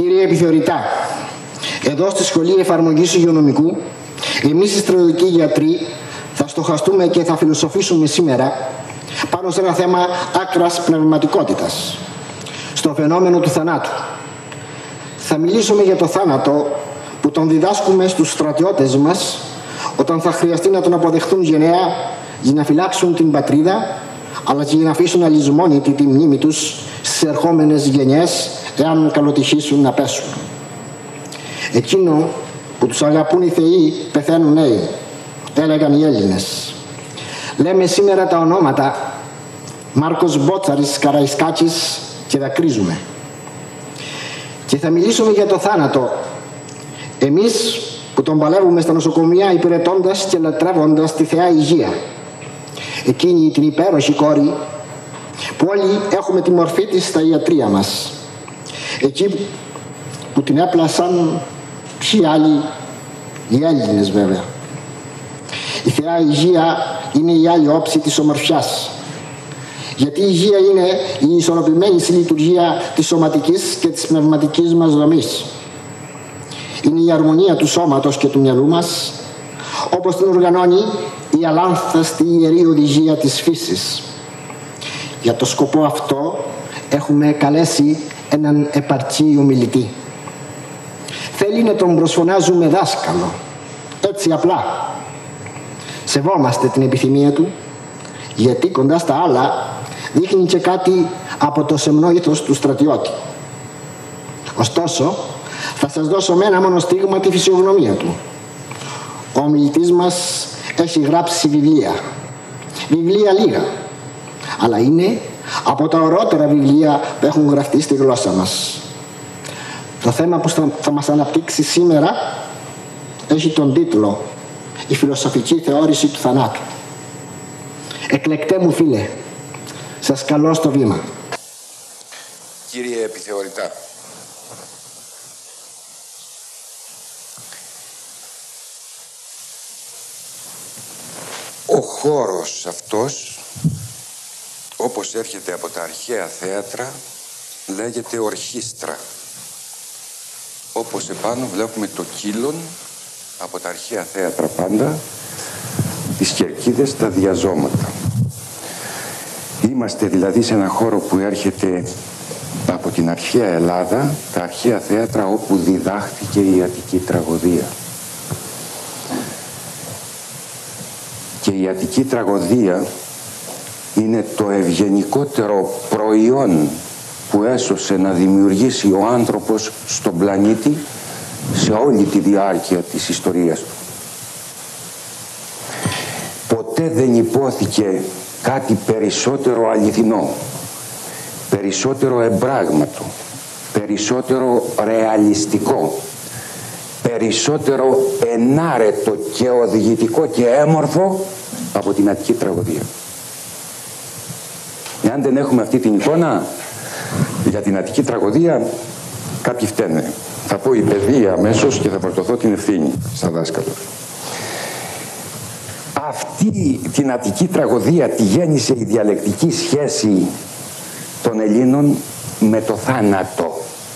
Κύριε Επιθεωρητά, εδώ στη Σχολή Εφαρμογής Υγειονομικού, εμείς οι στρατιωτικοί γιατροί θα στοχαστούμε και θα φιλοσοφήσουμε σήμερα πάνω σε ένα θέμα άκρας πνευματικότητας, στο φαινόμενο του θανάτου. Θα μιλήσουμε για το θάνατο που τον διδάσκουμε στους στρατιώτες μας όταν θα χρειαστεί να τον αποδεχτούν γενναία για να φυλάξουν την πατρίδα, αλλά και για να αφήσουν αλυσμόνητη τη μνήμη τους στις ερχόμενες γενιές, εάν καλοτυχήσουν να πέσουν. Εκείνο που τους αγαπούν οι θεοί πεθαίνουν νέοι, έλεγαν οι Έλληνες. Λέμε σήμερα τα ονόματα Μάρκος Μπότσαρης, Καραϊσκάκης και δακρύζουμε. Και θα μιλήσουμε για το θάνατο, εμείς που τον παλεύουμε στα νοσοκομεία υπηρετώντας και λατρεύοντας τη Θεά Υγεία, εκείνη την υπέροχη κόρη που όλοι έχουμε τη μορφή της στα ιατρεία μας, εκεί που την έπλασαν ποιοι άλλοι, οι Έλληνες βέβαια. Η Θεά Υγεία είναι η άλλη όψη της ομορφιάς, γιατί η υγεία είναι η ισορροπημένη συλλειτουργία της σωματικής και της πνευματικής μας δομής. Είναι η αρμονία του σώματος και του μυαλού μας, όπως την οργανώνει η αλάνθαστη ιερή οδηγία της φύσης. Για το σκοπό αυτό έχουμε καλέσει έναν επαρκή ομιλητή. Θέλει να τον προσφωνάζουμε δάσκαλο, έτσι απλά. Σεβόμαστε την επιθυμία του, γιατί κοντά στα άλλα δείχνει και κάτι από το σεμνό ήθος του στρατιώτη. Ωστόσο, θα σας δώσω με ένα μόνο στίγμα τη φυσιογνωμία του. Ο ομιλητής μας έχει γράψει βιβλία. Βιβλία λίγα, αλλά είναι από τα ωραίτερα βιβλία που έχουν γραφτεί στη γλώσσα μας. Το θέμα που θα μας αναπτύξει σήμερα έχει τον τίτλο «Η φιλοσοφική θεώρηση του θανάτου». Εκλεκτέ μου φίλε, σας καλώ στο βήμα. Κύριε Επιθεωρητά, ο χώρος αυτός, όπως έρχεται από τα αρχαία θέατρα, λέγεται ορχήστρα. Όπως επάνω βλέπουμε το κύλον από τα αρχαία θέατρα πάντα, τις κερκίδες, τα διαζώματα. Είμαστε δηλαδή σε ένα χώρο που έρχεται από την αρχαία Ελλάδα, τα αρχαία θέατρα όπου διδάχθηκε η Αττική τραγωδία. Και η Αττική τραγωδία είναι το ευγενικότερο προϊόν που έσωσε να δημιουργήσει ο άνθρωπος στον πλανήτη σε όλη τη διάρκεια της ιστορίας του. Ποτέ δεν υπόθηκε κάτι περισσότερο αληθινό, περισσότερο εμπράγματο, περισσότερο ρεαλιστικό, περισσότερο ενάρετο και οδηγητικό και έμορφο από την Αττική τραγωδία. Εάν δεν έχουμε αυτή την εικόνα για την Αττική τραγωδία, κάποιοι φταίνε. Θα πω η παιδεία αμέσως και θα φορτωθώ την ευθύνη σαν δάσκαλος. Αυτή την Αττική τραγωδία τη γέννησε η διαλεκτική σχέση των Ελλήνων με το θάνατο.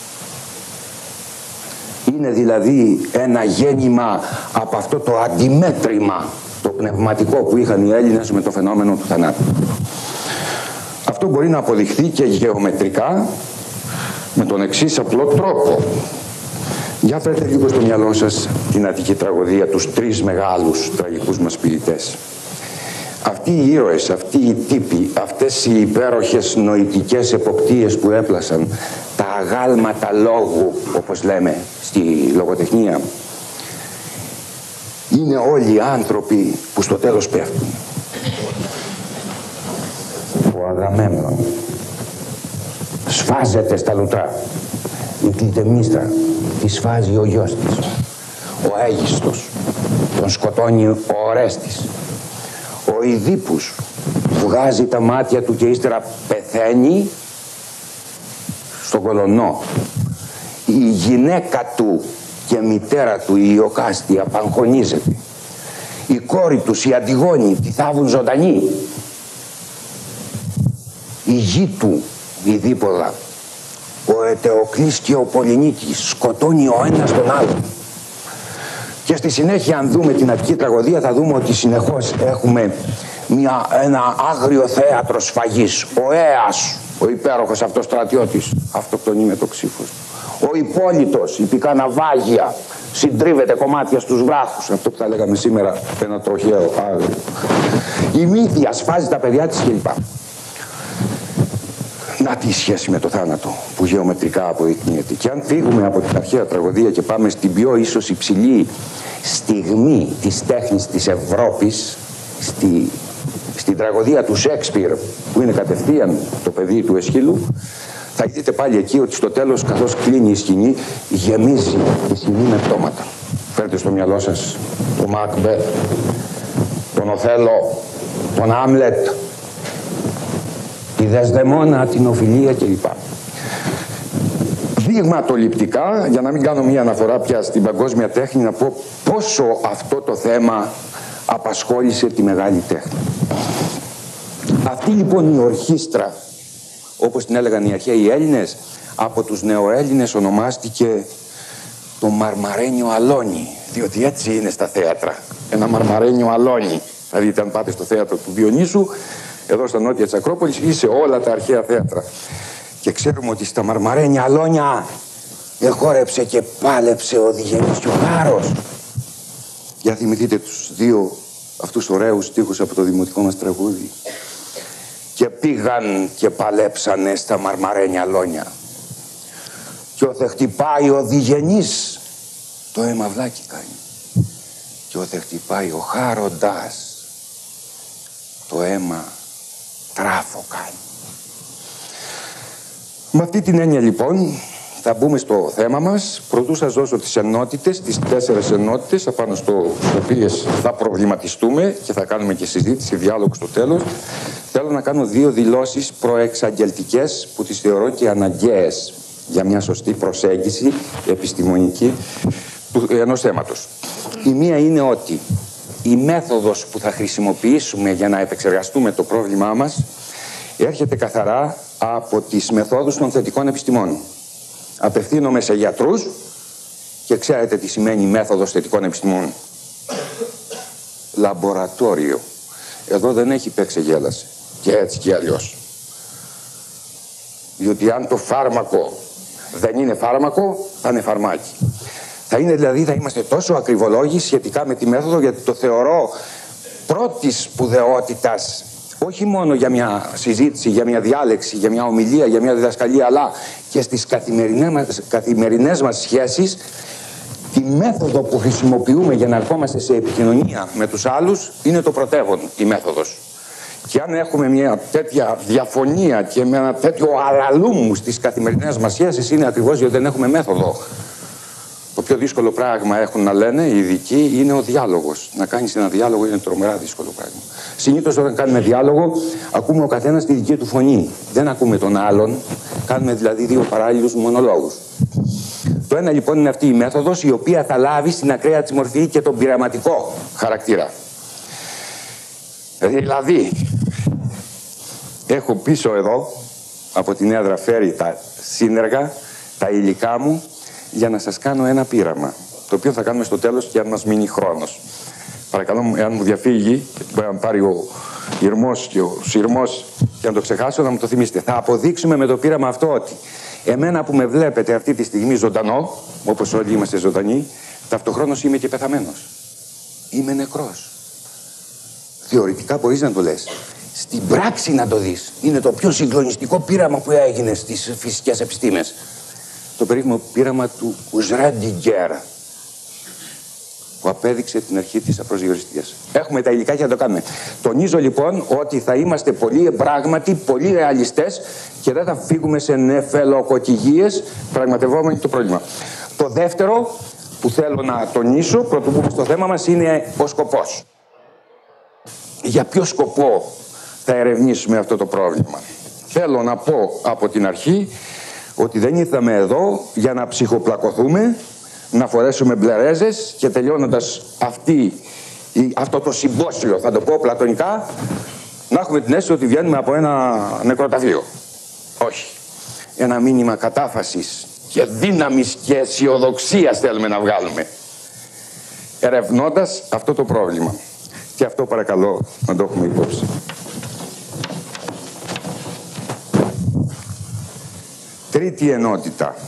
Είναι δηλαδή ένα γέννημα από αυτό το αντιμέτρημα, το πνευματικό που είχαν οι Έλληνες με το φαινόμενο του θανάτου. Αυτό μπορεί να αποδειχθεί και γεωμετρικά με τον εξής απλό τρόπο. Για φέρτε λίγο στο μυαλό σας την Αττική τραγωδία, τους τρεις μεγάλους τραγικούς μας ποιητές. Αυτοί οι ήρωες, αυτοί οι τύποι, αυτές οι υπέροχες νοητικές εποπτείες που έπλασαν, τα αγάλματα λόγου, όπως λέμε στη λογοτεχνία, είναι όλοι άνθρωποι που στο τέλος πέφτουν. Ο Αγαμέμνων σφάζεται στα λουτρά. Η Κλητεμίστρα τη σφάζει ο γιος της. Ο Αίγιστος τον σκοτώνει ο Ορέστης. Ο Ιδίππους βγάζει τα μάτια του και ύστερα πεθαίνει στον Κολωνό. Η γυναίκα του και μητέρα του, η Ιωκάστη, απαγχωνίζεται. Η κόρη τους, η Αντιγόνη, τη θάβουν ζωντανή. Η γη του, η Δίπολα, ο Ετεοκλής και ο Πολυνίκης, σκοτώνει ο ένας τον άλλον. Και στη συνέχεια, αν δούμε την αρχική τραγωδία, θα δούμε ότι συνεχώς έχουμε ένα άγριο θέατρο σφαγής. Ο Αίας, ο υπέροχος αυτός στρατιώτης, αυτοκτονεί με το ξύφος. Ο Υπόλυτος, η πικαναβάγια, συντρίβεται κομμάτια στους βράχους. Αυτό που θα λέγαμε σήμερα, ένα τροχαίο άγριο. Η Μύθια σφάζει τα παιδιά της κλπ. Να τη σχέση με το θάνατο που γεωμετρικά αποδεικνύεται. Και αν φύγουμε από την αρχαία τραγωδία και πάμε στην πιο ίσως υψηλή στιγμή της τέχνης της Ευρώπης, στην τραγωδία του Σέξπιρ, που είναι κατευθείαν το παιδί του Εσχύλου, θα δείτε πάλι εκεί ότι στο τέλος, καθώς κλείνει η σκηνή, γεμίζει η σκηνή με πτώματα. Φέρτε στο μυαλό σας τον Μάκμπεθ, τον Οθέλο, τον Άμλετ, τη Δεσδεμόνα, την Οφιλία κλπ. Δειγματοληπτικά, για να μην κάνω μία αναφορά πια στην παγκόσμια τέχνη, να πω πόσο αυτό το θέμα απασχόλησε τη μεγάλη τέχνη. Αυτή λοιπόν η ορχήστρα, όπως την έλεγαν οι αρχαίοι Έλληνες, από τους νεοέλληνες ονομάστηκε το Μαρμαρένιο Αλόνι, διότι έτσι είναι στα θέατρα, ένα Μαρμαρένιο Αλόνι. Θα δείτε, αν πάτε στο θέατρο του Διονύσου, εδώ στα νότια της Ακρόπολης ή σε όλα τα αρχαία θέατρα. Και ξέρουμε ότι στα Μαρμαρένια Αλόνια εχόρεψε και πάλεψε ο Διγενής και ο Χάρος. Για θυμηθείτε τους δύο αυτούς ωραίους στίχους από το δημοτικό μας τραγούδι. Και πήγαν και παλέψανε στα Μαρμαρένια Αλόνια. Και όθε χτυπάει ο Διγενής, το αίμα βλάκι κάνει. Και όθε χτυπάει ο Χάροντας, το αίμα τράφο κάνει. Με αυτή την έννοια λοιπόν θα μπούμε στο θέμα μας. Πρωτού σας δώσω τις ενότητες, τις 4 ενότητες απάνω στις οποίες θα προβληματιστούμε και θα κάνουμε και συζήτηση, διάλογο στο τέλος. Θέλω να κάνω 2 δηλώσεις προεξαγγελτικές που τις θεωρώ και αναγκαίες για μια σωστή προσέγγιση επιστημονική ενός θέματος. Η μία είναι ότι η μέθοδος που θα χρησιμοποιήσουμε για να επεξεργαστούμε το πρόβλημά μας έρχεται καθαρά από τις μεθόδους των θετικών επιστημών. Απευθύνομαι σε γιατρούς και ξέρετε τι σημαίνει μέθοδος θετικών επιστημών. Λαμπορατόριο. Εδώ δεν έχει υπεξεγέλαση. Και έτσι και αλλιώς. Διότι αν το φάρμακο δεν είναι φάρμακο, θα είναι φαρμάκι. Θα είμαστε τόσο ακριβολόγοι σχετικά με τη μέθοδο, γιατί το θεωρώ πρώτης σπουδαιότητας, όχι μόνο για μια συζήτηση, για μια διάλεξη, για μια ομιλία, για μια διδασκαλία, αλλά και στις καθημερινές μας σχέσεις, τη μέθοδο που χρησιμοποιούμε για να ερχόμαστε σε επικοινωνία με τους άλλους είναι το πρωτεύον, η μέθοδος. Και αν έχουμε μια τέτοια διαφωνία και με ένα τέτοιο αλαλούμ στις καθημερινές μας σχέσεις, είναι ακριβώς γιατί δεν έχουμε μέθοδο. Το πιο δύσκολο πράγμα έχουν να λένε οι ειδικοί είναι ο διάλογος. Να κάνεις ένα διάλογο είναι τρομερά δύσκολο πράγμα. Συνήθως όταν κάνουμε διάλογο, ακούμε ο καθένας τη δική του φωνή. Δεν ακούμε τον άλλον. Κάνουμε δηλαδή 2 παράλληλους μονολόγους. Το ένα λοιπόν είναι αυτή η μέθοδος, η οποία θα λάβει στην ακραία της μορφή και τον πειραματικό χαρακτήρα. Δηλαδή, έχω πίσω εδώ, από την έδρα φέρει τα σύνεργα, τα υλικά μου, για να σας κάνω ένα πείραμα, το οποίο θα κάνουμε στο τέλος και αν μας μείνει χρόνος. Παρακαλώ, εάν μου διαφύγει, μπορεί να πάρει ο Ιρμός και ο Συρμός και να το ξεχάσω, να μου το θυμίσετε. Θα αποδείξουμε με το πείραμα αυτό ότι εμένα που με βλέπετε αυτή τη στιγμή ζωντανό, όπως όλοι είμαστε ζωντανοί, ταυτοχρόνως είμαι και πεθαμένος. Είμαι νεκρός. Θεωρητικά μπορείς να το λες. Στην πράξη να το δεις. Είναι το πιο συγκλονιστικό πείραμα που έγινε στις φυσικές επιστήμες. Το περίφημο πείραμα του Ουσρέντιγκερ, που απέδειξε την αρχή της απροσδιοριστίας. Έχουμε τα υλικά για να το κάνουμε. Τονίζω λοιπόν ότι θα είμαστε πολύ πράγματι, πολύ ρεαλιστές και δεν θα φύγουμε σε νεφελοκοτυγίες πραγματευόμενοι το πρόβλημα. Το δεύτερο που θέλω να τονίσω, πρωτού πούμε στο θέμα μας, είναι ο σκοπός. Για ποιο σκοπό θα ερευνήσουμε αυτό το πρόβλημα? Θέλω να πω από την αρχή ότι δεν ήρθαμε εδώ για να ψυχοπλακωθούμε, να φορέσουμε μπλερέζες και τελειώνοντας αυτό το συμπόσιο, θα το πω πλατωνικά, να έχουμε την αίσθηση ότι βγαίνουμε από ένα νεκροταφείο. Όχι. ένα μήνυμα κατάφασης και δύναμης και αισιοδοξίας θέλουμε να βγάλουμε, ερευνώντας αυτό το πρόβλημα. Και αυτό παρακαλώ να το έχουμε υπόψη. Τρίτη ενότητα.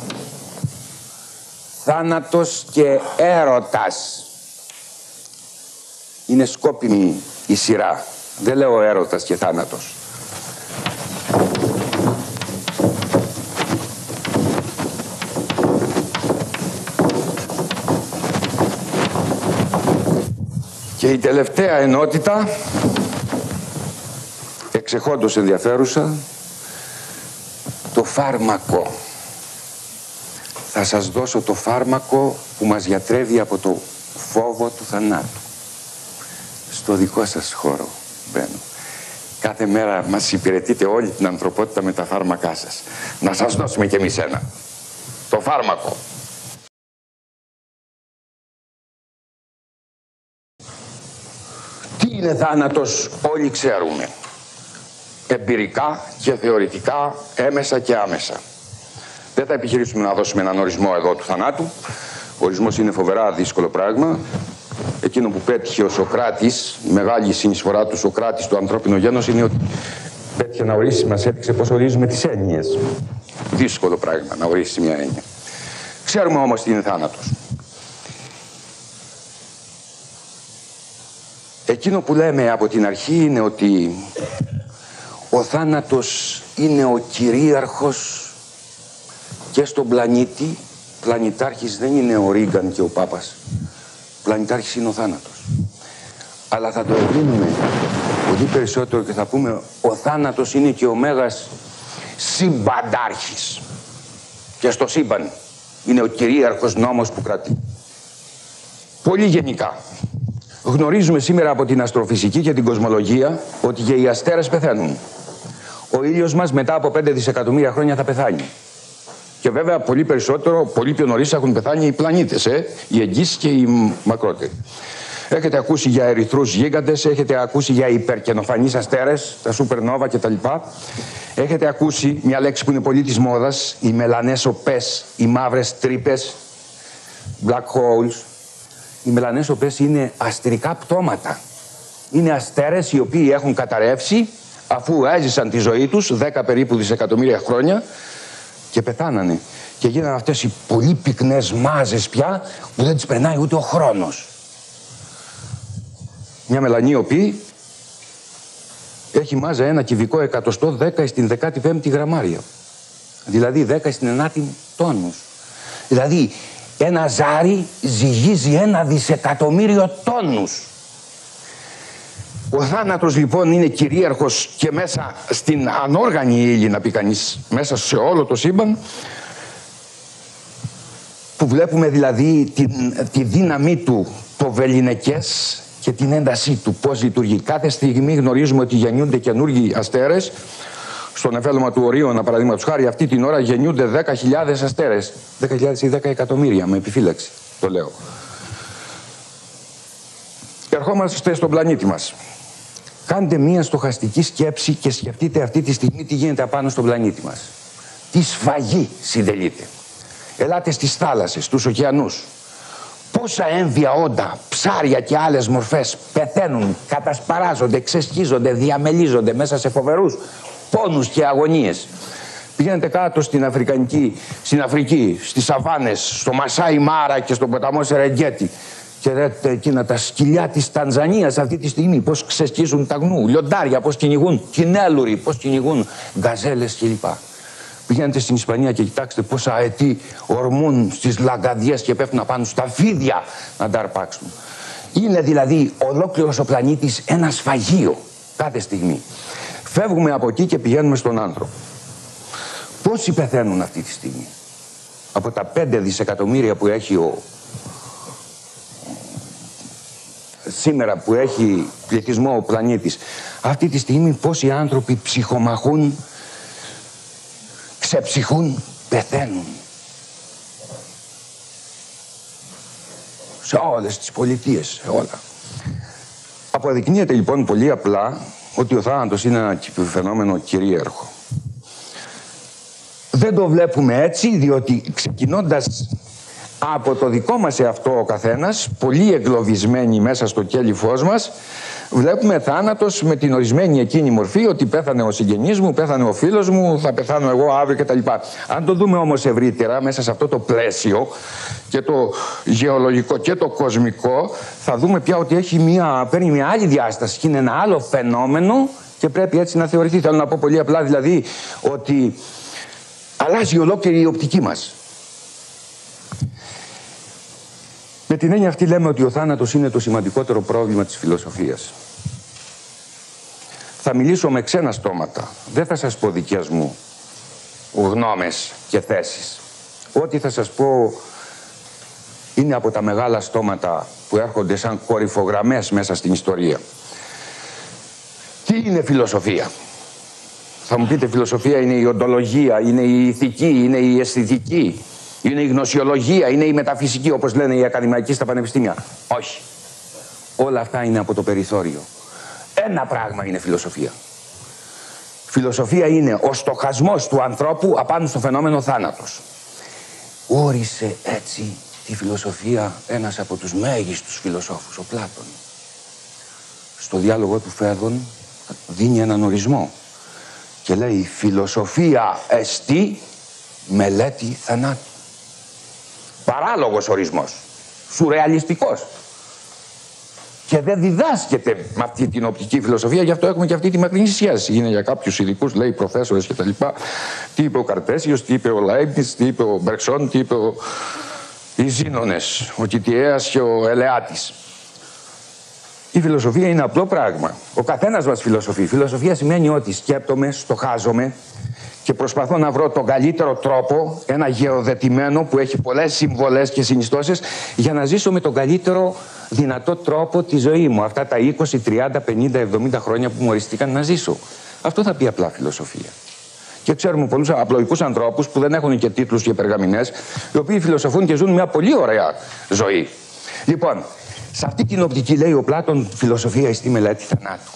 Θάνατος και έρωτας. Είναι σκόπιμη η σειρά. Δεν λέω έρωτας και θάνατος. Και η τελευταία ενότητα, εξεχόντως ενδιαφέρουσα, το φάρμακο. Θα σας δώσω το φάρμακο που μας γιατρεύει από το φόβο του θανάτου. Στο δικό σας χώρο μπαίνω. Κάθε μέρα μας υπηρετείτε όλη την ανθρωπότητα με τα φάρμακά σας. Να σας δώσουμε κι εμείς ένα. Το φάρμακο. Τι είναι θάνατος όλοι ξέρουμε. Εμπειρικά και θεωρητικά, έμεσα και άμεσα. Δεν θα επιχειρήσουμε να δώσουμε έναν ορισμό εδώ του θανάτου. Ο ορισμός είναι φοβερά δύσκολο πράγμα. Εκείνο που πέτυχε ο Σωκράτης, η μεγάλη συνεισφορά του Σωκράτη στο ανθρώπινο γένος είναι ότι πέτυχε να ορίσει, μας έδειξε πώς ορίζουμε τις έννοιες. Δύσκολο πράγμα να ορίσει μια έννοια. Ξέρουμε όμως τι είναι θάνατος. Εκείνο που λέμε από την αρχή είναι ότι ο θάνατος είναι ο κυρίαρχος και στον πλανήτη. Πλανητάρχης δεν είναι ο Ρίγκαν και ο Πάπας. Πλανητάρχης είναι ο θάνατος. Αλλά θα το ευρύνουμε πολύ περισσότερο και θα πούμε ο θάνατος είναι και ο μέγας συμπαντάρχης. Και στο σύμπαν είναι ο κυρίαρχος νόμος που κρατεί. Πολύ γενικά. Γνωρίζουμε σήμερα από την αστροφυσική και την κοσμολογία ότι και οι αστέρες πεθαίνουν. Ο ήλιος μας μετά από 5 δισεκατομμύρια χρόνια θα πεθάνει. Και βέβαια πολύ περισσότερο, πολύ πιο νωρίς έχουν πεθάνει οι πλανήτες, οι εγγύς και οι μακρότεροι. Έχετε ακούσει για ερυθρούς γίγαντες, έχετε ακούσει για υπερκαινοφανείς αστέρες, τα σούπερνόβα κτλ. Έχετε ακούσει μια λέξη που είναι πολύ της μόδας, οι μελανές οπές, οι μαύρες τρύπες, black holes. Οι μελανές οπές είναι αστρικά πτώματα. Είναι αστέρες οι οποίοι έχουν καταρρεύσει αφού έζησαν τη ζωή τους 10 περίπου δισεκατομμύρια χρόνια και πεθάνανε. Και γίνανε αυτές οι πολύ πυκνές μάζες πια που δεν τις περνάει ούτε ο χρόνος. Μια μελανή οπή έχει μάζα 1 κυβικό εκατοστό 10 στην 15η γραμμάρια. Δηλαδή 10 στην 9η τόνους. Δηλαδή ένα ζάρι ζυγίζει 1 δισεκατομμύριο τόνους. Ο θάνατος λοιπόν είναι κυρίαρχος και μέσα στην ανόργανη ύλη, να πει κανείς, μέσα σε όλο το σύμπαν, που βλέπουμε δηλαδή τη δύναμή του, το βεληνικές και την έντασή του, πώς λειτουργεί. Κάθε στιγμή γνωρίζουμε ότι γεννιούνται καινούργιοι αστέρες. Στον εφέλωμα του Ορίωνα, παραδείγματος χάρη, αυτή την ώρα γεννιούνται 10.000 αστέρες. 10.000 ή 10 εκατομμύρια, με επιφύλαξη, το λέω. Ερχόμαστε στον πλανήτη μας. Κάντε μία στοχαστική σκέψη και σκεφτείτε αυτή τη στιγμή τι γίνεται απάνω στον πλανήτη μας. Τι σφαγή συντελείται. Ελάτε στις θάλασσες, στους ωκεανούς. Πόσα έμβια όντα, ψάρια και άλλες μορφές πεθαίνουν, κατασπαράζονται, ξεσκίζονται, διαμελίζονται μέσα σε φοβερούς πόνους και αγωνίες. Πηγαίνετε κάτω στην Αφρική, στις σαβάνες, στο Μασάι Μάρα και στον ποταμό Σερεγκέτι. Και δείτε εκείνα τα σκυλιά της Τανζανίας αυτή τη στιγμή, πώς ξεσκίζουν τα γνού, λιοντάρια, πώς κυνηγούν κινέλουροι, πώς κυνηγούν γκαζέλες κλπ. Πηγαίνετε στην Ισπανία και κοιτάξτε πόσα αετοί ορμούν στις λαγκαδιές και πέφτουν απάνω στα φίδια να τα αρπάξουν. Είναι δηλαδή ολόκληρος ο πλανήτης ένα σφαγείο κάθε στιγμή. Φεύγουμε από εκεί και πηγαίνουμε στον άνθρωπο. Πόσοι πεθαίνουν αυτή τη στιγμή? Από τα 5 δισεκατομμύρια που έχει σήμερα που έχει πληθυσμό ο πλανήτης, αυτή τη στιγμή πόσοι άνθρωποι ψυχομαχούν, ξεψυχούν, πεθαίνουν. Σε όλες τις πολιτείες, σε όλα. Αποδεικνύεται λοιπόν πολύ απλά ότι ο θάνατος είναι ένα φαινόμενο κυρίαρχο. δεν το βλέπουμε έτσι, διότι ξεκινώντας από το δικό μας εαυτό ο καθένας, πολύ εγκλωβισμένοι μέσα στο κέλυφός μας, βλέπουμε θάνατος με την ορισμένη εκείνη μορφή, ότι πέθανε ο συγγενής μου, πέθανε ο φίλος μου, θα πεθάνω εγώ αύριο κτλ. Αν το δούμε όμως ευρύτερα, μέσα σε αυτό το πλαίσιο, και το γεωλογικό και το κοσμικό, θα δούμε πια ότι παίρνει μια άλλη διάσταση και είναι ένα άλλο φαινόμενο και πρέπει έτσι να θεωρηθεί. Θέλω να πω πολύ απλά δηλαδή ότι αλλάζει ολόκληρη η οπτική μας. Με την έννοια αυτή λέμε ότι ο θάνατος είναι το σημαντικότερο πρόβλημα της φιλοσοφίας. Θα μιλήσω με ξένα στόματα. Δεν θα σας πω δικές μου γνώμες και θέσεις. Ό,τι θα σας πω είναι από τα μεγάλα στόματα που έρχονται σαν κορυφογραμμές μέσα στην ιστορία. Τι είναι φιλοσοφία? Θα μου πείτε, φιλοσοφία είναι η οντολογία, είναι η ηθική, είναι η αισθητική, είναι η γνωσιολογία, είναι η μεταφυσική, όπως λένε οι ακαδημαϊκοί στα πανεπιστήμια. Όχι. Όλα αυτά είναι από το περιθώριο. Ένα πράγμα είναι φιλοσοφία. Φιλοσοφία είναι ο στοχασμός του ανθρώπου απάνω στο φαινόμενο θάνατος. Όρισε έτσι τη φιλοσοφία ένας από τους μέγιστους φιλοσόφους, ο Πλάτων. Στο διάλογο του Φέδων δίνει έναν ορισμό και λέει «Φιλοσοφία εστί μελέτη θανάτου». Παράλογος ορισμός, σουρεαλιστικός. Και δεν διδάσκεται με αυτή την οπτική φιλοσοφία, γι' αυτό έχουμε και αυτή τη μακρινή σχέση. Είναι για κάποιους ειδικούς, λέει, προφέσορες κτλ. Τι είπε ο Καρτέσιος, τι είπε ο Λάιμπνιτς, τι είπε ο Μπερξόν, τι είπε οι Ζήνονες, ο Κιτιέας και ο Ελεάτης. Η φιλοσοφία είναι απλό πράγμα. Ο καθένας μας φιλοσοφεί. Φιλοσοφία σημαίνει ότι σκέπτομαι, στοχάζομαι και προσπαθώ να βρω τον καλύτερο τρόπο, ένα γεωδετημένο που έχει πολλές συμβολές και συνιστώσεις, για να ζήσω με τον καλύτερο δυνατό τρόπο τη ζωή μου. Αυτά τα 20, 30, 50, 70 χρόνια που μου οριστήκαν να ζήσω. Αυτό θα πει απλά φιλοσοφία. Και ξέρουμε πολλούς απλοϊκούς ανθρώπους που δεν έχουν και τίτλους και περγαμηνές, οι οποίοι φιλοσοφούν και ζουν μια πολύ ωραία ζωή. Λοιπόν, σε αυτή την οπτική λέει ο Πλάτων, φιλοσοφία εστί μελέτη θανάτου.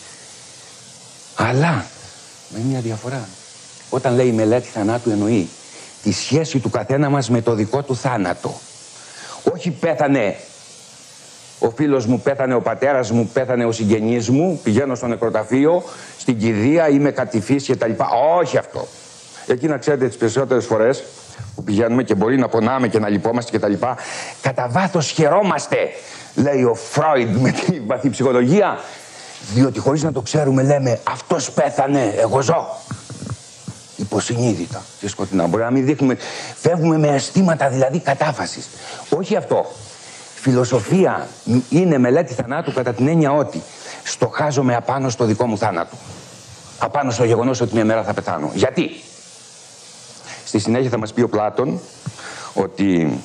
Αλλά με μια διαφορά. Όταν λέει μελέτη θανάτου εννοεί τη σχέση του καθένα μας με το δικό του θάνατο. Όχι πέθανε ο φίλος μου, πέθανε ο πατέρας μου, πέθανε ο συγγενής μου, πηγαίνω στο νεκροταφείο, στην κηδεία, είμαι κατηφής κτλ. Όχι αυτό. Εκεί να ξέρετε, τις περισσότερες φορές που πηγαίνουμε και μπορεί να πονάμε και να λυπόμαστε κτλ. Κατά βάθος χαιρόμαστε, λέει ο Φρόιντ με τη βαθύ ψυχολογία, διότι χωρίς να το ξέρουμε λέμε αυτός πέθανε, εγώ ζω. Υποσυνείδητα και σκοτεινά. Μπορεί να μην δείχνουμε, φεύγουμε με αισθήματα δηλαδή κατάφασης. Όχι αυτό. Φιλοσοφία είναι μελέτη θανάτου κατά την έννοια ότι στοχάζομαι απάνω στο δικό μου θάνατο. Απάνω στο γεγονός ότι μια μέρα θα πεθάνω. Γιατί? Στη συνέχεια θα μας πει ο Πλάτων ότι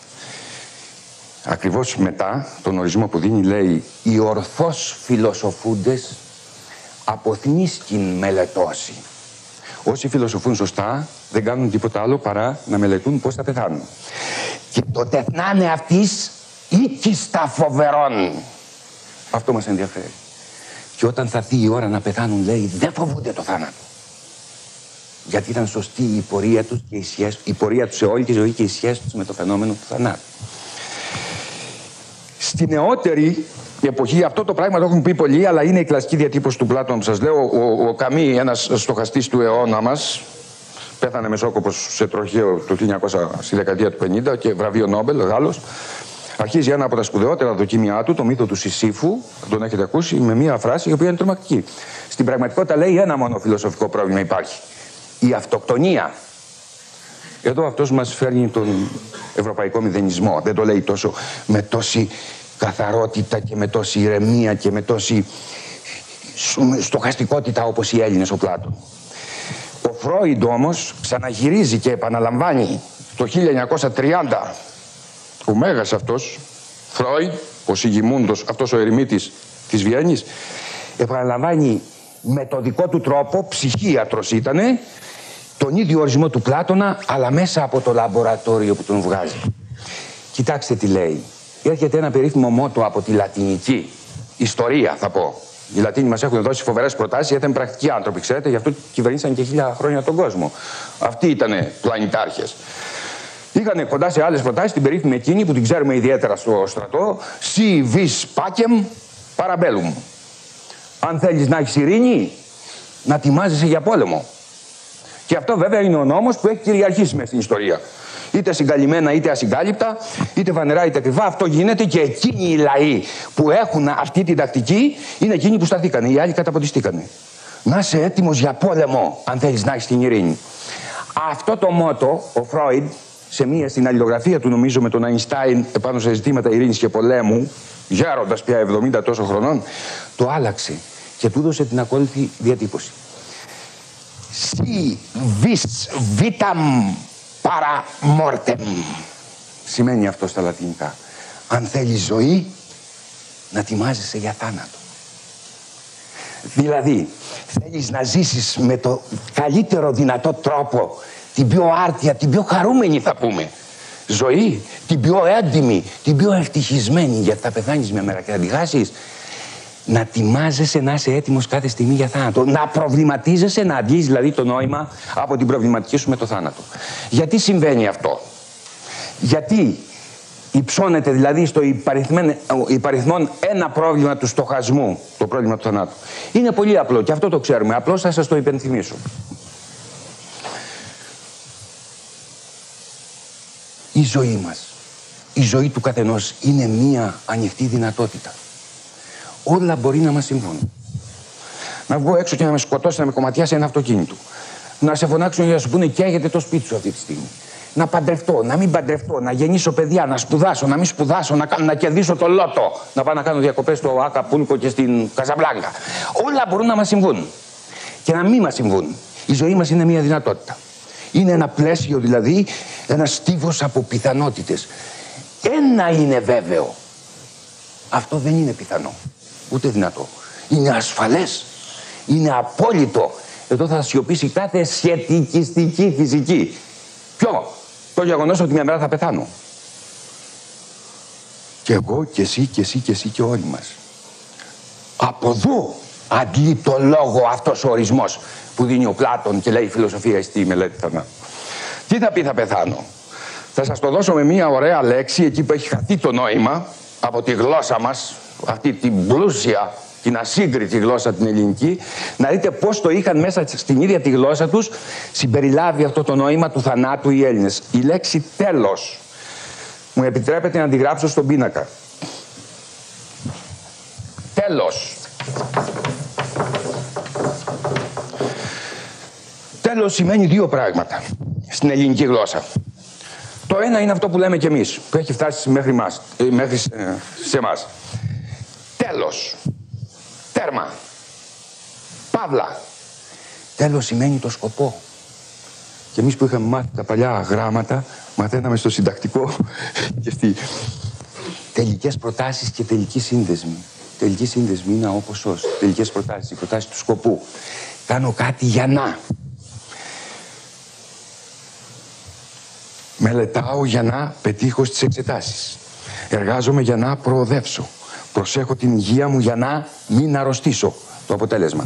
ακριβώς μετά τον ορισμό που δίνει λέει «Οι ορθώς φιλοσοφούντες αποθνίσκην μελετώσει». Όσοι φιλοσοφούν σωστά δεν κάνουν τίποτα άλλο παρά να μελετούν πώς θα πεθάνουν. Και το τεθνάνε αυτής οίκιστα φοβερών. Αυτό μας ενδιαφέρει. Και όταν θα έρθει η ώρα να πεθάνουν, λέει, δεν φοβούνται το θάνατο. Γιατί ήταν σωστή η πορεία τους και η πορεία τους σε όλη τη ζωή και η σχέση τους με το φαινόμενο του θανάτου. Στη νεότερη εποχή, αυτό το πράγμα το έχουν πει πολλοί, αλλά είναι η κλασική διατύπωση του Πλάτων που σας λέω. Ο Καμί, ένας στοχαστής του αιώνα μας, πέθανε μεσόκοπος σε τροχαίο το 1900, στη δεκαετία του 50 και βραβείο Νόμπελ, Γάλλος. Αρχίζει ένα από τα σπουδαιότερα δοκίμια του, το μύθο του Σισίφου, τον έχετε ακούσει, με μία φράση η οποία είναι τρομακτική. Στην πραγματικότητα λέει ένα μόνο φιλοσοφικό πρόβλημα υπάρχει. Η αυτοκτονία. Εδώ αυτός μας φέρνει τον ευρωπαϊκό μηδενισμό. Δεν το λέει τόσο με τόση καθαρότητα και με τόση ηρεμία και με τόση στοχαστικότητα όπως οι Έλληνες ο Πλάτων. Ο Φρόιντ όμως ξαναγυρίζει και επαναλαμβάνει το 1930. Ο μέγας αυτός, Φρόιντ, ο Σιγιμούντος, αυτός ο ερημίτης της Βιέννης, επαναλαμβάνει με το δικό του τρόπο, ψυχίατρος ήτανε, τον ίδιο ορισμό του Πλάτωνα, αλλά μέσα από το λαμπορατόριο που τον βγάζει. Κοιτάξτε τι λέει. Έρχεται ένα περίφημο μότο από τη λατινική ιστορία, θα πω. Οι Λατίνοι μας έχουν δώσει φοβερές προτάσεις, ήταν πρακτικοί άνθρωποι, ξέρετε, γι' αυτό κυβερνήσαν και 1000 χρόνια τον κόσμο. Αυτοί ήταν πλανητάρχες. Είχαν κοντά σε άλλες προτάσεις την περίφημη εκείνη που την ξέρουμε ιδιαίτερα στο στρατό, «Si vis pacem parabellum». Αν θέλεις να έχεις ειρήνη, να ετοιμάζεσαι για πόλεμο. Και αυτό βέβαια είναι ο νόμος που έχει κυριαρχήσει μέσα στην ιστορία. Είτε συγκαλυμμένα είτε ασυγκάλυπτα, είτε βανερά είτε κρυφά. Αυτό γίνεται και εκείνοι οι λαοί που έχουν αυτή την τακτική είναι εκείνοι που σταθήκανε. Οι άλλοι καταποντιστήκανε. Να είσαι έτοιμος για πόλεμο, αν θέλεις να έχεις την ειρήνη. Αυτό το μότο, ο Φρόιντ, στην αλληλογραφία του, νομίζω, με τον Αϊνστάιν επάνω σε ζητήματα ειρήνης και πολέμου, γέροντας πια 70 τόσο χρονών, το άλλαξε και του έδωσε την ακόλουθη διατύπωση. Si vis vitam para mortem. Σημαίνει αυτό στα λατινικά. Αν θέλεις ζωή, να ετοιμάζεσαι για θάνατο. Δηλαδή, θέλεις να ζήσεις με το καλύτερο δυνατό τρόπο, την πιο άρτια, την πιο χαρούμενη θα πούμε ζωή, την πιο έντιμη, την πιο ευτυχισμένη, γιατί θα πεθάνεις μια μέρα και θα τη χάσεις. Να ετοιμάζεσαι, να είσαι έτοιμος κάθε στιγμή για θάνατο. Να προβληματίζεσαι, να αντλείς δηλαδή το νόημα από την προβληματική σου με το θάνατο. Γιατί συμβαίνει αυτό? Γιατί υψώνεται δηλαδή στο υπαριθμόν ένα πρόβλημα του στοχασμού, το πρόβλημα του θανάτου. Είναι πολύ απλό και αυτό το ξέρουμε. Απλώς θα σας το υπενθυμίσω. Η ζωή μας, η ζωή του καθενός είναι μία ανοιχτή δυνατότητα. Όλα μπορεί να μας συμβούν. Να βγω έξω και να με σκοτώσει, να με κομματιάσει ένα αυτοκίνητο. Να σε φωνάξουν για να σου πούνε καίγεται το σπίτι σου αυτή τη στιγμή. Να παντρευτώ, να μην παντρευτώ, να γεννήσω παιδιά, να σπουδάσω, να μην σπουδάσω, να κερδίσω το λότο. Να πάω να κάνω διακοπές στο Ακαπούλκο και στην Καζαμπλάνκα. Όλα μπορούν να μας συμβούν. Και να μην μας συμβούν. Η ζωή μας είναι μια δυνατότητα. Είναι ένα πλαίσιο δηλαδή, ένα στίβος από πιθανότητες. Ένα είναι βέβαιο. Αυτό δεν είναι πιθανό. Ούτε δυνατό. Είναι ασφαλές. Είναι απόλυτο. Εδώ θα σιωπήσει κάθε σχετικιστική φυσική. Ποιο? Το γεγονός ότι μια μέρα θα πεθάνω. Και εγώ και εσύ και εσύ και εσύ και όλοι μας. Από εδώ αντλεί το λόγο αυτός ο ορισμός που δίνει ο Πλάτων και λέει η φιλοσοφία στη μελέτη θανάτου. Τι θα πει θα πεθάνω? Θα σας το δώσω με μια ωραία λέξη εκεί που έχει χαθεί το νόημα από τη γλώσσα μας, αυτή την πλούσια, την ασύγκριτη γλώσσα την ελληνική, να δείτε πώς το είχαν μέσα στην ίδια τη γλώσσα τους συμπεριλάβει αυτό το νόημα του θανάτου οι Έλληνες. Η λέξη τέλος. Μου επιτρέπετε να τη γράψω στον πίνακα. Τέλος. Τέλος σημαίνει δύο πράγματα στην ελληνική γλώσσα. Το ένα είναι αυτό που λέμε κι εμείς, που έχει φτάσει μέχρι σε εμάς. Τέλος. Τέρμα. Παύλα. Τέλος σημαίνει το σκοπό. Και εμείς που είχαμε μάθει τα παλιά γράμματα, μαθαίναμε στο συντακτικό και στη τελικές προτάσεις και τελική σύνδεσμη. Τελική σύνδεσμη είναι όπως ως. Τελικές προτάσεις, οι προτάσεις του σκοπού. Κάνω κάτι για να. Μελετάω για να πετύχω στις εξετάσεις. Εργάζομαι για να προοδεύσω. Προσέχω την υγεία μου για να μην αρρωστήσω. Το αποτέλεσμα.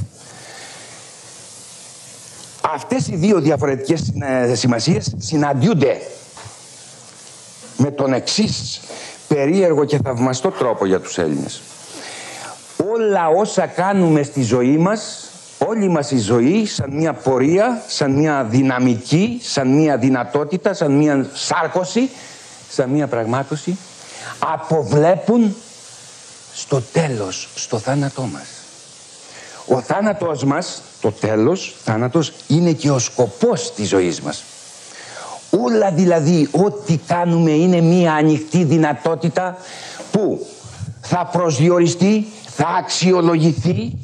Αυτές οι δύο διαφορετικές σημασίες συναντιούνται με τον εξής περίεργο και θαυμαστό τρόπο για τους Έλληνες. Όλα όσα κάνουμε στη ζωή μας, όλη μας η ζωή, σαν μια πορεία, σαν μια δυναμική, σαν μια δυνατότητα, σαν μια σάρκωση, σαν μια πραγμάτωση, αποβλέπουν στο τέλος, στο θάνατό μας. Ο θάνατός μας, το τέλος, θάνατος, είναι και ο σκοπός της ζωής μας. Όλα δηλαδή, ό,τι κάνουμε είναι μια ανοιχτή δυνατότητα που θα προσδιοριστεί, θα αξιολογηθεί,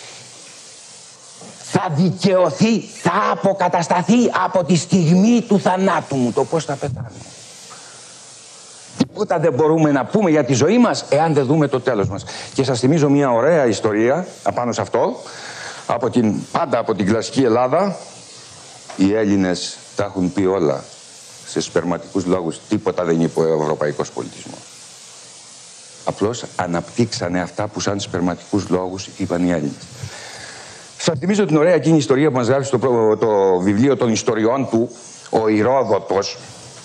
θα δικαιωθεί, θα αποκατασταθεί από τη στιγμή του θανάτου μου, το πώς θα πεθάνω. Τίποτα δεν μπορούμε να πούμε για τη ζωή μας εάν δεν δούμε το τέλος μας. Και σας θυμίζω μια ωραία ιστορία απάνω σε αυτό. Πάντα από την κλασική Ελλάδα, οι Έλληνες τα έχουν πει όλα σε σπερματικούς λόγους. Τίποτα δεν είπε ο ευρωπαϊκός πολιτισμός. Απλώς αναπτύξανε αυτά που σαν σπερματικούς λόγους είπαν οι Έλληνες. Σας θυμίζω την ωραία εκείνη ιστορία που μας γράφει στο το βιβλίο των ιστοριών του, ο Ηρόδοτος.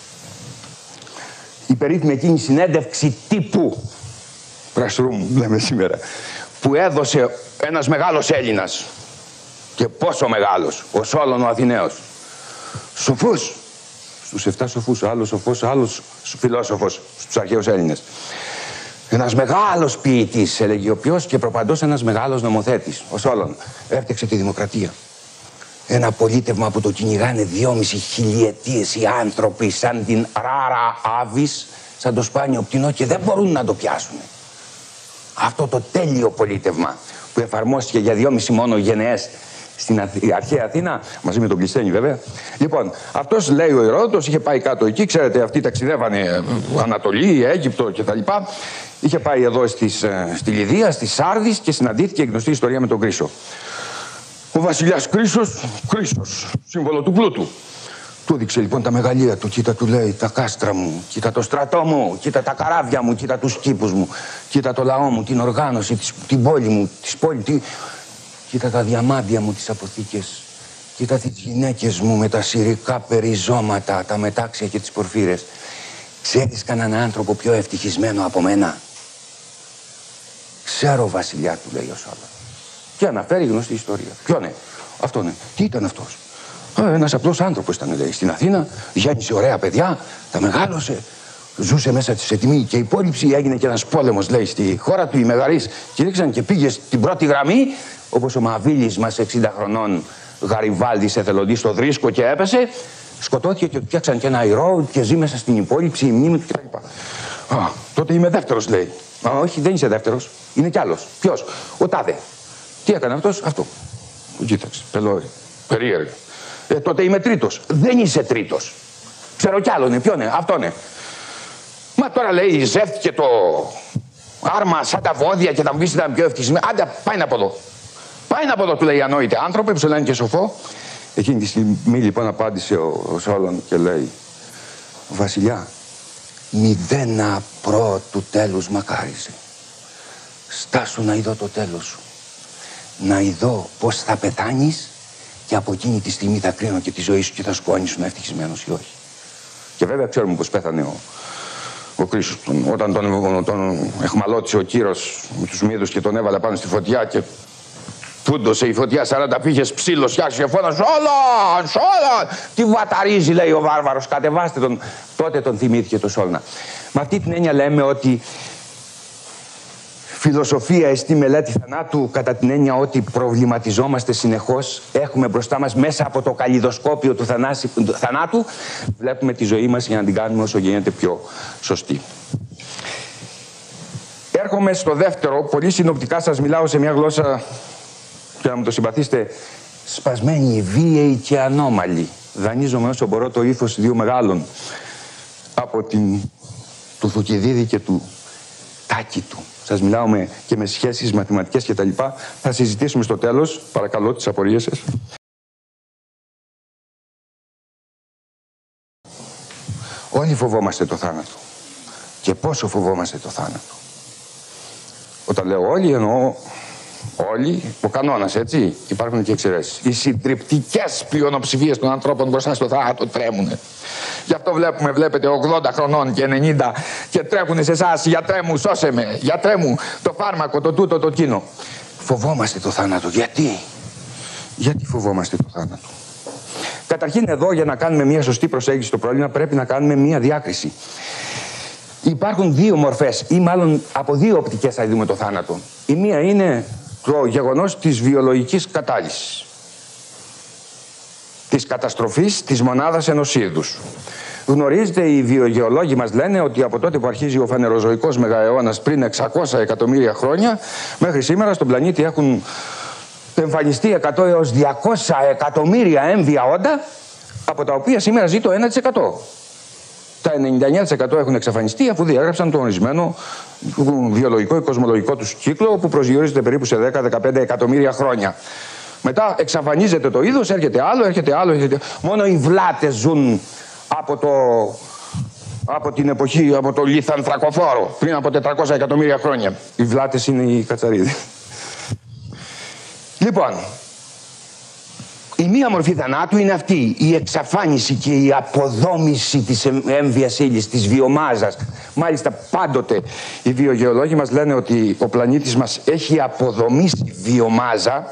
Η περίφημη εκείνη συνέντευξη τύπου, πρασρούμ λέμε σήμερα, που έδωσε ένας μεγάλος Έλληνας. Και πόσο μεγάλος, ο Σόλων ο Αθηναίος. Σοφός, στους 7 σοφούς, άλλος σοφός, άλλος φιλόσοφος στους αρχαίους Έλληνες. Ένας μεγάλος ποιητής, έλεγε ο οποίος, και προπαντός ένας μεγάλος νομοθέτης, ο Σόλων. Έφτιαξε τη δημοκρατία. Ένα πολίτευμα που το κυνηγάνε 2,5 χιλιετίες οι άνθρωποι, σαν την ράρα άβης, σαν το σπάνιο πτηνό, και δεν μπορούν να το πιάσουν. Αυτό το τέλειο πολίτευμα που εφαρμόστηκε για 2,5 μόνο γενναίες στην αρχαία Αθήνα, μαζί με τον Κλεισθένη βέβαια. Λοιπόν, αυτός, λέει ο Ηρόδοτος, είχε πάει κάτω εκεί, ξέρετε, αυτοί ταξιδεύανε Ανατολή, Αίγυπτο κτλ. Είχε πάει εδώ στη Λιδία, στη Σάρδης, και συναντήθηκε η γνωστή ιστορία με τον Κρίσο. Ο βασιλιάς Κρίσος, σύμβολο του πλούτου. Του έδειξε λοιπόν τα μεγαλεία του. Κοίτα, του λέει, τα κάστρα μου, κοίτα το στρατό μου, κοίτα τα καράβια μου, κοίτα τους κήπους μου, κοίτα το λαό μου, την οργάνωση, την πόλη μου, κοίτα τα διαμάντια μου, τις αποθήκες, κοίτα τις γυναίκες μου με τα συρικά περιζώματα, τα μετάξια και τις πορφύρες. Ξέρεις κανέναν άνθρωπο πιο ευτυχισμένο από μένα? Ξέρω, βασιλιά, του λέει ο Σόλων. Και αναφέρει γνωστή ιστορία. Ποιο είναι? Αυτό είναι. Τι ήταν αυτός? Ένας απλός άνθρωπος ήταν, λέει, στην Αθήνα, γέννησε ωραία παιδιά, τα μεγάλωσε, ζούσε μέσα σε τιμή και υπόλοιψη, έγινε και ένας πόλεμος, λέει, στη χώρα του, οι Μεγαρείς κηρύξαν και πήγε στην πρώτη γραμμή, όπως ο Μαβίλης μας 60 χρονών Γαριβάλδης εθελοντής στο Δρίσκο, και έπεσε, σκοτώθηκε και φτιάξαν και ένα ηρώο και ζει μέσα στην υπόλοιψη, η μνήμη του κτλ. Τότε είμαι δεύτερος, λέει. Όχι, δεν είσαι δεύτερος, είναι κι άλλος. Ποιος? Ο τάδε. Τι έκανε αυτός? Αυτό. Κοίταξε, πελώρη, περίεργο. Τότε είμαι τρίτος. Δεν είσαι τρίτος. Ξέρω κι άλλο είναι. Ποιο είναι? Αυτό είναι. Μα τώρα, λέει, ζεύτηκε το άρμα σαν τα βόδια και τα μου ήταν πιο ευτυχισμένοι. Άντε, πάει από εδώ. Πάει από εδώ, του λέει, ανόητε άνθρωπε, που σε λένε και σοφό. Εκείνη τη στιγμή λοιπόν απάντησε ο Σόλων και λέει, βασιλιά, μηδένα προ του τέλους μακάριζε. Στάσου να ειδώ το τέλος σου. Να ειδώ πώς θα πεθάνεις, και από εκείνη τη στιγμή θα κρίνω και τη ζωή σου και θα σου ήσουν ευτυχισμένος ή όχι. Και βέβαια ξέρουμε πώς πέθανε ο Κρίσος. Όταν τον εχμαλώτησε ο Κύρος με τους μύδους και τον έβαλε πάνω στη φωτιά και πούντωσε η φωτιά 40 πήγες ψήλος, φτιάξει και φώνας, Σόλων! Τι βαταρίζει, λέει ο βάρβαρος, κατεβάστε τον. Τότε τον θυμήθηκε το Σόλωνα. Με αυτή την έννοια λέμε ότι φιλοσοφία εστί μελέτη θανάτου, κατά την έννοια ότι προβληματιζόμαστε συνεχώς, έχουμε μπροστά μας μέσα από το καλλιδοσκόπιο του θανάτου, βλέπουμε τη ζωή μας για να την κάνουμε όσο γίνεται πιο σωστή. Έρχομαι στο δεύτερο, πολύ συνοπτικά σας μιλάω σε μια γλώσσα, και να μου το συμπαθήσετε, σπασμένη, βίαιη και ανώμαλη. Δανείζομαι όσο μπορώ το ήθος δύο μεγάλων, από του Θουκυδίδη και του Τάκητου. Σας μιλάω και με σχέσεις μαθηματικές και τα λοιπά. Θα συζητήσουμε στο τέλος, παρακαλώ, τις απορίες σας. Όλοι φοβόμαστε το θάνατο. Και πόσο φοβόμαστε το θάνατο? Όταν λέω όλοι, εννοώ όλοι, ο κανόνας, έτσι. Υπάρχουν και εξαιρέσεις. Οι συντριπτικές πλειονοψηφίες των ανθρώπων μπροστά στο θάνατο τρέμουνε. Γι' αυτό βλέπετε 80 χρονών και 90 και τρέχουν σε εσάς, γιατρέ μου, σώσε με, γιατρέ μου, το φάρμακο, το τούτο, το τίνο. Φοβόμαστε το θάνατο. Γιατί? Γιατί φοβόμαστε το θάνατο? Καταρχήν εδώ, για να κάνουμε μια σωστή προσέγγιση στο πρόβλημα, πρέπει να κάνουμε μια διάκριση. Υπάρχουν δύο μορφές, ή μάλλον από δύο οπτικές θα δούμε το θάνατο. Η μία είναι το γεγονός της βιολογικής κατάλυσης, της καταστροφής της μονάδας ενός είδους. Γνωρίζετε, οι βιογεολόγοι μας λένε ότι από τότε που αρχίζει ο φανεροζωικός μεγααιώνας πριν 600 εκατομμύρια χρόνια, μέχρι σήμερα στον πλανήτη έχουν εμφανιστεί 100 έως 200 εκατομμύρια έμβια όντα, από τα οποία σήμερα ζει το 1%. Τα 99% έχουν εξαφανιστεί αφού διέγραψαν τον ορισμένο βιολογικό ή κοσμολογικό τους κύκλο, που προσδιορίζεται περίπου σε 10-15 εκατομμύρια χρόνια. Μετά εξαφανίζεται το είδος, έρχεται άλλο, έρχεται άλλο, έρχεται... Μόνο οι βλάτες ζουν από το από την εποχή, από το Λιθανθρακοφόρο, πριν από 400 εκατομμύρια χρόνια. Οι βλάτες είναι οι κατσαρίδες. Λοιπόν, η μία μορφή θανάτου είναι αυτή, η εξαφάνιση και η αποδόμηση της έμβιας ύλης, της βιομάζας. Μάλιστα πάντοτε οι βιογεολόγοι μας λένε ότι ο πλανήτης μας έχει αποδομήσει βιομάζα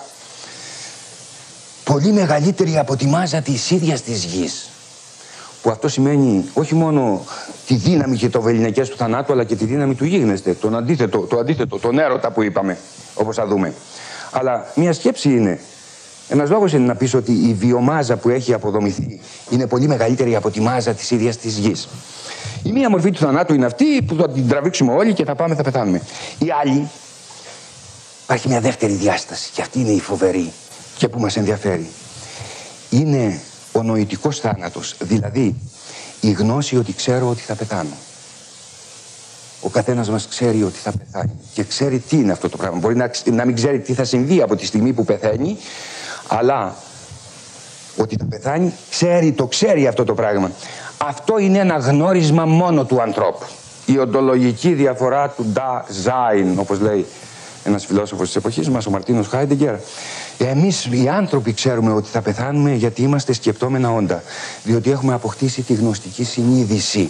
πολύ μεγαλύτερη από τη μάζα της ίδιας της γης. Που αυτό σημαίνει όχι μόνο τη δύναμη και το βεληνικές του θανάτου, αλλά και τη δύναμη του γίγνεσθε, το αντίθετο, τον έρωτα που είπαμε, όπως θα δούμε. Αλλά μια σκέψη είναι, ένας λόγος είναι να πεις ότι η βιομάζα που έχει αποδομηθεί είναι πολύ μεγαλύτερη από τη μάζα της ίδιας της γης. Η μία μορφή του θανάτου είναι αυτή που θα την τραβήξουμε όλοι και θα πάμε, θα πεθάνουμε. Η άλλη, υπάρχει μια δεύτερη διάσταση και αυτή είναι η φοβερή και που μας ενδιαφέρει. Είναι ο νοητικός θάνατος, δηλαδή η γνώση ότι ξέρω ότι θα πεθάνω. Ο καθένας μας ξέρει ότι θα πεθάνει και ξέρει τι είναι αυτό το πράγμα. Μπορεί να μην ξέρει τι θα συμβεί από τη στιγμή που πεθαίνει, αλλά ότι θα πεθάνει, το ξέρει αυτό το πράγμα. Αυτό είναι ένα γνώρισμα μόνο του ανθρώπου. Η οντολογική διαφορά του Dasein, όπως λέει ένας φιλόσοφος της εποχής μας, ο Μαρτίνος Χάιντεγκερ. Εμείς οι άνθρωποι ξέρουμε ότι θα πεθάνουμε γιατί είμαστε σκεπτόμενα όντα. Διότι έχουμε αποκτήσει τη γνωστική συνείδηση.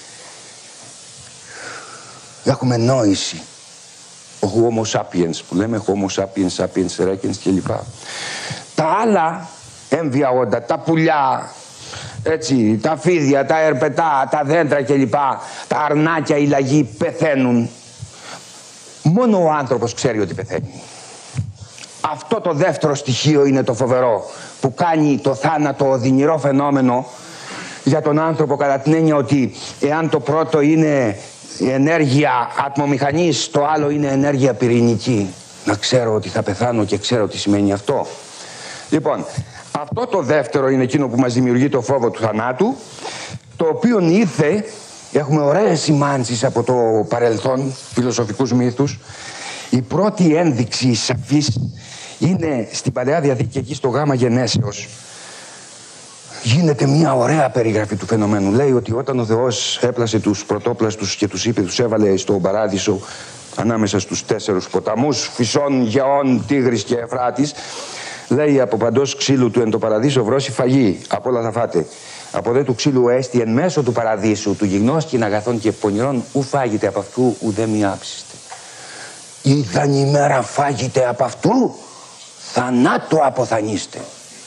Έχουμε νόηση. Ο Homo sapiens που λέμε, Homo sapiens, sapiens erectus κλπ. Τα άλλα έμβια όντα, τα πουλιά, έτσι, τα φίδια, τα ερπετά, τα δέντρα κλπ. Τα αρνάκια, οι λαγοί πεθαίνουν. Μόνο ο άνθρωπος ξέρει ότι πεθαίνει. Αυτό το δεύτερο στοιχείο είναι το φοβερό που κάνει το θάνατο οδυνηρό φαινόμενο για τον άνθρωπο, κατά την έννοια ότι εάν το πρώτο είναι ενέργεια ατμομηχανής, το άλλο είναι ενέργεια πυρηνική. Να ξέρω ότι θα πεθάνω και ξέρω τι σημαίνει αυτό. Λοιπόν, αυτό το δεύτερο είναι εκείνο που μας δημιουργεί το φόβο του θανάτου, το οποίο ήρθε, έχουμε ωραίες σημάνσεις από το παρελθόν, φιλοσοφικούς μύθους. Η πρώτη ένδειξη σαφής είναι στην Παλαιά Διαθήκη, εκεί στο Γ Γενέσεως. Γίνεται μια ωραία περιγραφή του φαινομένου. Λέει ότι όταν ο Θεός έπλασε τους πρωτόπλαστους και τους είπε, τους έβαλε στον παράδεισο ανάμεσα στους 4 ποταμούς, Φυσών, Γεών, Τίγρης και Εφράτης, λέει από παντός ξύλου του εν το παραδείσο βρώσει φαγή, απ' όλα θα φάτε. Από δε του ξύλου έστι εν μέσω του παραδείσου, του γιγνώσκην αγαθών και πονηρών, ου φάγετε από αυτού, ουδέ μη άψιστε. Είδαν ημέρα φάγετε από αυτού, θανάτω αποθανείστε.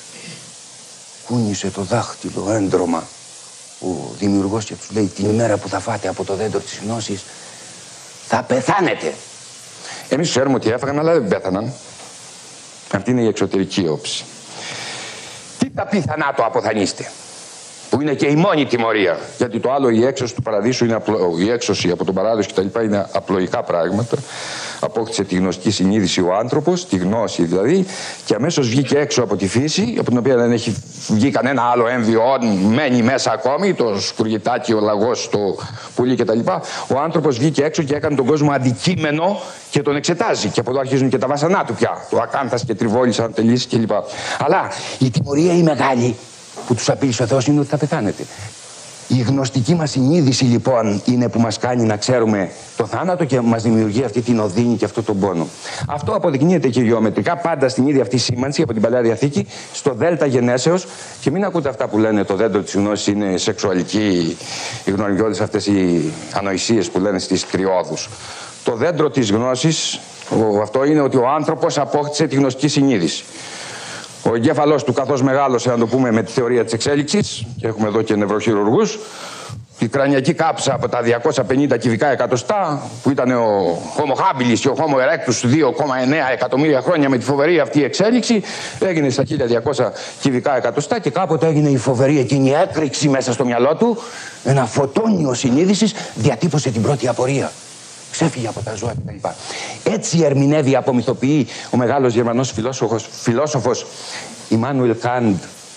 Κούνησε το δάχτυλο έντρωμα ο δημιουργός και τους λέει, την ημέρα που θα φάτε από το δέντρο της γνώσης θα πεθάνετε. Εμείς ξέρουμε ότι έφαγαν, αλλά δεν πέθαναν. Αυτή είναι η εξωτερική όψη. Τι θα πει θανάτω αποθανείστε, που είναι και η μόνη τιμωρία. Γιατί το άλλο, η έξωση του παραδείσου, είναι η έξωση από τον παράδεισο κτλ. Είναι απλοϊκά πράγματα. Απόκτησε τη γνωστική συνείδηση ο άνθρωπος, τη γνώση δηλαδή, και αμέσως βγήκε έξω από τη φύση, από την οποία δεν έχει βγει κανένα άλλο έμβιο, μένει μέσα ακόμη, το σκουριετάκι, ο λαγός, το πουλί κτλ. Ο άνθρωπος βγήκε έξω και έκανε τον κόσμο αντικείμενο και τον εξετάζει. Και από εδώ αρχίζουν και τα βάσανά του πια. Το ακάνθας και τριβόλης, αν τελείσει κλπ. Αλλά η τιμωρία η μεγάλη που τους απείλησε ο Θεός είναι ότι θα πεθάνετε. Η γνωστική μας συνείδηση λοιπόν είναι που μας κάνει να ξέρουμε το θάνατο και μας δημιουργεί αυτή την οδύνη και αυτό τον πόνο. Αυτό αποδεικνύεται και γεωμετρικά πάντα στην ίδια αυτή σήμανση από την Παλαιά Διαθήκη, στο Δέλτα Γενέσεως. Και μην ακούτε αυτά που λένε το δέντρο της γνώσης είναι σεξουαλική, οι γνωριμιώδεις αυτές οι ανοησίες που λένε στις τριώδους. Το δέντρο της γνώσης, αυτό είναι ότι ο άνθρωπος απόκτησε τη γνωστική συνείδηση. Ο εγκέφαλός του, καθώς μεγάλωσε, να το πούμε με τη θεωρία της εξέλιξης, και έχουμε εδώ και νευροχειρουργούς, η κρανιακή κάψα από τα 250 κυβικά εκατοστά, που ήταν ο Homo habilis και ο Homo erectus 2,9 εκατομμύρια χρόνια με τη φοβερή αυτή εξέλιξη, έγινε στα 1200 κυβικά εκατοστά και κάποτε έγινε η φοβερή εκείνη έκρηξη μέσα στο μυαλό του, ένα φωτόνιο συνείδησης, διατύπωσε την πρώτη απορία. Ξέφυγε από τα ζώα κτλ. Έτσι ερμηνεύει, απομυθοποιεί ο μεγάλος Γερμανός φιλόσοφος Ιμάνουελ Καντ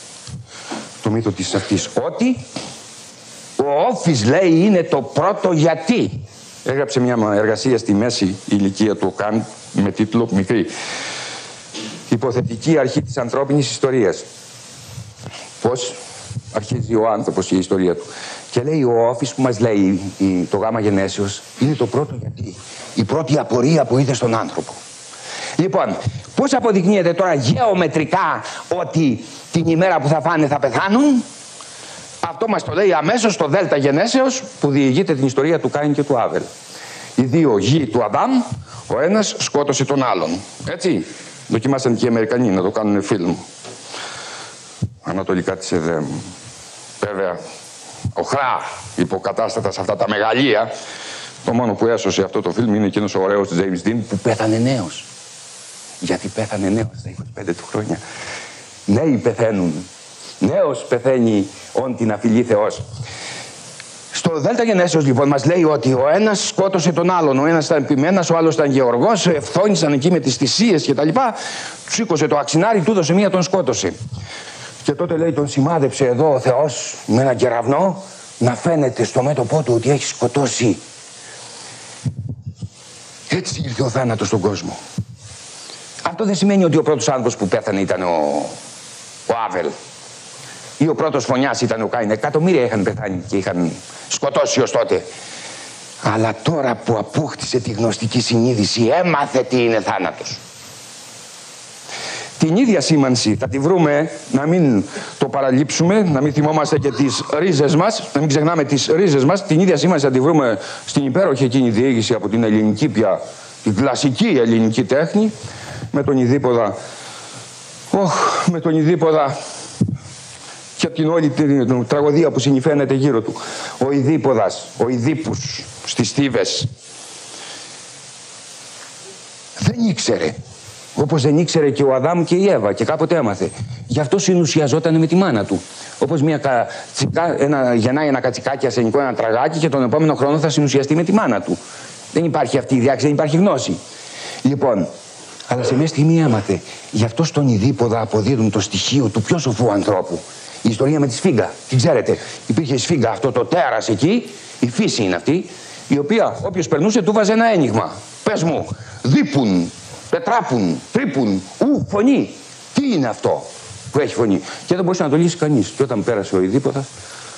το μύθο της αυτής, ότι ο όφης, λέει, είναι το πρώτο γιατί. Έγραψε μια εργασία στη μέση ηλικία του Καντ με τίτλο μικρή, «Υποθετική αρχή της ανθρώπινης ιστορίας». Πώς αρχίζει ο άνθρωπος και η ιστορία του. Και λέει ο Όφης που μας λέει το γάμα γενέσεως είναι το πρώτο γιατί. Η πρώτη απορία που είδε στον άνθρωπο. Λοιπόν, πώς αποδεικνύεται τώρα γεωμετρικά ότι την ημέρα που θα φάνε θα πεθάνουν? Αυτό μας το λέει αμέσως το Δέλτα Γενέσεως που διηγείται την ιστορία του Κάιν και του Άβελ. Οι δύο γη του Αδάμ, ο ένας σκότωσε τον άλλον. Έτσι, δοκιμάσαν και οι Αμερικανοί να το κάνουν φιλμ. Ανατολικά της Εδέμ. Βέβαια, οχρά υποκατάστατα σε αυτά τα μεγαλεία. Το μόνο που έσωσε αυτό το φιλμ είναι εκείνος ο ωραίος James Dean που πέθανε νέος. Γιατί πέθανε νέος στα 25 του χρόνια. Νέοι πεθαίνουν. Νέος πεθαίνει όν την αφιλεί Θεός. Στο Δέλτα Γενέσεως λοιπόν μας λέει ότι ο ένας σκότωσε τον άλλον. Ο ένας ήταν επιμένας, ο άλλος ήταν γεωργός. Ευθόνησαν εκεί με τις θυσίες και τα λοιπά. Του σήκωσε το αξινάρι, του έδωσε μία, τον σκότωσε. Και τότε λέει τον σημάδεψε εδώ ο Θεός με ένα κεραυνό να φαίνεται στο μέτωπό του ότι έχει σκοτώσει. Έτσι ήρθε ο θάνατος στον κόσμο. Αυτό δεν σημαίνει ότι ο πρώτος άνθρωπος που πέθανε ήταν ο Άβελ. Ή ο πρώτος φωνιάς ήταν ο Κάιν. Εκατομμύρια είχαν πεθάνει και είχαν σκοτώσει ως τότε. Αλλά τώρα που απόκτησε τη γνωστική συνείδηση έμαθε τι είναι θάνατος. Την ίδια σήμανση θα τη βρούμε, να μην το παραλείψουμε, να μην θυμόμαστε και τις ρίζες μας, να μην ξεχνάμε τις ρίζες μας. Την ίδια σήμανση θα τη βρούμε στην υπέροχη εκείνη διήγηση από την ελληνική πια, την κλασική ελληνική τέχνη, με τον Ιδίποδα. Με τον Ιδίποδα και την όλη την τραγωδία που συνηφαίνεται γύρω του. Ο Ιδίποδας, ο Ιδίπους στις Θήβες. Δεν ήξερε. Όπως δεν ήξερε και ο Αδάμ και η Εύα και κάποτε έμαθε. Γι' αυτό συνουσιαζόταν με τη μάνα του. Όπως γεννάει ένα κατσικάκι ασενικό, ένα τραγάκι και τον επόμενο χρόνο θα συνουσιαστεί με τη μάνα του. Δεν υπάρχει αυτή η διάκριση, δεν υπάρχει γνώση. Λοιπόν, αλλά σε μια στιγμή έμαθε. Γι' αυτό στον Ιδίποδα αποδίδουν το στοιχείο του πιο σοφού ανθρώπου. Η ιστορία με τη σφίγγα. Την ξέρετε. Υπήρχε η σφίγγα, αυτό το τέρας εκεί, η φύση είναι αυτή, η οποία όποιος περνούσε του βάζε ένα ένιγμα. Πες μου, δίπουν, πετράπουν, τρίπουν, φωνή. Τι είναι αυτό που έχει φωνή? Και δεν μπορούσε να το λύσει κανείς. Και όταν πέρασε ο Ιδίποδας,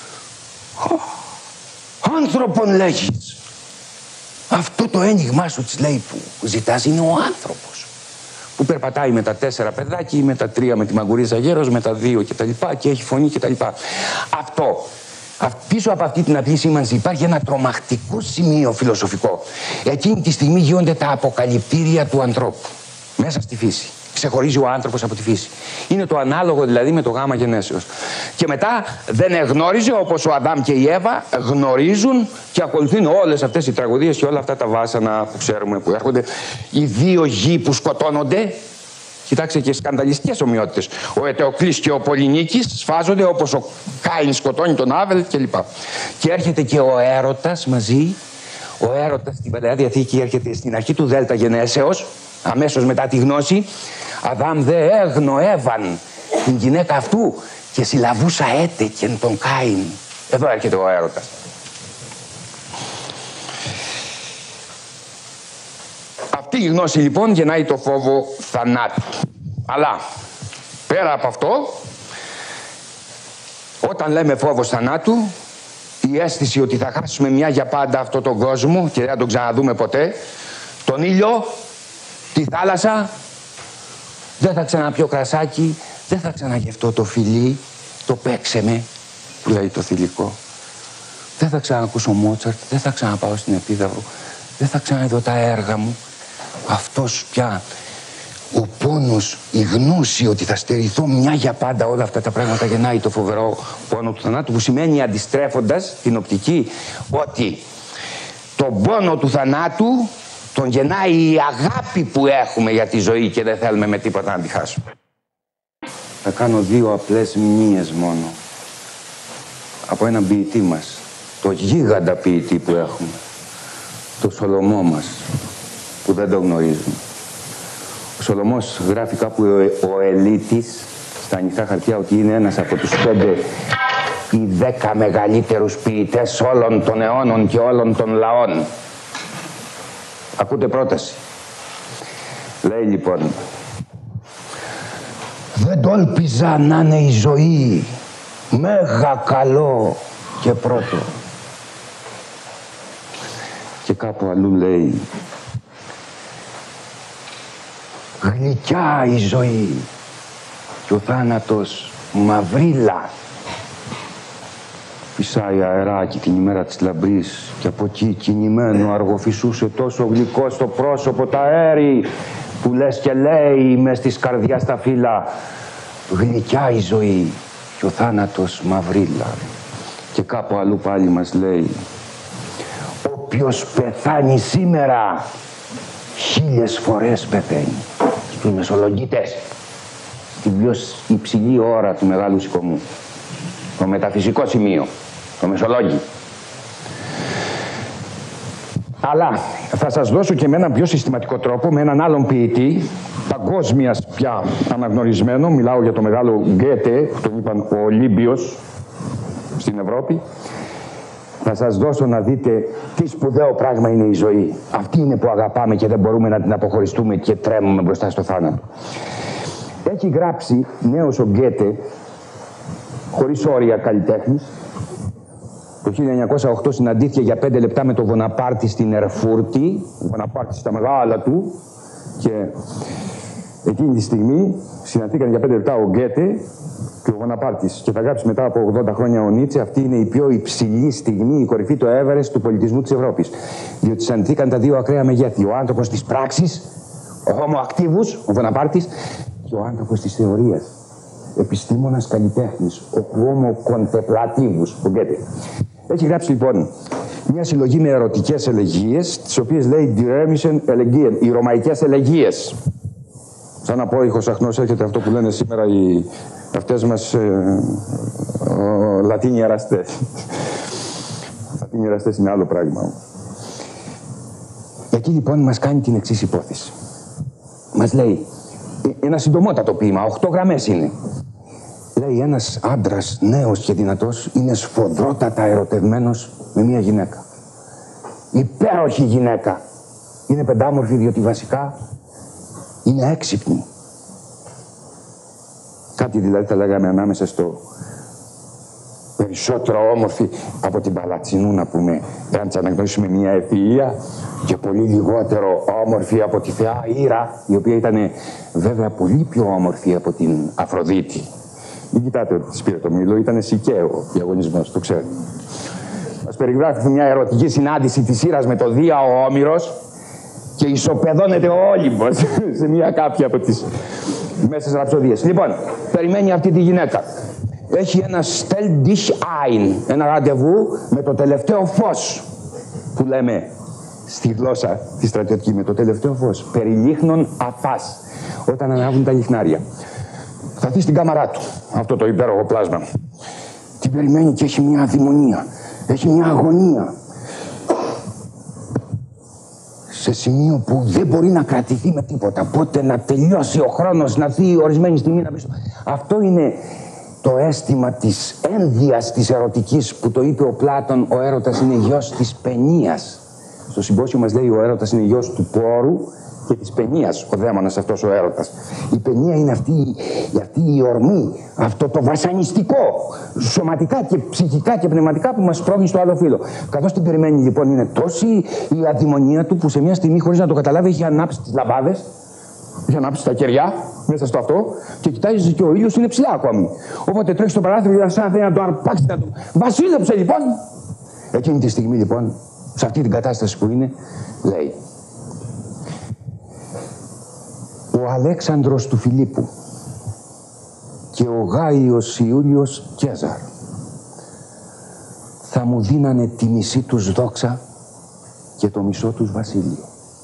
άνθρωπον λέγεις. Αυτό το ένιγμά σου, της λέει, που ζητάς είναι ο άνθρωπος. Που περπατάει με τα 4 παιδάκι, με τα 3 με τη μαγκουρίζα γέρος, με τα 2 κτλ. Και έχει φωνή κτλ. Αυτό. Πίσω από αυτή την απλή σήμανση υπάρχει ένα τρομακτικό σημείο φιλοσοφικό. Εκείνη τη στιγμή γίνονται τα αποκαλυπτήρια του ανθρώπου. Μέσα στη φύση. Ξεχωρίζει ο άνθρωπος από τη φύση. Είναι το ανάλογο δηλαδή με το γάμα γενέσεως. Και μετά δεν εγνώριζε όπως ο Αδάμ και η Εύα γνωρίζουν και ακολουθούν όλες αυτές οι τραγωδίες και όλα αυτά τα βάσανα που ξέρουμε που έρχονται. Οι δύο γη που σκοτώνονται. Κοιτάξτε και σκανδαλιστικές ομοιότητες. Ο Ετεοκλής και ο Πολυνίκης σφάζονται όπως ο Κάιν σκοτώνει τον Άβελ κλπ. Και έρχεται και ο έρωτας μαζί. Ο έρωτας στην Παλαιά Διαθήκη έρχεται στην αρχή του Δέλτα Γενέσεως, αμέσως μετά τη γνώση. Αδάμ δε έγνω Εύαν, την γυναίκα αυτού, και συλλαβούσα έτεκεν τον Κάιν. Εδώ έρχεται ο έρωτας. Αυτή η γνώση λοιπόν γεννάει το φόβο θανάτου. Αλλά πέρα από αυτό, όταν λέμε φόβος θανάτου, η αίσθηση ότι θα χάσουμε μια για πάντα αυτόν τον κόσμο και δεν θα τον ξαναδούμε ποτέ, τον ήλιο, τη θάλασσα, δεν θα ξαναπιω κρασάκι, δεν θα ξαναγευτώ το φιλί, το παίξε με, που λέει το θηλυκό. Δεν θα ξανακούσω Μότσαρτ, δεν θα ξαναπάω στην Επίδαυρο, δεν θα ξαναδώ τα έργα μου. Αυτός πια ο πόνος, η γνώση ότι θα στερηθώ μια για πάντα όλα αυτά τα πράγματα γεννάει το φοβερό πόνο του θανάτου, που σημαίνει αντιστρέφοντας την οπτική ότι τον πόνο του θανάτου τον γεννάει η αγάπη που έχουμε για τη ζωή και δεν θέλουμε με τίποτα να τη χάσουμε. Θα κάνω 2 απλές μνήες μόνο από έναν ποιητή μας, το γίγαντα ποιητή που έχουμε, το Σολομό μας, που δεν το γνωρίζουμε. Ο Σολομός γράφει κάπου ο Ελίτης στα ανοιχτά χαρτιά ότι είναι ένας από τους 5 ή 10 μεγαλύτερους ποιητές όλων των αιώνων και όλων των λαών. Ακούτε πρόταση. Λέει λοιπόν, δεν τόλπιζα να είναι η ζωή Μέγα καλό και πρώτο. Και κάπου αλλού λέει, γλυκιά η ζωή και ο θάνατος μαυρίλα. Φυσάει αεράκι την ημέρα της λαμπρής και από εκεί κινημένο αργοφυσούσε τόσο γλυκό στο πρόσωπο τα αέρι που λες και λέει μες της καρδιάς τα φύλλα, γλυκιά η ζωή και ο θάνατος μαυρίλα. Και κάπου αλλού πάλι μας λέει, όποιος πεθάνει σήμερα 1000 φορές πεθαίνει. Στους μεσολογγίτες, στην πιο υψηλή ώρα του Μεγάλου Σηκωμού, το μεταφυσικό σημείο, το Μεσολόγγι. Αλλά θα σας δώσω και με έναν πιο συστηματικό τρόπο, με έναν άλλον ποιητή, παγκόσμιας πια αναγνωρισμένο, μιλάω για το μεγάλο Γκέτε, που τον είπαν ο Ολύμπιος στην Ευρώπη. Θα σας δώσω να δείτε τι σπουδαίο πράγμα είναι η ζωή. Αυτή είναι που αγαπάμε και δεν μπορούμε να την αποχωριστούμε και τρέμουμε μπροστά στο θάνατο. Έχει γράψει νέος ο Γκέτε, χωρίς όρια καλλιτέχνης. Το 1908 συναντήθηκε για 5 λεπτά με τον Βοναπάρτη στην Ερφούρτη. Ο Βοναπάρτη στα μεγάλα του. Και εκείνη τη στιγμή συναντήθηκαν για 5 λεπτά ο Γκέτε και ο Βοναπάρτης. Και θα γράψει μετά από 80 χρόνια ο Νίτσε, αυτή είναι η πιο υψηλή στιγμή, η κορυφή του Everest του πολιτισμού της Ευρώπης. Διότι συναντήθηκαν τα δύο ακραία μεγέθη. Ο άνθρωπος της πράξης, ο Homo activus, ο Βοναπάρτης, και ο άνθρωπος της θεωρίας. Επιστήμονας καλλιτέχνης, ο Homo contemplativus, ο Γκέτε. Έχει γράψει λοιπόν μια συλλογή με ερωτικές ελεγγύες, τις οποίες λέει Die Römischen Elegien, οι ρωμαϊκές ελεγγύες. Σαν απόϊχος αχνός έρχεται αυτό που λένε σήμερα αυτές μας Λατίνοι εραστές. Λατίνοι εραστές είναι άλλο πράγμα. Εκεί λοιπόν μας κάνει την εξής υπόθεση. Μας λέει ένα συντομότατο ποίημα, 8 γραμμές είναι. Λέει ένας άντρας νέος και δυνατός είναι σφοδρότατα ερωτευμένος με μια γυναίκα. Υπέροχη γυναίκα. Είναι πεντάμορφη διότι βασικά είναι έξυπνη. Κάτι δηλαδή θα λέγαμε ανάμεσα στο περισσότερο όμορφη από την Παλατσινού, να πούμε, εάν της αναγνωρίσουμε μια ευφυΐα, και πολύ λιγότερο όμορφη από τη θεά Ήρα, η οποία ήταν βέβαια πολύ πιο όμορφη από την Αφροδίτη. Μην κοιτάτε ότι της πήρε το μήλο, ήταν σικαίο ο διαγωνισμός, το ξέρετε. Μας περιγράφει μια ερωτική συνάντηση της Ήρας με το Δία ο Όμηρος και ισοπεδώνεται ο Όλυμπος σε μια κάποια από τις μέσες ραψοδίες. Λοιπόν, περιμένει αυτή τη γυναίκα. Έχει ένα Stell dich ein, ένα ραντεβού με το τελευταίο φως που λέμε στη γλώσσα τη στρατιωτική, με το τελευταίο φως. Περιλίχνων αφάς, όταν ανάβουν τα λιχνάρια. Θα δει στην κάμαρά του αυτό το υπέροχο πλάσμα. Την περιμένει και έχει μια αδημονία, έχει μια αγωνία. Σε σημείο που δεν μπορεί να κρατηθεί με τίποτα. Πότε να τελειώσει ο χρόνος, να δει ορισμένη στιγμή να πει. Αυτό είναι το αίσθημα της ένδυας της ερωτικής που το είπε ο Πλάτων, ο έρωτας είναι γιος της παινίας. Στο συμπόσιο μας λέει ο έρωτας είναι γιος του πόρου και της παινίας, ο δαίμονας αυτός ο έρωτας. Η παινία είναι αυτή η ορμή, αυτό το βασανιστικό, σωματικά και ψυχικά και πνευματικά που μας πρόχνει στο άλλο φύλλο. Καθώς την περιμένει λοιπόν είναι τόση η αδημονία του που σε μια στιγμή χωρίς να το καταλάβει έχει ανάψει τις λαμπάδες, έχει ανάψει τα κεριά μέσα στο αυτό και κοιτάζει και ο ήλιος είναι ψηλά ακόμη. Οπότε τρέχει στο παράθυρο σαν θέλει να το αρπάξει, να το βασίλεψε λοιπόν. Εκείνη τη στιγμή λοιπόν, σε αυτή την κατάσταση που είναι, λέει: ο Αλέξανδρος του Φιλίππου και ο Γάιος Ιούλιος Κέζαρ θα μου δίνανε τη μισή τους δόξα και το μισό τους βασίλειο.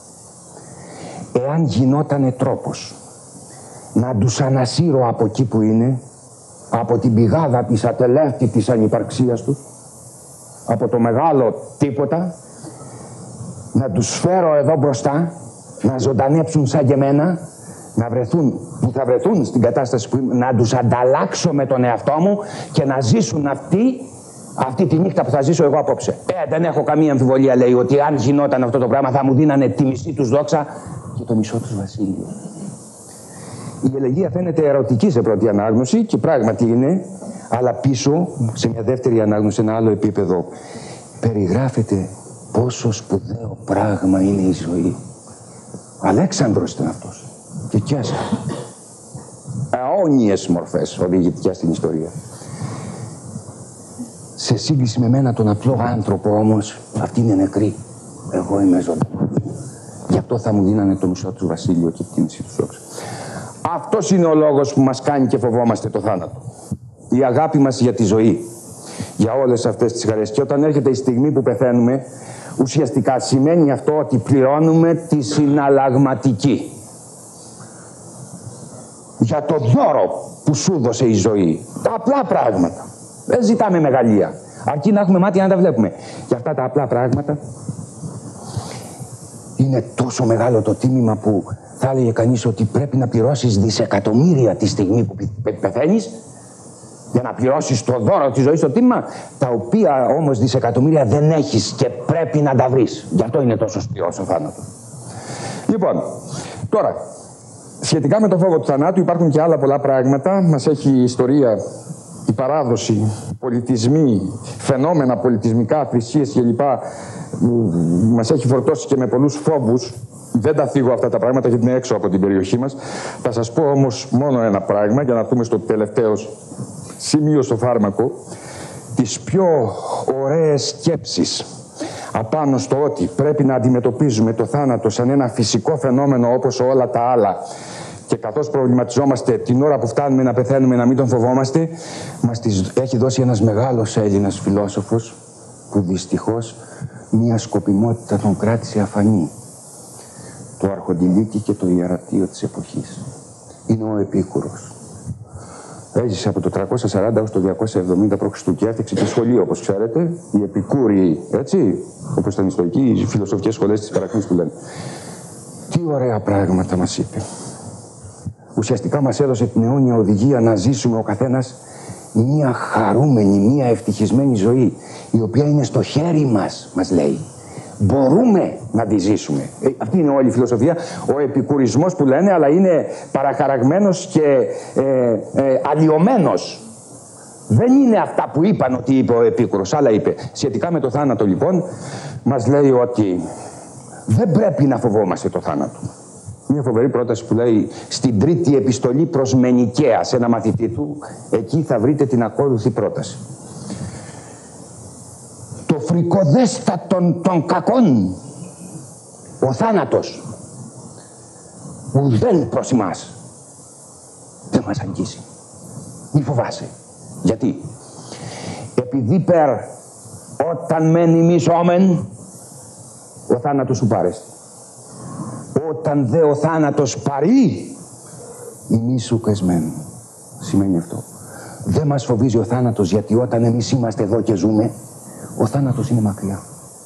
Εάν γινότανε τρόπος να τους ανασύρω από εκεί που είναι, από την πηγάδα της ατελεύτητης ανυπαρξίας τους, από το μεγάλο τίποτα, να τους φέρω εδώ μπροστά, να ζωντανέψουν σαν και εμένα, να βρεθούν, που θα βρεθούν στην κατάσταση που είμαι, να τους ανταλλάξω με τον εαυτό μου και να ζήσουν αυτή τη νύχτα που θα ζήσω εγώ απόψε. Δεν έχω καμία αμφιβολία, λέει, ότι αν γινόταν αυτό το πράγμα θα μου δίνανε τη μισή τους δόξα και το μισό τους βασίλειο. Η ελεγγύα φαίνεται ερωτική σε πρώτη ανάγνωση και πράγματι είναι, αλλά πίσω, σε μια δεύτερη ανάγνωση, σε ένα άλλο επίπεδο, περιγράφεται πόσο σπουδαίο πράγμα είναι η ζωή. Αλέξανδρος ήταν αυτός. Και Κέσσαρ. Αόνιες μορφές οδηγητικές στην ιστορία. Σε σύγκριση με μένα τον απλό άνθρωπο όμως, αυτοί είναι νεκροί. Εγώ είμαι ζωντανός. Γι' αυτό θα μου δίνανε το μισό του βασίλειο και τη μισή του δόξα. Αυτός είναι ο λόγος που μας κάνει και φοβόμαστε το θάνατο. Η αγάπη μας για τη ζωή. Για όλες αυτές τις χαρές. Και όταν έρχεται η στιγμή που πεθαίνουμε, ουσιαστικά σημαίνει αυτό ότι πληρώνουμε τη συναλλαγματική. Για το δώρο που σου δώσε η ζωή. Τα απλά πράγματα. Δεν ζητάμε μεγαλεία. Αρκεί να έχουμε μάτια να τα βλέπουμε. Και αυτά τα απλά πράγματα είναι τόσο μεγάλο το τίμημα που θα έλεγε κανείς ότι πρέπει να πληρώσεις δισεκατομμύρια τη στιγμή που πεθαίνεις για να πληρώσεις το δώρο της ζωής, το τίμημα, τα οποία όμως δισεκατομμύρια δεν έχεις και πρέπει να τα βρεις. Γι' αυτό είναι τόσο σκληρός ο θάνατος. Λοιπόν, τώρα, σχετικά με το φόβο του θανάτου υπάρχουν και άλλα πολλά πράγματα. Μας έχει η ιστορία, η παράδοση, πολιτισμοί, φαινόμενα πολιτισμικά, θρησκείες κλπ. Μας έχει φορτώσει και με πολλούς φόβους. Δεν τα θίγω αυτά τα πράγματα γιατί είναι έξω από την περιοχή μας. Θα σας πω όμως μόνο ένα πράγμα για να έρθουμε στο τελευταίο σημείο στο φάρμακο. Τις πιο ωραίες σκέψεις απάνω στο ότι πρέπει να αντιμετωπίζουμε το θάνατο σαν ένα φυσικό φαινόμενο όπως όλα τα άλλα και καθώς προβληματιζόμαστε την ώρα που φτάνουμε να πεθαίνουμε να μην τον φοβόμαστε, μας τις έχει δώσει ένας μεγάλος Έλληνας φιλόσοφος που δυστυχώς μία σκοπιμότητα τον κράτησε αφανή. Το Αρχοντιλίκη και το Ιερατείο της εποχής. Είναι ο Επίκουρος. Έζησε από το 340 έως το 270 π.Χ. και έφτιαξε και σχολείο, όπως ξέρετε. Οι Επικούριοι, έτσι, όπως ήταν ιστορικοί, οι φιλοσοφικές σχολές της Παρακμής που λένε. Τι ωραία πράγματα μας είπε. Ουσιαστικά μας έδωσε την αιώνια οδηγία να ζήσουμε ο καθένας μία χαρούμενη, μία ευτυχισμένη ζωή, η οποία είναι στο χέρι μας, μας λέει. Μπορούμε να τη ζήσουμε. Αυτή είναι όλη η φιλοσοφία. Ο επικουρισμός που λένε, αλλά είναι παραχαραγμένος και αλλοιωμένος. Δεν είναι αυτά που είπαν ότι είπε ο Επίκουρος, άλλα είπε. Σχετικά με το θάνατο λοιπόν, μας λέει ότι δεν πρέπει να φοβόμαστε το θάνατο. Μια φοβερή πρόταση που λέει στην τρίτη επιστολή προς Μενικαία, σε ένα μαθητή του, εκεί θα βρείτε την ακόλουθη πρόταση. Το φρικοδέστατον των κακών, ο θάνατος, ουδέν προς εμάς δεν μας αγγίσει. Μη φοβάσαι. Γιατί? Επειδή περ όταν μεν ημισόμεν, ο θάνατος σου πάρεσαι. Όταν δε ο θάνατος παρεί, ημίσου κεσμένου. Σημαίνει αυτό. Δεν μας φοβίζει ο θάνατος, γιατί όταν εμείς είμαστε εδώ και ζούμε, ο θάνατος είναι μακριά.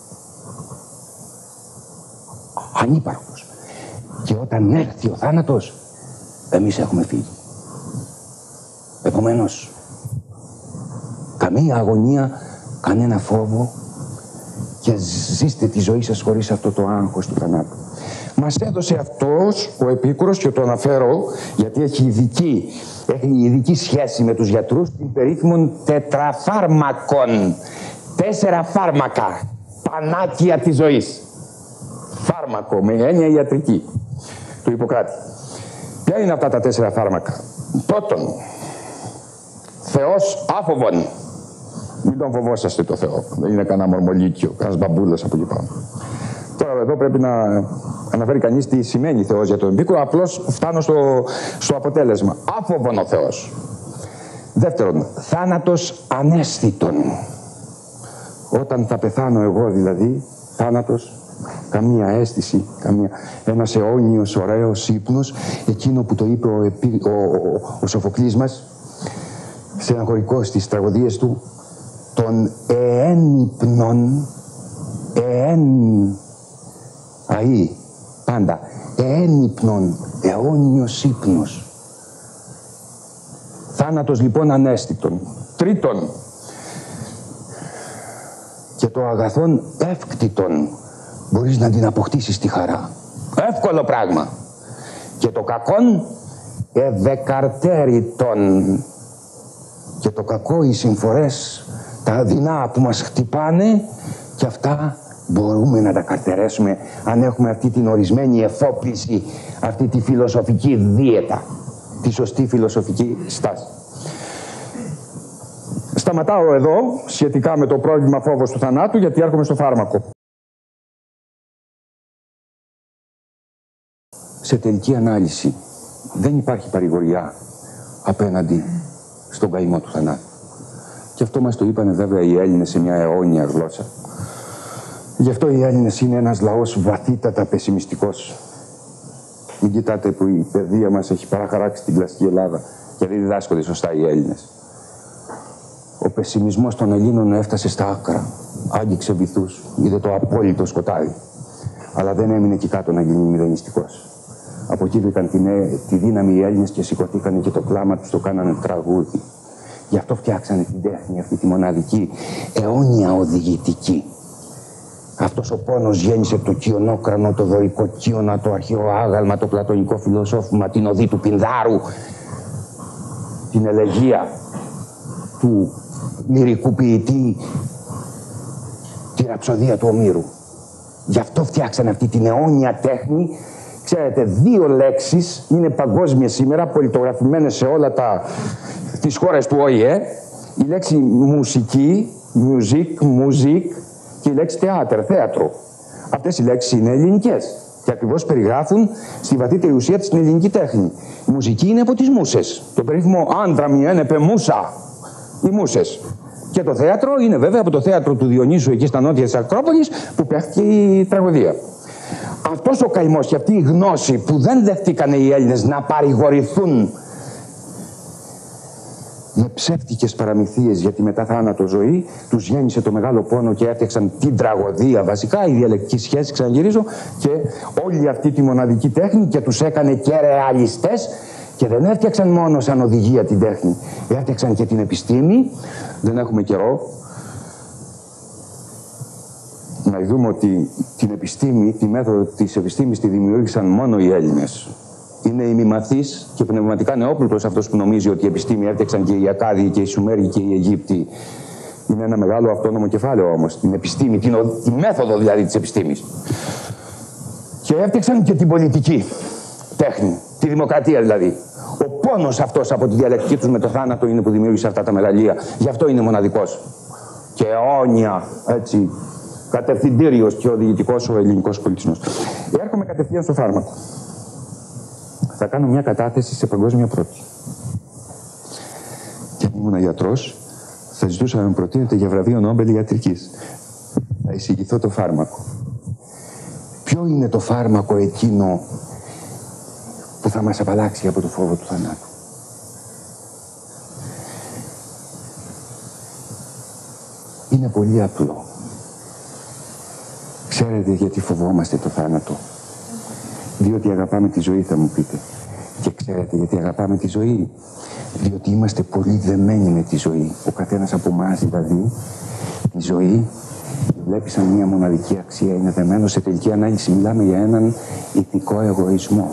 Ανύπαρκτος. Και όταν έρθει ο θάνατος, εμείς έχουμε φύγει. Επομένως, καμία αγωνία, κανένα φόβο και ζήστε τη ζωή σας χωρίς αυτό το άγχος του θανάτου. Μας έδωσε αυτός ο Επίκουρος, και το αναφέρω γιατί έχει ειδική σχέση με τους γιατρούς, την περίφημον τετραφάρμακον. 4 φάρμακα, πανάκια της ζωής. Φάρμακο με έννοια ιατρική του Ιπποκράτη. Ποια είναι αυτά τα 4 φάρμακα? Πρώτον, Θεός άφοβον. Μην τον φοβόσαστε το Θεό. Δεν είναι κανένα μορμολίκιο, κανένας μπαμπούλας από εκεί πάνω. Τώρα εδώ πρέπει να αναφέρει κανείς τι σημαίνει Θεός για τον Επίκουρο, απλώς φτάνω στο αποτέλεσμα. Άφοβον ο Θεός. Δεύτερον, θάνατος αναίσθητον. Όταν θα πεθάνω εγώ δηλαδή, θάνατος, καμία αίσθηση, ένας αιώνιος ωραίος ύπνος, εκείνο που το είπε ο Σοφοκλής μας, στεναχωρικός στις τραγωδίες του, τον εένυπνον, αΐ, πάντα, εένυπνον, αιώνιος ύπνος. Θάνατος λοιπόν αναίσθητον. Τρίτον, και το αγαθόν εύκτητον, μπορείς να την αποκτήσεις τη χαρά. Εύκολο πράγμα. Και το κακόν ευεκαρτέρητον. Και το κακό, οι συμφορές, τα δεινά που μας χτυπάνε, και αυτά μπορούμε να τα καρτερέσουμε αν έχουμε αυτή την ορισμένη εφόπληση, αυτή τη φιλοσοφική δίαιτα, τη σωστή φιλοσοφική στάση. Σταματάω εδώ σχετικά με το πρόβλημα φόβος του θανάτου, γιατί έρχομαι στο φάρμακο. Σε τελική ανάλυση, δεν υπάρχει παρηγοριά απέναντι στον καημό του θανάτου. Και αυτό μας το είπανε βέβαια οι Έλληνες σε μια αιώνια γλώσσα. Γι' αυτό οι Έλληνες είναι ένας λαός βαθύτατα πεσημιστικός. Μην κοιτάτε που η παιδεία μας έχει παραχαράξει την κλασική Ελλάδα και δεν διδάσκονται σωστά οι Έλληνες. Ο πεσημισμός των Ελλήνων έφτασε στα άκρα. Άγγιξε βυθούς, είδε το απόλυτο σκοτάδι. Αλλά δεν έμεινε εκεί κάτω να γίνει μηδενιστικός. Από εκεί βρήκαν τη δύναμη οι Έλληνες και σηκωθήκανε και το κλάμα τους το κάνανε τραγούδι. Γι' αυτό φτιάξανε την τέχνη αυτή τη μοναδική, αιώνια οδηγητική. Αυτός ο πόνος γέννησε το Κιονόκρανο, το δωρικό Κίωνα, το αρχαίο άγαλμα, το πλατωνικό φιλοσόφημα, την οδή του Πινδάρου, την ελεγία του λυρικού ποιητή, τη ραψοδία του Ομήρου. Γι' αυτό φτιάξανε αυτή την αιώνια τέχνη. Ξέρετε, 2 λέξεις είναι παγκόσμιες σήμερα, πολιτογραφημένες σε όλα τις χώρες του ΟΗΕ. Η λέξη μουσική, music, και η λέξη θέατρο. Αυτές οι λέξεις είναι ελληνικές και ακριβώς περιγράφουν στη βαθύτερη ουσία της την ελληνική τέχνη. Η μουσική είναι από τις μούσες. Το περίφημο άντρα μιένεπε μούσα. Οι μούσες. Και το θέατρο είναι βέβαια από το θέατρο του Διονύσου εκεί στα νότια της Ακρόπολης που παίχτηκε η τραγωδία. Αυτός ο καημός και αυτή η γνώση που δεν δεχτήκανε οι Έλληνες να παρηγορηθούν με ψεύτικες παραμυθίες για τη μεταθάνατο ζωή, τους γέννησε το μεγάλο πόνο και έφτιαξαν την τραγωδία βασικά, η διαλεκτική σχέση, ξαναγυρίζω, και όλη αυτή τη μοναδική τέχνη και τους έκανε και ρεαλιστές. Και δεν έφτιαξαν μόνο σαν οδηγία την τέχνη, έφτιαξαν και την επιστήμη. Δεν έχουμε καιρό να δούμε ότι την επιστήμη, τη μέθοδο της επιστήμης τη δημιούργησαν μόνο οι Έλληνες. Είναι ημιμαθής και πνευματικά νεόπλουτος αυτός που νομίζει ότι η επιστήμη έφτιαξαν και οι Ακάδιοι και οι Σουμέριοι και οι Αιγύπτιοι. Είναι ένα μεγάλο αυτόνομο κεφάλαιο όμως, την επιστήμη, τη μέθοδο δηλαδή της επιστήμης. Και έφτιαξαν και την πολιτική τέχνη, τη δημοκρατία δηλαδή. Ο πόνος αυτός από τη διαλεκτική τους με το θάνατο είναι που δημιούργησε αυτά τα μεγαλεία. Γι' αυτό είναι μοναδικός. Και αιώνια, έτσι, κατευθυντήριος και οδηγητικός ο ελληνικός πολιτισμός. Έρχομαι κατευθείαν στο φάρμακο. Θα κάνω μια κατάθεση σε παγκόσμια πρώτη. Και αν ήμουν γιατρός, θα ζητούσα να με προτείνετε για βραβείο Νόμπελ ιατρικής. Θα εισηγηθώ το φάρμακο. Ποιο είναι το φάρμακο εκείνο που θα μας απαλλάξει από το φόβο του θανάτου? Είναι πολύ απλό. Ξέρετε γιατί φοβόμαστε το θάνατο? Διότι αγαπάμε τη ζωή, θα μου πείτε. Και ξέρετε γιατί αγαπάμε τη ζωή? Διότι είμαστε πολύ δεμένοι με τη ζωή. Ο καθένας από εμάς δηλαδή τη ζωή βλέπει σαν μια μοναδική αξία. Είναι δεμένο. Σε τελική ανάλυση μιλάμε για έναν ηθικό εγωισμό.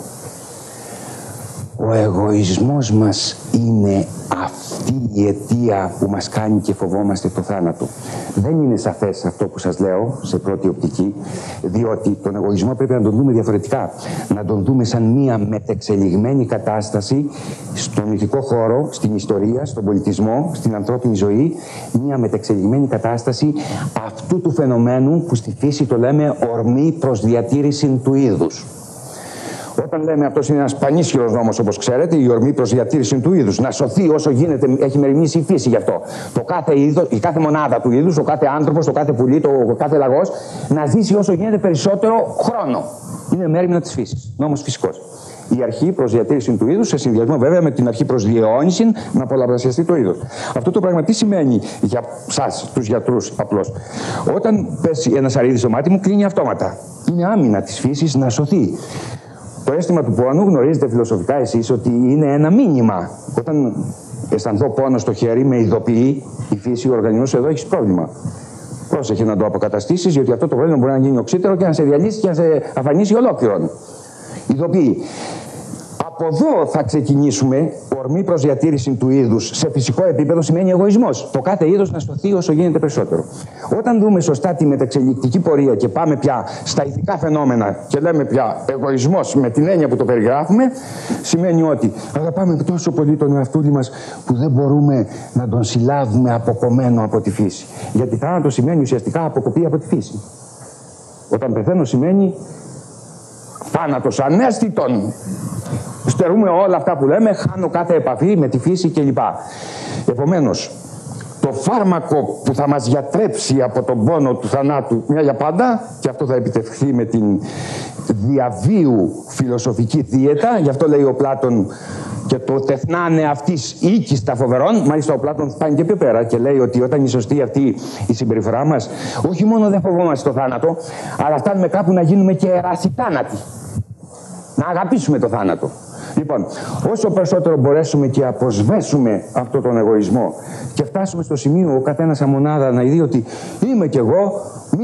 Ο εγωισμός μας είναι αυτή η αιτία που μας κάνει και φοβόμαστε το θάνατο. Δεν είναι σαφές αυτό που σας λέω σε πρώτη οπτική, διότι τον εγωισμό πρέπει να τον δούμε διαφορετικά. Να τον δούμε σαν μία μετεξελιγμένη κατάσταση στον ηθικό χώρο, στην ιστορία, στον πολιτισμό, στην ανθρώπινη ζωή. Μία μετεξελιγμένη κατάσταση αυτού του φαινομένου που στη φύση το λέμε ορμή προς διατήρηση του είδους. Όταν λέμε αυτός είναι ένας πανίσχυρος νόμος, όπως ξέρετε, η ορμή προς διατήρηση του είδους. Να σωθεί όσο γίνεται, έχει μεριμνήσει η φύση γι' αυτό. Η κάθε μονάδα του είδους, ο κάθε άνθρωπος, το κάθε πουλί, το κάθε λαγός, να ζήσει όσο γίνεται περισσότερο χρόνο. Είναι μέριμνα της φύσης. Νόμος φυσικός. Η αρχή προς διατήρηση του είδους, σε συνδυασμό βέβαια με την αρχή προς διαιώνιση, να πολλαπλασιαστεί το είδος. Αυτό το πράγμα τι σημαίνει για σας, τους γιατρούς, απλώς? Όταν πέσει ένα σαρίδι στο μάτι μου, κλείνει αυτόματα. Είναι άμυνα της φύσης να σωθεί. Το αίσθημα του πόνου γνωρίζετε φιλοσοφικά εσείς ότι είναι ένα μήνυμα. Όταν αισθανθώ πόνο στο χέρι, με ειδοποιεί η φύση, ο οργανισμός, εδώ έχεις πρόβλημα. Πρόσεχε να το αποκαταστήσεις, γιατί αυτό το πρόβλημα μπορεί να γίνει οξύτερο και να σε διαλύσει και να σε αφανίσει ολόκληρον. Ειδοποιεί. Από εδώ θα ξεκινήσουμε. Ορμή προς διατήρηση του είδους σε φυσικό επίπεδο σημαίνει εγωισμός. Το κάθε είδος να σωθεί όσο γίνεται περισσότερο. Όταν δούμε σωστά τη μεταξελικτική πορεία και πάμε πια στα ηθικά φαινόμενα και λέμε πια εγωισμός με την έννοια που το περιγράφουμε, σημαίνει ότι αγαπάμε τόσο πολύ τον εαυτούλη μας που δεν μπορούμε να τον συλλάβουμε αποκομμένο από τη φύση. Γιατί θάνατο σημαίνει ουσιαστικά αποκοπή από τη φύση. Όταν πεθαίνω σημαίνει θάνατος ανέστητον. Στερούμε όλα αυτά που λέμε, χάνω κάθε επαφή με τη φύση κλπ. Επομένως, το φάρμακο που θα μας γιατρέψει από τον πόνο του θανάτου μια για πάντα, και αυτό θα επιτευχθεί με την διαβίου φιλοσοφική δίαιτα, γι' αυτό λέει ο Πλάτων και το τεθνάνε αυτής οίκης τα φοβερών. Μάλιστα ο Πλάτων πάει και πιο πέρα και λέει ότι όταν είναι σωστή αυτή η συμπεριφορά μας, όχι μόνο δεν φοβόμαστε το θάνατο, αλλά φτάνουμε κάπου να γίνουμε και ερασιτάνατοι. Να αγαπήσουμε το θάνατο. Λοιπόν, όσο περισσότερο μπορέσουμε και αποσβέσουμε αυτόν τον εγωισμό και φτάσουμε στο σημείο ο καθένας αμονάδα να δει ότι είμαι κι εγώ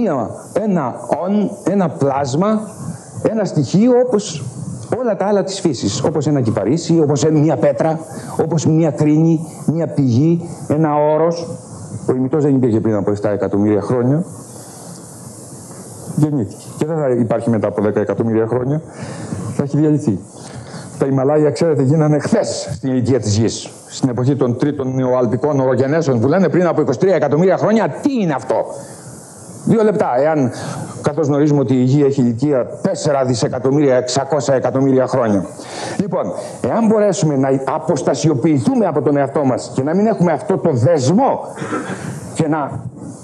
ένα πλάσμα, ένα στοιχείο όπως όλα τα άλλα της φύσης, όπως ένα κυπαρίσι, όπως μια πέτρα, όπως μια κρίνη, μια πηγή, ένα όρος. Ο ημιτός δεν υπήρχε πριν από 7 εκατομμύρια χρόνια. Γεννήθηκε. Και δεν θα υπάρχει μετά από 10 εκατομμύρια χρόνια. Θα έχει διαλυθεί. Τα Ιμαλάια, ξέρετε, γίνανε χθες στην ηλικία της Γης. Στην εποχή των τρίτων νεοαλπικών ορογενέσεων που λένε πριν από 23 εκατομμύρια χρόνια. Τι είναι αυτό? 2 λεπτά. Εάν, καθώς γνωρίζουμε ότι η Γη έχει ηλικία 4 δισεκατομμύρια, 600 εκατομμύρια χρόνια. Λοιπόν, εάν μπορέσουμε να αποστασιοποιηθούμε από τον εαυτό μας και να μην έχουμε αυτό το δεσμό και να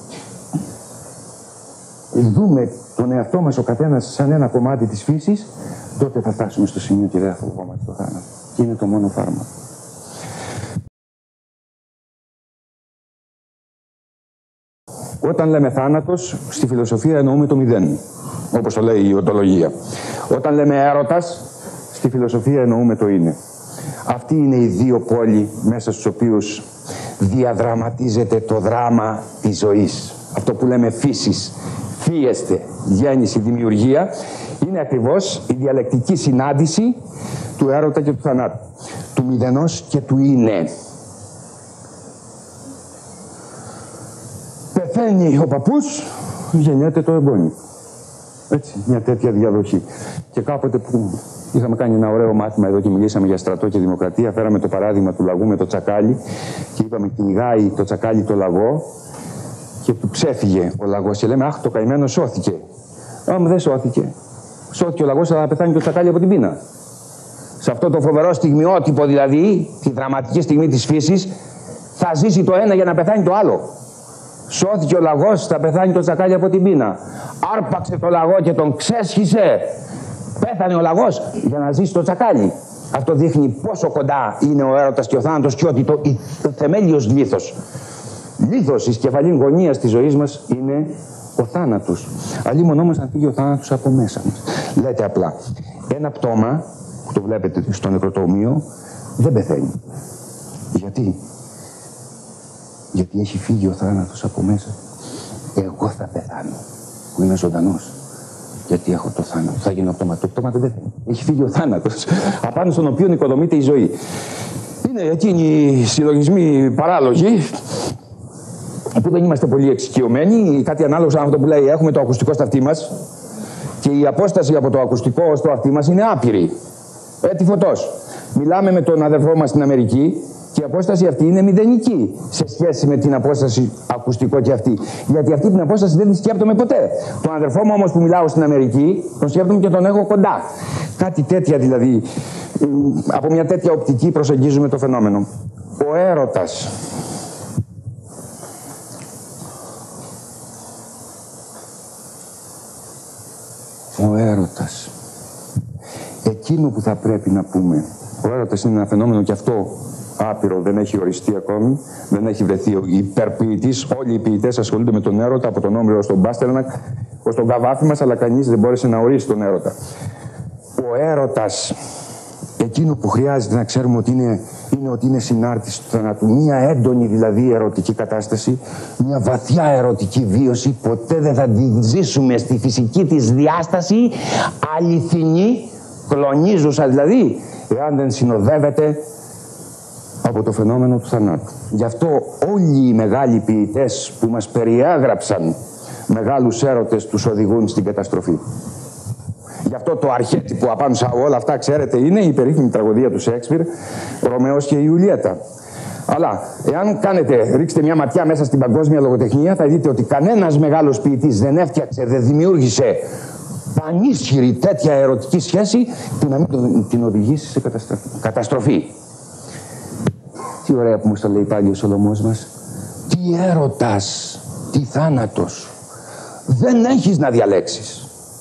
δούμε τον εαυτό μας ο καθένας σαν ένα κομμάτι της φύσης, τότε θα φτάσουμε στο σημείο και δεν θα φοβόμαστε το θάνατο. Και είναι το μόνο φάρμακο. Όταν λέμε θάνατος, στη φιλοσοφία εννοούμε το μηδέν, όπως το λέει η οντολογία. Όταν λέμε έρωτας, στη φιλοσοφία εννοούμε το είναι. Αυτοί είναι οι δύο πόλοι μέσα στους οποίους διαδραματίζεται το δράμα της ζωής. Αυτό που λέμε φύσης, φύεστε, γέννηση, δημιουργία, είναι ακριβώς η διαλεκτική συνάντηση του έρωτα και του θανάτου, του μηδενός και του είναι. Πεθαίνει ο παππούς, γεννιέται το εγγόνι. Έτσι, μια τέτοια διαδοχή. Και κάποτε που είχαμε κάνει ένα ωραίο μάθημα εδώ και μιλήσαμε για στρατό και δημοκρατία, φέραμε το παράδειγμα του λαγού με το τσακάλι και είπαμε κυνηγάει το τσακάλι το λαγό και του ξέφυγε ο λαγός και λέμε αχ, το καημένο σώθηκε. Άμα δεν σώθηκε. Σώθηκε ο λαγός, αλλά θα πεθάνει και το τσακάλι από την πείνα. Σε αυτό το φοβερό στιγμιότυπο δηλαδή, τη δραματική στιγμή της φύσης, θα ζήσει το ένα για να πεθάνει το άλλο. Σώθηκε ο λαγός, θα πεθάνει το τσακάλι από την πείνα. Άρπαξε το λαγό και τον ξέσχισε. Πέθανε ο λαγός για να ζήσει το τσακάλι. Αυτό δείχνει πόσο κοντά είναι ο έρωτας και ο θάνατος και ότι το θεμέλιος λίθος. Λίθος της κεφαλήν γωνίας της ζωής μας είναι ο θάνατος. Αλλήμον όμως να φύγει ο θάνατος από μέσα μας. Λέτε απλά, ένα πτώμα που το βλέπετε στο νεκροτομείο δεν πεθαίνει. Γιατί? Γιατί έχει φύγει ο θάνατος από μέσα. Εγώ θα πεθάνω, που είμαι ζωντανός. Γιατί έχω το θάνατο. Θα γίνω πτώμα. Το πτώμα δεν πεθαίνει. Έχει φύγει ο θάνατος, απάνω στον οποίο οικοδομείται η ζωή. Είναι εκείνοι οι συλλογισμοί παράλογοι, που δεν είμαστε πολύ εξοικειωμένοι. Κάτι ανάλογο σαν αυτό που λέει: έχουμε το ακουστικό στα αυτί μας και η απόσταση από το ακουστικό στο αυτί μας είναι άπειρη. Έτσι φωτός. Μιλάμε με τον αδερφό μας στην Αμερική και η απόσταση αυτή είναι μηδενική σε σχέση με την απόσταση ακουστικό και αυτή. Γιατί αυτή την απόσταση δεν τη σκέπτομαι ποτέ. Τον αδερφό μου όμως που μιλάω στην Αμερική, τον σκέπτομαι και τον έχω κοντά. Κάτι τέτοια δηλαδή. Από μια τέτοια οπτική προσεγγίζουμε το φαινόμενο. Ο έρωτας. Ο έρωτας. Εκείνο που θα πρέπει να πούμε. Ο έρωτας είναι ένα φαινόμενο και αυτό άπειρο, δεν έχει οριστεί ακόμη, δεν έχει βρεθεί ο υπερποιητής. Όλοι οι ποιητές ασχολούνται με τον έρωτα, από τον Όμηρο στον Πάστερνακ, ως τον Καβάφη μας, αλλά κανείς δεν μπόρεσε να ορίσει τον έρωτα. Ο έρωτας, εκείνο που χρειάζεται να ξέρουμε ότι είναι ότι είναι συνάρτηση του θανάτου. Μια έντονη δηλαδή ερωτική κατάσταση, μια βαθιά ερωτική βίωση, ποτέ δεν θα τη ζήσουμε στη φυσική της διάσταση, αληθινή, κλονίζουσα δηλαδή, εάν δεν συνοδεύεται από το φαινόμενο του θανάτου. Γι' αυτό όλοι οι μεγάλοι ποιητές που μας περιέγραψαν μεγάλους έρωτες τους οδηγούν στην καταστροφή. Γι' αυτό το αρχέτυπο απάνω σε όλα αυτά, ξέρετε, είναι η περίφημη τραγωδία του Σέξπιρ, ο Ρωμαίος και η Ιουλιέτα. Αλλά εάν ρίξετε μια ματιά μέσα στην παγκόσμια λογοτεχνία, θα δείτε ότι κανένας μεγάλος ποιητής δεν έφτιαξε, δεν δημιούργησε πανίσχυρη τέτοια ερωτική σχέση που να μην την οδηγήσει σε καταστροφή. Τι ωραία που μας το λέει πάλι ο Σολομός μας. Τι έρωτας, τι θάνατος. Δεν έχεις να διαλέξεις.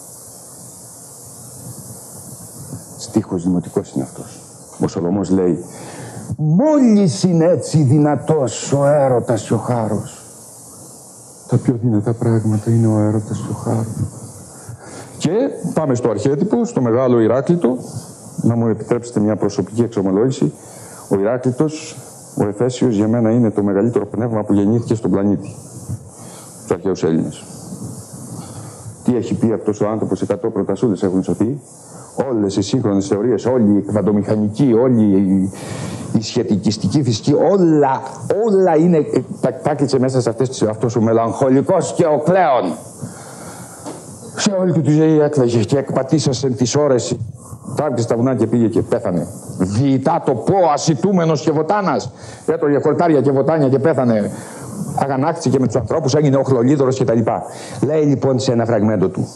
Στίχος δημοτικός είναι αυτός. Ο Σολομός λέει: μόλις είναι έτσι δυνατός ο έρωτας και ο χάρος. Τα πιο δυνατά πράγματα είναι ο έρωτας και ο χάρος. Και πάμε στο αρχέτυπο, στο μεγάλο Ηράκλειτο. Να μου επιτρέψετε μια προσωπική εξομολόγηση. Ο Ηράκλειτος, ο Εφέσιος, για μένα είναι το μεγαλύτερο πνεύμα που γεννήθηκε στον πλανήτη. Στους αρχαίους Έλληνες. Τι έχει πει αυτός ο άνθρωπος? 100 πρωτασούλες έχουν σωθεί. Όλες οι σύγχρονες θεωρίες, όλη η κβαντομηχανική, όλη η σχετικιστική φυσική, όλα είναι, τα κλείτσε μέσα σε αυτός ο μελαγχολικός και ο κλέον. Σε όλη του τη ζωή έκλαιγε και εκπατήσασε τις ώρες. Τράβηξε στα βουνά και πήγε και πέθανε. Διητά το πω, ασιτούμενος και βοτάνας. Έτρωγε χορτάρια και βοτάνια και πέθανε. Αγανάκτησε με τους ανθρώπους, έγινε οχλολίδωρος κτλ. Λέει λοιπόν σε ένα φραγμέντο του: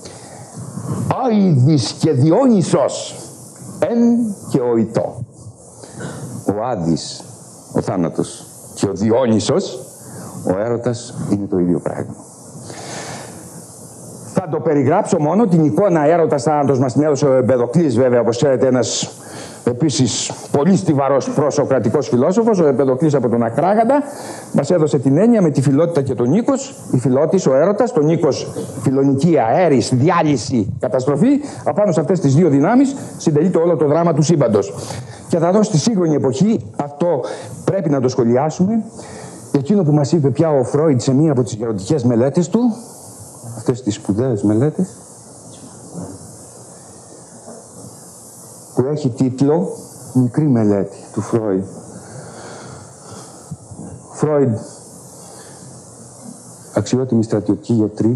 Άιδης και Διόνυσος εν και ο ητό. Ο Άδης, ο θάνατος, και ο Διόνυσος, ο έρωτας, είναι το ίδιο πράγμα. Θα το περιγράψω μόνο την εικόνα έρωτας θάνατος μας την έδωσε ο Εμπεδοκλής, βέβαια, όπως ξέρετε, ένας επίσης πολύ στιβαρός προσοκρατικός φιλόσοφος. Ο Εμπεδοκλής από τον Ακράγαντα μας έδωσε την έννοια με τη φιλότητα και τον Νίκος. Η φιλότης, ο έρωτας, τον Νίκος φιλονικία, αέρης, διάλυση, καταστροφή. Απάνω σε αυτές τις δύο δυνάμεις συντελείται όλο το δράμα του σύμπαντος. Και θα δω στη σύγχρονη εποχή, αυτό πρέπει να το σχολιάσουμε, εκείνο που μας είπε πια ο Φρόιντ σε μία από τις γεροντικές μελέτες του, αυτές τις σπουδαίες μελέτες, που έχει τίτλο «Μικρή μελέτη» του Φρόιντ. Φρόιντ, αξιότιμοι στρατιωτικοί γιατροί,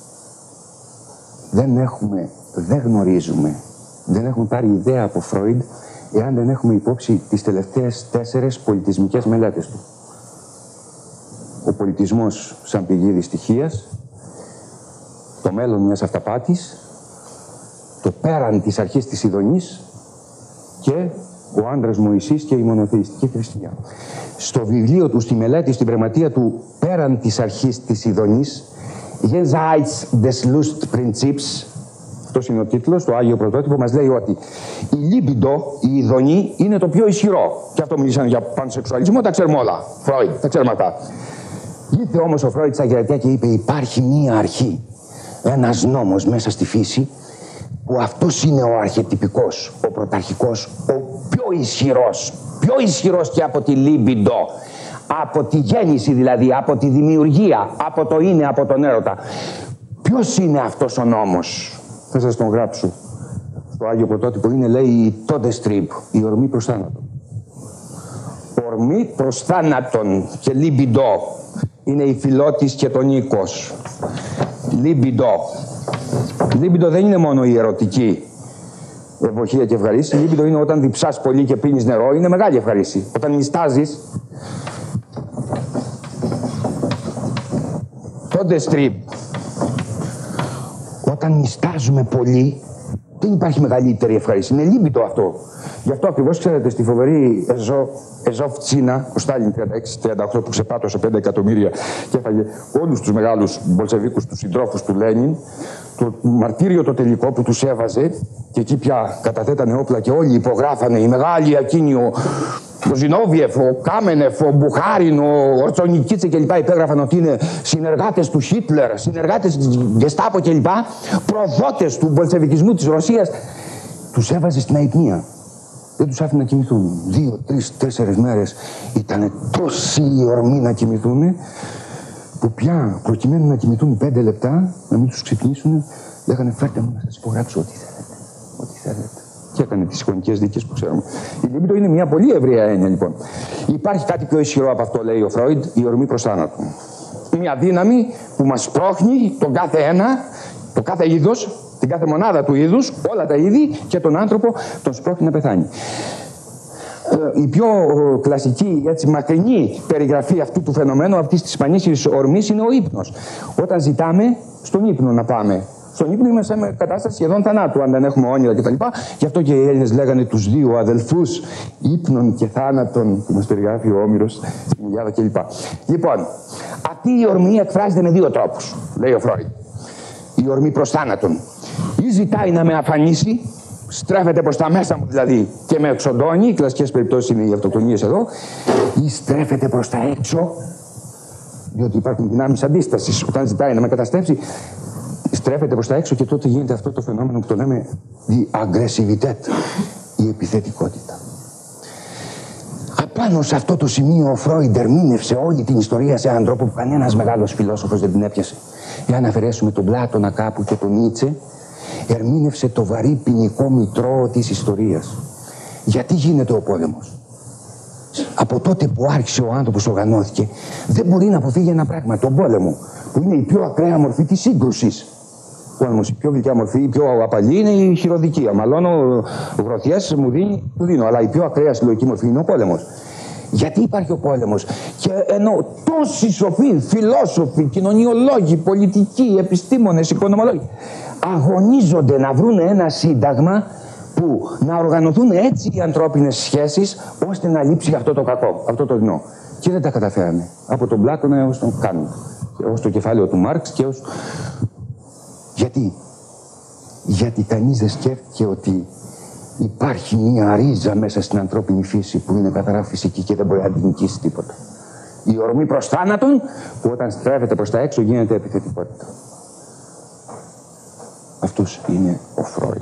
δεν γνωρίζουμε, δεν έχουμε πάρει ιδέα από Φρόιντ εάν δεν έχουμε υπόψη τις τελευταίες 4 πολιτισμικές μελέτες του. Ο πολιτισμός σαν πηγή δυστυχίας, το μέλλον μιας αυταπάτης, το πέραν της αρχής της ειδονής και ο άντρας Μωυσής και η μονοθεϊστική θρησκεία. Στο βιβλίο του, στη μελέτη, στην πραγματεία του πέραν της αρχής της ειδονής, Jenseits des Lustprinzips, αυτός είναι ο τίτλος, το Άγιο Πρωτότυπο, μας λέει ότι η λίμπιντο, η ειδονή, είναι το πιο ισχυρό. Και αυτό μιλήσαν για πανσεξουαλισμό, τα ξέρουμε όλα. Φρόιντ, τα ξέρουμε αυτά. Ήρθε όμως ο Φρόιντ στα Γερατιά και είπε: υπάρχει μία αρχή, ένας νόμος μέσα στη φύση, που αυτός είναι ο αρχετυπικός, ο πρωταρχικός, ο πιο ισχυρός και από τη λίμπιντο, από τη γέννηση δηλαδή, από τη δημιουργία, από το είναι, από τον έρωτα. Ποιος είναι αυτός ο νόμος? Θα σας τον γράψω. Στο Άγιο Πρωτότυπο είναι, λέει, η Todesstrieb, η ορμή προς θάνατον. Ορμή προς θάνατον και λίμπιντο είναι η φιλότης και τον Νίκος. Λίμπιντο. Λίμπιντο δεν είναι μόνο η ερωτική ευοχία και ευχαρίστηση. Λίμπιντο είναι όταν διψάς πολύ και πίνεις νερό, είναι μεγάλη ευχαρίστηση. Όταν νηστάζεις, τότε στριπ. Όταν νηστάζουμε πολύ, δεν υπάρχει μεγαλύτερη ευχαρίστηση. Είναι λίμπιντο αυτό. Γι' αυτό ακριβώς, ξέρετε, στη φοβερή Εζόφτσίνα, ο Στάλιν 36-38 που ξεπάτωσε 5 εκατομμύρια και έφαγε όλους τους μεγάλους μπολσεβίκους, τους συντρόφους του Λένιν, το μαρτύριο το τελικό που τους έβαζε, και εκεί πια καταθέτανε όπλα και όλοι υπογράφανε, οι μεγάλοι εκείνοι, ο Ζινόβιεφ, ο Κάμενεφ, ο Μπουχάριν, ο Ορτσονικίτσε κλπ. Υπέγραφαν ότι είναι συνεργάτες του Χίτλερ, συνεργάτες της Γκεστάπο κλπ. Προδότες του μπολσεβικισμού της Ρωσίας. Τους έβαζε στην αϊπνία. Δεν τους άφηνε να κοιμηθούν. 2, 3, 4 μέρες ήταν τόση η ορμή να κοιμηθούν, που πια προκειμένου να κοιμηθούν 5 λεπτά, να μην τους ξυπνήσουν, λέγανε: φέρτε μου να σας υπογράψω ό,τι θέλετε. Ό,τι θέλετε. Και έκανε τις εικονικές δίκες που ξέρουμε. Η λίμπιντο είναι μια πολύ ευρεία έννοια, λοιπόν. Υπάρχει κάτι πιο ισχυρό από αυτό, λέει ο Φρόιντ, η ορμή προς θάνατο. Μια δύναμη που μας πρόχνει τον κάθε ένα, το κάθε είδος, την κάθε μονάδα του είδους, όλα τα είδη και τον άνθρωπο τον σπρώχνει να πεθάνει. Η πιο κλασική, έτσι, μακρινή περιγραφή αυτού του φαινομένου, αυτής της πανίσχυρης ορμής, είναι ο ύπνος. Όταν ζητάμε στον ύπνο να πάμε. Στον ύπνο είμαστε σε κατάσταση σχεδόν θανάτου, αν δεν έχουμε όνειρα κτλ. Γι' αυτό και οι Έλληνες λέγανε τους δύο αδελφούς, ύπνον και θάνατον, που μας περιγράφει ο Όμηρος στην Ιλιάδα κλπ. Λοιπόν, αυτή η ορμή εκφράζεται με δύο τρόπους, λέει ο Φρόιντ. Η ορμή προς θάνατον. Ή ζητάει να με αφανίσει, στρέφεται προς τα μέσα μου δηλαδή και με εξοντώνει, οι κλασικές περιπτώσεις είναι οι αυτοκτονίες εδώ, ή στρέφεται προς τα έξω, διότι υπάρχουν δυνάμεις αντίστασης. Όταν ζητάει να με καταστρέψει, στρέφεται προς τα έξω και τότε γίνεται αυτό το φαινόμενο που το λέμε η aggressivität, η επιθετικότητα. Απάνω σε αυτό το σημείο ο Φρόιντ ερμήνευσε όλη την ιστορία σε έναν τρόπο που κανένας μεγάλος φιλόσοφος δεν την έπιασε. Εάν αφαιρέσουμε τον Πλάτωνα κάπου και τον Νίτσε, ερμήνευσε το βαρύ ποινικό μητρό της ιστορίας. Γιατί γίνεται ο πόλεμος? Από τότε που άρχισε ο άνθρωπος οργανώθηκε, δεν μπορεί να αποφύγει ένα πράγμα, τον πόλεμο, που είναι η πιο ακραία μορφή της σύγκρουσης. Πόλεμος, η πιο γλυκιά μορφή, η πιο απαλή είναι η χειροδικία. Μαλώνω γροθιές, μου δίνω, αλλά η πιο ακραία συλλογική μορφή είναι ο πόλεμος. Γιατί υπάρχει ο πόλεμος? Και ενώ τόσοι σοφοί, φιλόσοφοι, κοινωνιολόγοι, πολιτικοί, επιστήμονες, οικονομολόγοι αγωνίζονται να βρουν ένα σύνταγμα που να οργανωθούν έτσι οι ανθρώπινες σχέσεις ώστε να λείψει αυτό το κακό, αυτό το δεινό. Και δεν τα καταφέρανε. Από τον Πλάτωνα έως τον Κάντ, έως το κεφάλαιο του Μάρξ και έως... Γιατί? Γιατί κανείς δεν σκέφτηκε ότι υπάρχει μία ρίζα μέσα στην ανθρώπινη φύση που είναι καθαρά φυσική και δεν μπορεί να την νικήσει τίποτα. Η ορμή προς θάνατον που όταν στρέφεται προς τα έξω γίνεται επιθετικότητα. Αυτός είναι ο Φρόιντ.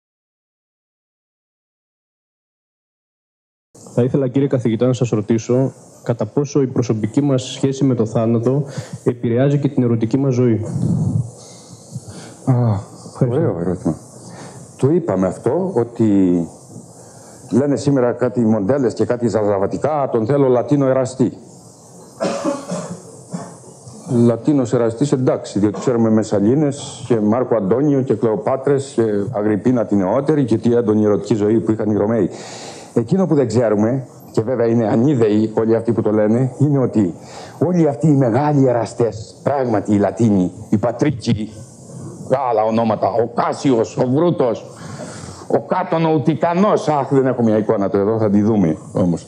Θα ήθελα, κύριε καθηγητά, να σας ρωτήσω κατά πόσο η προσωπική μας σχέση με το θάνατο επηρεάζει και την ερωτική μας ζωή. Ωραίο ερώτημα. Το είπαμε αυτό, ότι λένε σήμερα κάτι μοντέλες και κάτι ζαραβατικά, τον θέλω Λατίνο εραστή. Λατίνος εραστής εντάξει, διότι ξέρουμε Μεσσαλίνες και Μάρκο Αντώνιο και Κλεοπάτρες και Αγρυπίνα την νεότερη και τι έντονη ερωτική ζωή που είχαν οι Ρωμαίοι. Εκείνο που δεν ξέρουμε, και βέβαια είναι ανίδεοι όλοι αυτοί που το λένε, είναι ότι όλοι αυτοί οι μεγάλοι εραστές, πράγματι οι Λατίνοι, οι Πατρίκοι, άλλα ονόματα, ο Κάσιος, ο Βρούτος, ο Κάτων, ο Ουτικανός, αχ, δεν έχω μια εικόνα του εδώ, θα τη δούμε όμως.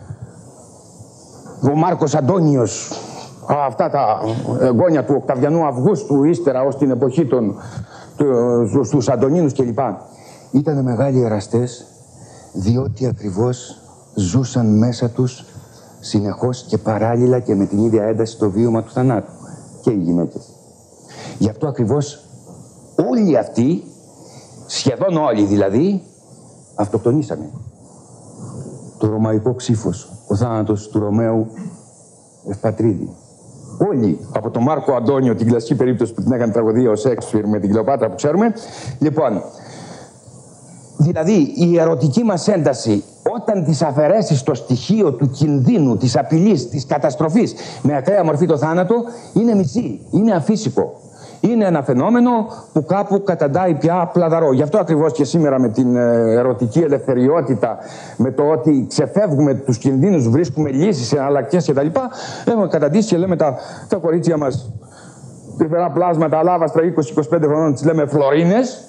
Ο Μάρκος Αντώνιος, αυτά τα εγγόνια του Οκταβιανού Αυγούστου, ύστερα ως την εποχή στους Αντωνίνους κλπ. Ήτανε μεγάλοι εραστές, διότι ακριβώς ζούσαν μέσα τους συνεχώς και παράλληλα και με την ίδια ένταση το βίωμα του θανάτου. Και οι γυναίκες. Γι' αυτό ακριβώς όλοι αυτοί, σχεδόν όλοι δηλαδή, αυτοκτονήσανε. Το ρωμαϊκό ψήφος, ο θάνατος του Ρωμαίου Ευπατρίδη. Όλοι, από τον Μάρκο Αντώνιο, την κλασική περίπτωση που την έκανε τραγωδία ο Σέξπιρ με την Κλεοπάτρα που ξέρουμε. Λοιπόν, δηλαδή η ερωτική μας ένταση, όταν της αφαιρέσεις το στοιχείο του κινδύνου, της απειλής, της καταστροφής με ακραία μορφή το θάνατο, είναι μισή, είναι αφύσικο. Είναι ένα φαινόμενο που κάπου καταντάει πια πλαδαρό. Γι' αυτό ακριβώς και σήμερα με την ερωτική ελευθεριότητα, με το ότι ξεφεύγουμε τους κινδύνους, βρίσκουμε λύσεις, εναλλακτικές κτλ. Έχουμε καταντήσει και λέμε τα κορίτσια μας, τρυφερά πλάσματα, αλάβαστρα 20-25 χρονών, τις λέμε φλωρίνες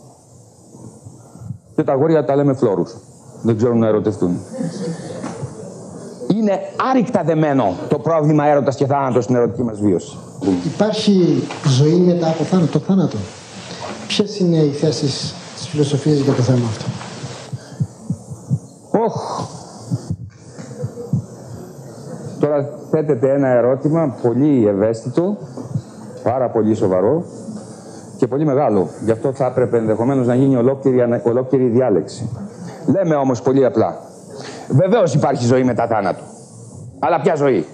και τα αγόρια τα λέμε φλόρους. Δεν ξέρουν να ερωτευτούν. Είναι άρρηκτα δεμένο το πρόβλημα έρωτας και θάνατος στην ερωτική μας βίωση. Υπάρχει ζωή μετά από το θάνατο. Ποιες είναι οι θέσεις της φιλοσοφίας για το θέμα αυτό? Τώρα θέτεται ένα ερώτημα πολύ ευαίσθητο, πάρα πολύ σοβαρό και πολύ μεγάλο. Γι' αυτό θα έπρεπε ενδεχομένως να γίνει ολόκληρη διάλεξη. Λέμε όμως πολύ απλά. Βεβαίως υπάρχει ζωή μετά θάνατο. Αλλά ποια ζωή?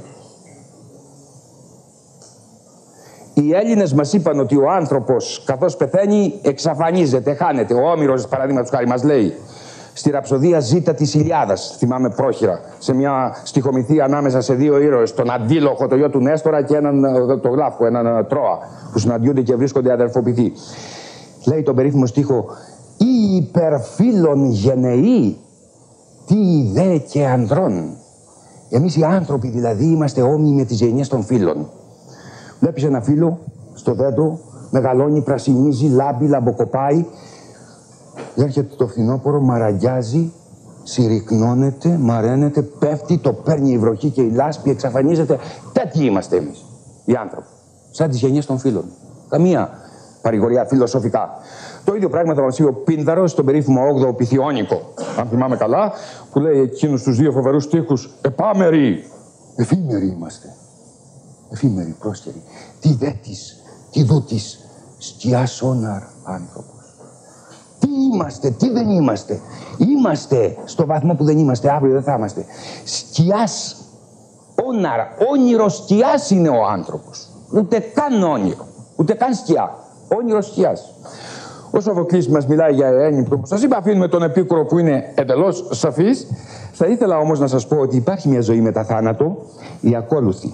Οι Έλληνες μας είπαν ότι ο άνθρωπος καθώς πεθαίνει εξαφανίζεται, χάνεται. Ο Όμηρος, παραδείγματος χάρη, μας λέει στη ραψοδία Ζήτα της Ηλιάδας, θυμάμαι πρόχειρα, σε μια στιχομυθία ανάμεσα σε δύο ήρωες, τον Αντίλοχο, το γιο του Νέστορα, και τον Γλάφκο, έναν Τρόα, που συναντιούνται και βρίσκονται αδερφοποιητοί. Λέει τον περίφημο στίχο: «Ή υπερφύλων γενεοί, τι δε και ανδρών». Εμείς οι άνθρωποι δηλαδή είμαστε όμοιοι με τις γενιές των φύλων. Βλέπεις ένα φύλλο στο δέντρο, μεγαλώνει, πρασινίζει, λάμπει, λαμποκοπάει. Έρχεται το φθινόπωρο, μαραγκιάζει, συρρυκνώνεται, μαραίνεται, πέφτει, το παίρνει η βροχή και η λάσπη, εξαφανίζεται. Τέτοιοι είμαστε εμείς, οι άνθρωποι. Σαν τις γενιές των φύλων. Καμία παρηγοριά φιλοσοφικά. Το ίδιο πράγμα θα μας πει ο Πίνδαρος στον περίφημο 8ο Πυθιόνικο, αν θυμάμαι καλά, που λέει εκείνους τους δύο φοβερούς στίχους: «Επάμεροι, εφήμεροι είμαστε. Εφήμεροι, πρόσχεροι. Τι δέτης, τι δούτης, σκιάς όναρ άνθρωπος». Τι είμαστε, τι δεν είμαστε. Είμαστε στο βαθμό που δεν είμαστε, αύριο δεν θα είμαστε. Σκιάς όναρ, όνειρο σκιάς είναι ο άνθρωπος. Ούτε καν όνειρο, ούτε καν σκιά. Όνειρο σκιάς. Ο Σοφοκλής μας μιλάει για ένυπτο, όπως σας είπα, αφήνουμε τον Επίκουρο που είναι εντελώς σαφής. Θα ήθελα όμως να σας πω ότι υπάρχει μια ζωή μετά θάνατο, η ακόλουθη.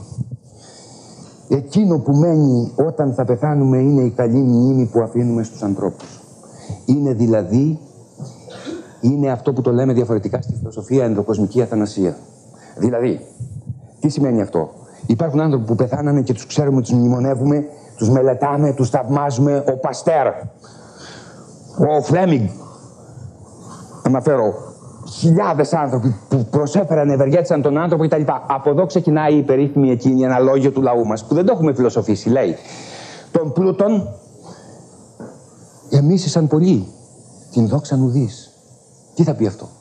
Εκείνο που μένει όταν θα πεθάνουμε είναι η καλή μνήμη που αφήνουμε στους ανθρώπους. Είναι δηλαδή, είναι αυτό που το λέμε διαφορετικά στη φιλοσοφία, ενδοκοσμική αθανασία. Δηλαδή, τι σημαίνει αυτό? Υπάρχουν άνθρωποι που πεθάνανε και τους ξέρουμε, τους μνημονεύουμε, τους μελετάμε, τους θαυμάζουμε. Ο Παστέρ, ο Φλέμιγκ, αναφέρω χιλιάδες άνθρωποι που προσέφεραν, ευεργέτησαν τον άνθρωπο κτλ. Από εδώ ξεκινάει η περίφημη εκείνη ένα λόγιο του λαού μας που δεν το έχουμε φιλοσοφήσει. Λέει: «Τον πλούτον εμίσησαν πολλοί, την δόξαν ουδείς». Τι θα πει αυτό?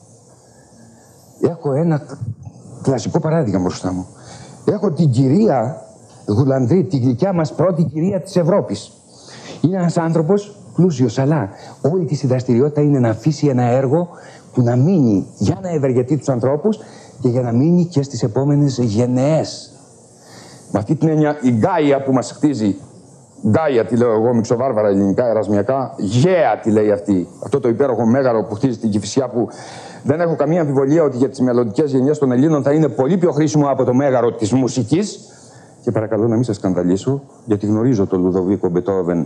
Έχω ένα κλασικό παράδειγμα μπροστά μου. Έχω την κυρία Γουλανδρή, τη γλυκιά μας πρώτη κυρία της Ευρώπης. Είναι ένας άνθρωπος πλούσιος, αλλά όλη τη δραστηριότητα είναι να αφήσει ένα έργο που να μείνει για να ευεργετεί τους ανθρώπους και για να μείνει και στις επόμενες γενναίες. Με αυτή την έννοια η Γκάια που μας χτίζει, Γκάια τη λέω εγώ μυξοβάρβαρα ελληνικά, ερασμιακά, γέα τη λέει αυτή. Αυτό το υπέροχο μέγαρο που χτίζει την Κηφισιά, που δεν έχω καμία αμφιβολία ότι για τις μελλοντικές γενιές των Ελλήνων θα είναι πολύ πιο χρήσιμο από το μέγαρο της μουσικής. Και παρακαλώ να μην σας σκανδαλίσω, γιατί γνωρίζω τον Λουδοβίκο Μπετόβεν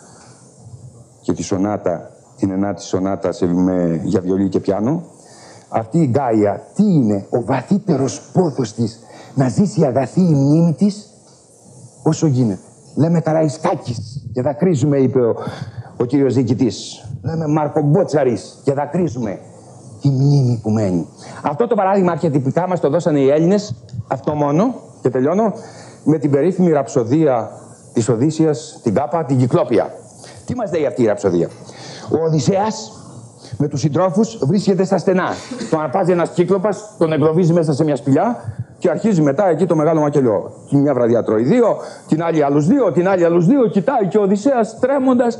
και τη σονάτα, την ενάτη σονάτα για βιολί και πιάνο. Αυτή η Γκάια, τι είναι? Ο βαθύτερος πόθος της να ζήσει αγαθή η μνήμη της όσο γίνεται. Λέμε Καραϊσκάκης και δακρύζουμε, είπε ο κύριος διοικητής. Λέμε Μαρκομπότσαρης και δακρύζουμε. Η μνήμη που μένει. Αυτό το παράδειγμα αρχιετυπικά μας το δώσανε οι Έλληνες, αυτό μόνο, και τελειώνω, με την περίφημη ραψοδία της Οδύσσειας, την Κάπα, την Κυκλόπια. Τι μας λέει αυτή η ραψοδία? Ο Οδυσσέας με τους συντρόφους βρίσκεται στα στενά. Τον αρπάζει ένας κύκλοπας, τον εγκλωβίζει μέσα σε μια σπηλιά και αρχίζει μετά εκεί το μεγάλο μακελιό. Την μια βραδιά τρώει δύο, την άλλη άλλους δύο, την άλλη άλλους δύο, κοιτάει και ο Οδυσσέας τρέμοντας.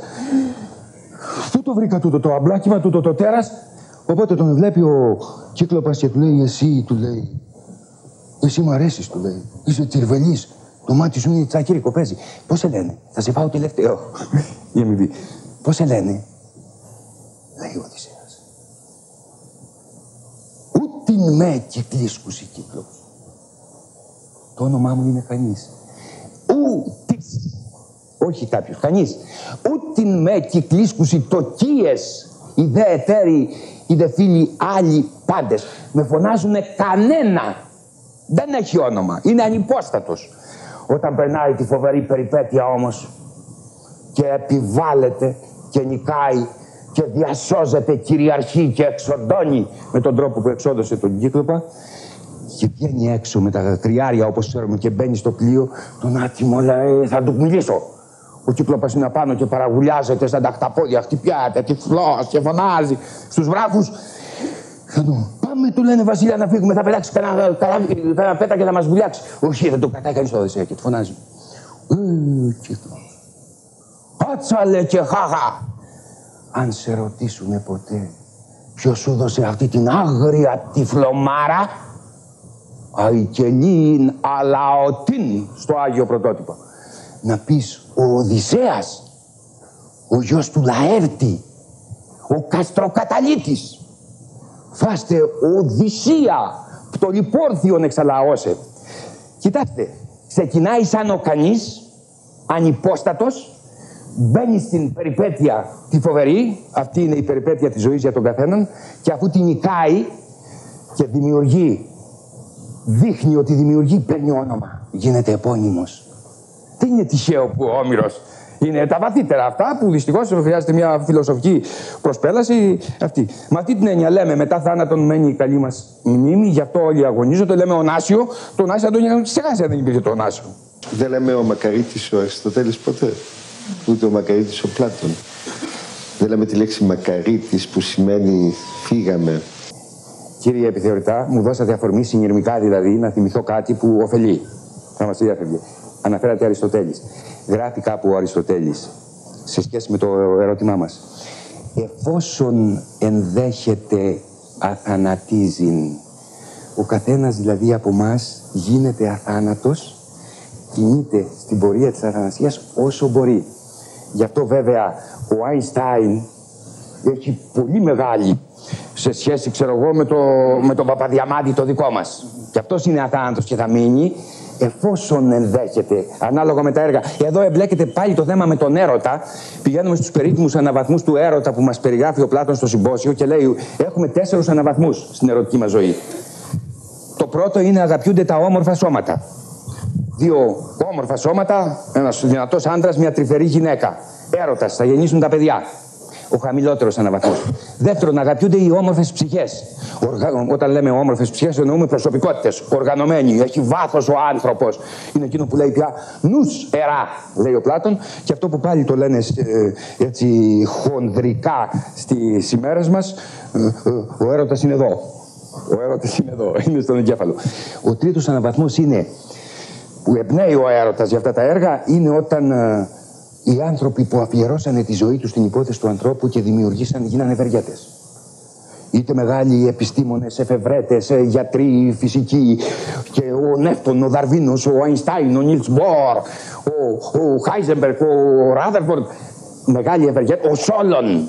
Πού το βρήκα τούτο το αμπλάκιμα, τούτο το τέρας? Οπότε τον βλέπει ο κύκλοπας και του λέει: «Εσύ», του λέει, «εσύ μου αρέσεις», του λέει, «είσαι τσιρβελής, το μάτι σου είναι τσακίρικο, παίζει. Πώς σε λένε? Θα σε πάω τελευταίο». Η αμοιβή. «Πώς σε λένε?» Λέει ο Οδυσσέας. «Ούτιν με κυκλίσκουσι κύκλος. Το όνομά μου είναι κανείς. Ούτις, όχι κάποιος, κανείς. Ούτιν με κυκλίσκουσι το κίες, οι δε εταίροι, οι δε φίλοι άλλοι πάντες. Με φωνάζουνε κανένα. Δεν έχει όνομα. Είναι ανυπόστατος. Όταν περνάει τη φοβερή περιπέτεια όμως και επιβάλλεται και νικάει και διασώζεται, κυριαρχεί και εξοντώνει με τον τρόπο που εξόδωσε τον Κύκλοπα και βγαίνει έξω με τα τριάρια όπως ξέρουμε και μπαίνει στο πλοίο, τον άτιμο λέει: «Θα του μιλήσω». Ο Κύκλοπας είναι απάνω και παραγουλιάζεται σαν τα χταπόδια, χτυπιάται, τυφλός και φωνάζει στους βράχους. «Πάμε», του λένε, «Βασιλιά, να φύγουμε, θα πετάξει κανένα πέτρα και θα μας βουλιάξει». «Όχι, δεν το κρατάει κανείς το Οδυσσέα», και του φωνάζει. Κύκλος. «Άτσαλε και χάχα». Αν σε ρωτήσουνε ποτέ ποιος σου δώσε αυτή την άγρια τυφλομάρα, αϊκελήν αλαοτήν στο Άγιο Πρωτότυπο, να πεις ο Οδυσσέας, ο γιος του Λαέρτη, ο Καστροκαταλίτης. Φάστε Οδυσσία, πτωλιπόρθιον εξαλαώσε. Κοιτάξτε, ξεκινάει σαν ο κανείς, ανυπόστατος, μπαίνει στην περιπέτεια τη φοβερή, αυτή είναι η περιπέτεια της ζωής για τον καθέναν, και αφού την νικάει και δημιουργεί, δείχνει ότι δημιουργεί, παίρνει όνομα, γίνεται επώνυμος. Δεν είναι τυχαίο που ο Όμηρος είναι τα βαθύτερα αυτά που δυστυχώς χρειάζεται μια φιλοσοφική προσπέλαση αυτή. Με αυτή την έννοια λέμε μετά θάνατον μένει η καλή μας μνήμη, γι' αυτό όλοι αγωνίζονται. Λέμε Ωνάσιο, το Ωνάσιο δεν τον είχαν ξεχάσει αν δεν υπήρχε το Ωνάσιο. Δεν λέμε ο Μακαρίτης ο Αριστοτέλης ποτέ, ούτε ο Μακαρίτης ο Πλάτων. Δεν λέμε τη λέξη Μακαρίτης που σημαίνει φύγαμε. Κύριε επιθεωρητά, μου δώσατε αφορμή συνειρμικά δηλαδή να θυμηθώ κάτι που ωφελεί. Θα μας διαφεύγει. Αναφέρατε Αριστοτέλης. Γράφει κάπου ο Αριστοτέλης σε σχέση με το ερώτημά μας. Εφόσον ενδέχεται αθανατίζειν, ο καθένας δηλαδή από μας γίνεται αθάνατος, κινείται στην πορεία της αθανασίας όσο μπορεί. Γι' αυτό βέβαια ο Άινστάιν έχει πολύ μεγάλη σε σχέση, ξέρω εγώ, με τον Παπαδιαμάντη το δικό μας. Και αυτός είναι αθάνατος και θα μείνει εφόσον ενδέχεται, ανάλογα με τα έργα. Εδώ εμπλέκεται πάλι το θέμα με τον έρωτα. Πηγαίνουμε στους περίφημους αναβαθμούς του έρωτα που μας περιγράφει ο Πλάτων στο Συμπόσιο και λέει: έχουμε 4 αναβαθμούς στην ερωτική μας ζωή. Το πρώτο είναι αγαπιούνται τα όμορφα σώματα. 2 όμορφα σώματα, ένας δυνατός άντρας, μια τρυφερή γυναίκα. Έρωτας, θα γεννήσουν τα παιδιά. Ο χαμηλότερος αναβαθμός. Δεύτερον, αγαπιούνται οι όμορφες ψυχές. Όταν λέμε όμορφες ψυχές, εννοούμε προσωπικότητες. Οργανωμένοι, έχει βάθος ο άνθρωπος. Είναι εκείνο που λέει πια νους ερά, λέει ο Πλάτων. Και αυτό που πάλι το λένε έτσι χονδρικά στις ημέρες μας, ο έρωτας είναι εδώ. Ο έρωτας είναι εδώ, είναι στον εγκέφαλο. Ο τρίτος αναβαθμός είναι, που εμπνέει ο έρωτας για αυτά τα έργα, είναι όταν οι άνθρωποι που αφιερώσανε τη ζωή τους στην υπόθεση του ανθρώπου και δημιουργήσαν, γίνανε ευεργέτες. Είτε μεγάλοι επιστήμονες, εφευρέτες, γιατροί, φυσικοί, και ο Νεύτων, ο Δαρβίνος, ο Αϊνστάιν, ο Νίλς Μπορ, ο Χάιζενμπεργκ, ο Ράδερφορντ, μεγάλοι ευεργέτες, ο Σόλον,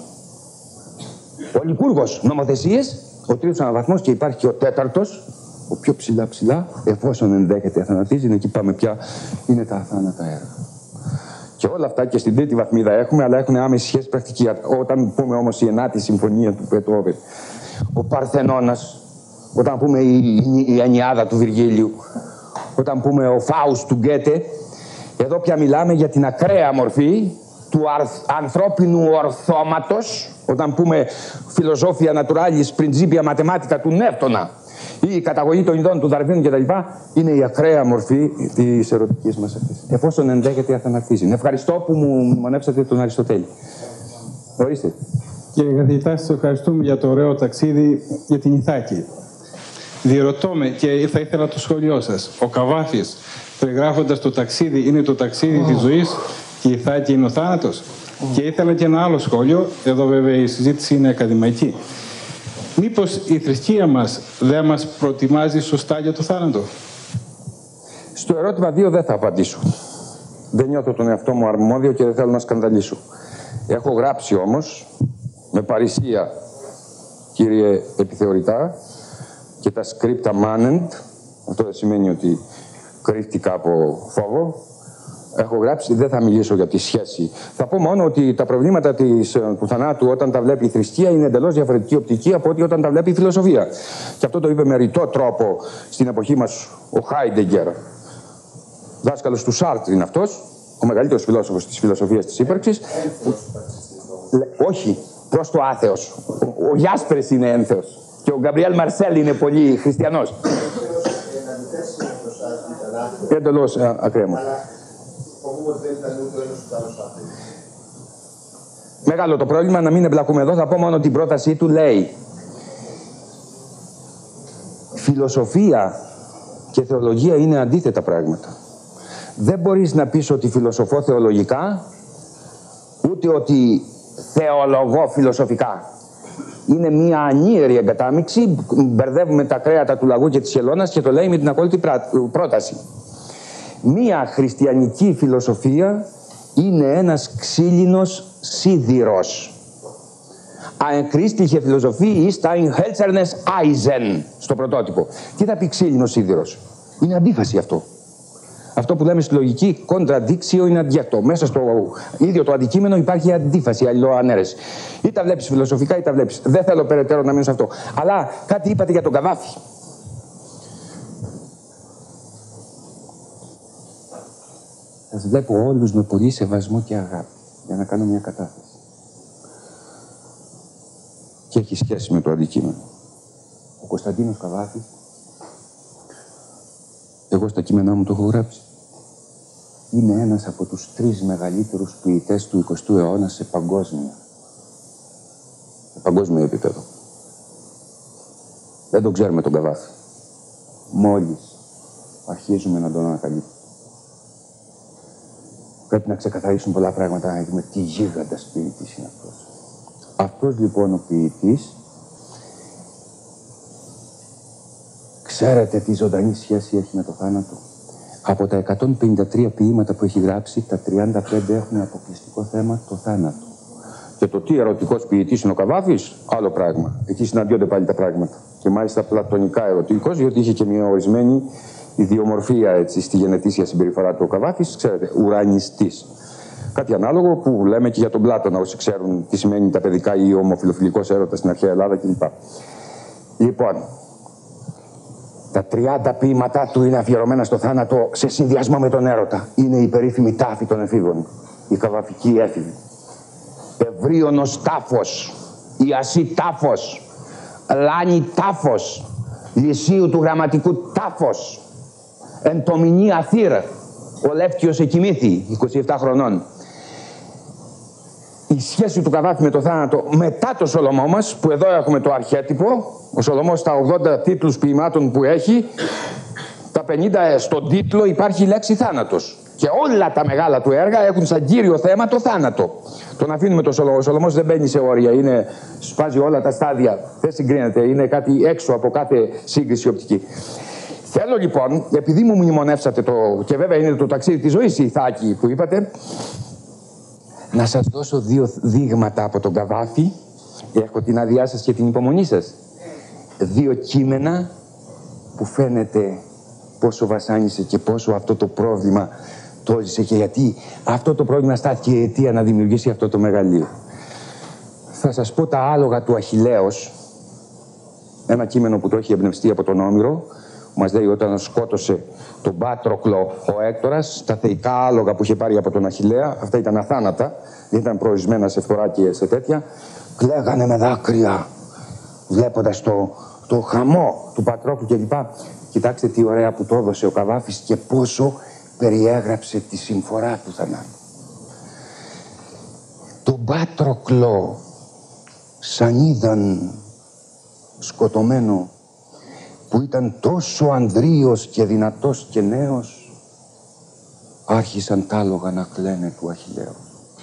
ο Λικούργος, νομοθεσίες, ο τρίτος αναβαθμός, και υπάρχει και ο τέταρτος, ο πιο ψηλά, εφόσον ενδέχεται αθανατίζει, εκεί πάμε πια, είναι τα αθάνατα έργα. Και όλα αυτά και στην τρίτη βαθμίδα έχουμε, αλλά έχουν άμεση σχέση πρακτική. Όταν πούμε όμως η 9η συμφωνία του Μπετχόβεν, ο Παρθενώνας, όταν πούμε η Ενιάδα του Βυργίλιου, όταν πούμε ο Φάουστ του Γκέτε, εδώ πια μιλάμε για την ακραία μορφή του ανθρώπινου ορθώματος, όταν πούμε φιλοσόφια naturalis principia mathematica του Νεύτωνα, ή η καταγωγή των ειδών του Δαρβίνου κτλ. Είναι η ακραία μορφή της ερωτικής μας αυτής. Εφόσον ενδέχεται αθανατίζει. Ευχαριστώ που μου μνημονεύσατε τον Αριστοτέλη. Ορίστε. Κύριε καθηγητά, σας ευχαριστούμε για το ωραίο ταξίδι για την Ιθάκη. Διερωτώ με, και θα ήθελα το σχόλιο σας. Ο Καβάφης, περιγράφοντας το ταξίδι, είναι το ταξίδι της ζωής και η Ιθάκη είναι ο θάνατος. Και ήθελα και ένα άλλο σχόλιο. Εδώ βέβαια η συζήτηση είναι ακαδημαϊκή. Μήπως η θρησκεία μας δεν μας προετοιμάζει σωστά για το θάνατο? Στο ερώτημα 2 δεν θα απαντήσω. Δεν νιώθω τον εαυτό μου αρμόδιο και δεν θέλω να σκανδαλίσω. Έχω γράψει όμως, με παρησία, κύριε επιθεωρητά, και τα scripta manent, αυτό δεν σημαίνει ότι κρύφτηκα από φόβο. Έχω γράψει, δεν θα μιλήσω για τη σχέση. Θα πω μόνο ότι τα προβλήματα του θανάτου όταν τα βλέπει η θρησκεία είναι εντελώς διαφορετική οπτική από ότι όταν τα βλέπει η φιλοσοφία. Και αυτό το είπε με ρητό τρόπο στην εποχή μας ο Χάιντεγκερ. Δάσκαλος του Σάρτρ είναι αυτός, ο μεγαλύτερος φιλόσοφος της φιλοσοφίας της ύπαρξης. Όχι, προς το άθεος. Ο Γιάσπερς είναι ένθεος. Και ο Γκαμπριέλ Μαρσέλ είναι πολύ χριστιανός. Εντελώς ακραία μου. Μεγάλο το πρόβλημα, να μην εμπλακούμε εδώ. Θα πω μόνο την πρότασή του. Λέει: φιλοσοφία και θεολογία είναι αντίθετα πράγματα. Δεν μπορείς να πεις ότι φιλοσοφώ θεολογικά, ούτε ότι θεολογώ φιλοσοφικά. Είναι μια ανίερη εγκατάμειξη. Μπερδεύουμε τα κρέατα του λαγού και της χελώνας και το λέει με την ακόλουθη πρόταση. Μία χριστιανική φιλοσοφία είναι ένας ξύλινος σίδηρος. ein christliche Philosophie ist ein hölzernes Eisen στο πρωτότυπο. Τι θα πει ξύλινο σίδηρος? Είναι αντίφαση αυτό. Αυτό που λέμε στη λογική contradictio είναι αντιέκτο. Μέσα στο ίδιο το αντικείμενο υπάρχει αντίφαση, αλληλοανέρεση. Ή τα βλέπεις φιλοσοφικά ή τα βλέπεις. Δεν θέλω περαιτέρω να μείνω σε αυτό. Αλλά κάτι είπατε για τον Καβάφη. Σας βλέπω όλους με πολύ σεβασμό και αγάπη για να κάνω μια κατάθεση. Και έχει σχέση με το αντικείμενο. Ο Κωνσταντίνος Καβάφης, εγώ στα κείμενά μου το έχω γράψει, είναι ένας από τους 3 μεγαλύτερους ποιητές του 20ου αιώνα σε παγκόσμιο επίπεδο. Δεν τον ξέρουμε τον Καβάφη. Μόλις αρχίζουμε να τον ανακαλύπτουμε. Πρέπει να ξεκαθαρίσουν πολλά πράγματα, να δούμε τι γίγαντας ποιητής είναι αυτός. Αυτός λοιπόν ο ποιητής, ξέρετε τι ζωντανή σχέση έχει με το θάνατο? Από τα 153 ποίηματα που έχει γράψει, τα 35 έχουν αποκλειστικό θέμα το θάνατο. Και το τι ερωτικός ποιητής είναι ο Καβάφης, άλλο πράγμα. Εκεί συναντιόνται πάλι τα πράγματα. Και μάλιστα πλατωνικά ερωτικός, διότι είχε και μια ορισμένη ιδιομορφία έτσι, στη γενετήσια συμπεριφορά του ο Καβάφης, ξέρετε, ουρανιστής. Κάτι ανάλογο που λέμε και για τον Πλάτωνα, όσοι ξέρουν τι σημαίνει τα παιδικά ή ο ομοφιλοφιλικός έρωτας στην αρχαία Ελλάδα κλπ. Λοιπόν, τα 30 ποίηματά του είναι αφιερωμένα στο θάνατο σε συνδυασμό με τον έρωτα. Είναι η περίφημη τάφη των εφήβων, η καβαφική έφηβη. Ευρίωνος τάφος, Ιασή τάφος, Λάνη τάφος, Λυσίου του γραμματικού τάφος, Εντομηνή Αθήρ, ο Λεύκιος εκοιμήθη, 27 χρονών. Η σχέση του Καβάφη με το θάνατο μετά το Σολομό μας, που εδώ έχουμε το αρχέτυπο, ο Σολομός στα 80 τίτλους ποιημάτων που έχει, τα 50 στον τίτλο υπάρχει η λέξη θάνατος. Και όλα τα μεγάλα του έργα έχουν σαν κύριο θέμα το θάνατο. Τον αφήνουμε το Σολομό. Ο Σολομός δεν μπαίνει σε όρια, σπάζει όλα τα στάδια, δεν συγκρίνεται, είναι κάτι έξω από κάθε σύγκριση οπτική. Θέλω λοιπόν, επειδή μου μνημονεύσατε και βέβαια είναι το ταξίδι της ζωής η Ιθάκη που είπατε, να σας δώσω 2 δείγματα από τον Καβάφη. Έχω την άδειά σας και την υπομονή σας. 2 κείμενα που φαίνεται πόσο βασάνισε και πόσο αυτό το πρόβλημα το έζησε και γιατί αυτό το πρόβλημα στάθηκε η αιτία να δημιουργήσει αυτό το μεγαλείο. Θα σας πω τα άλογα του Αχιλλέως, ένα κείμενο που το έχει εμπνευστεί από τον Όμηρο. Μας λέει όταν σκότωσε τον Πάτροκλο ο Έκτορας, τα θεϊκά άλογα που είχε πάρει από τον Αχιλλέα, αυτά ήταν αθάνατα, δεν ήταν προορισμένα σε φθορά και σε τέτοια, κλαίγανε με δάκρυα, βλέποντας το χαμό του Πατρόκλου κλπ. Κοιτάξτε τι ωραία που το έδωσε ο Καβάφης και πόσο περιέγραψε τη συμφορά του θανάτου. Τον Πάτροκλο, σαν είδαν σκοτωμένο, που ήταν τόσο ανδρείος και δυνατός και νέος, άρχισαν τ' άλογα να κλαίνε του Αχιλλέου.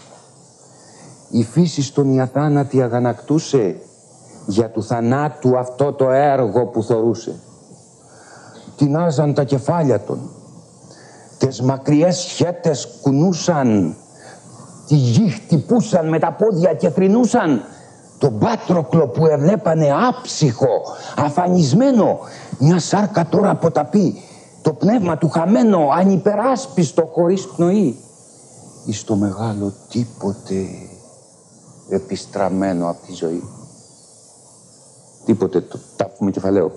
Η φύση στον ιαθάνατη αγανακτούσε για του θανάτου αυτό το έργο που θωρούσε. Τεινάζαν τα κεφάλια των, τες μακριές σχέτες κουνούσαν, τη γη χτυπούσαν με τα πόδια και θρηνούσαν τον Πάτροκλο που εβλέπανε άψυχο, αφανισμένο, μια σάρκα τώρα αποταπεί, το πνεύμα του χαμένο, ανυπεράσπιστο, χωρίς πνοή, εις το μεγάλο τίποτε επιστραμμένο από τη ζωή. Τίποτε, το τάφουμε κεφαλαίο.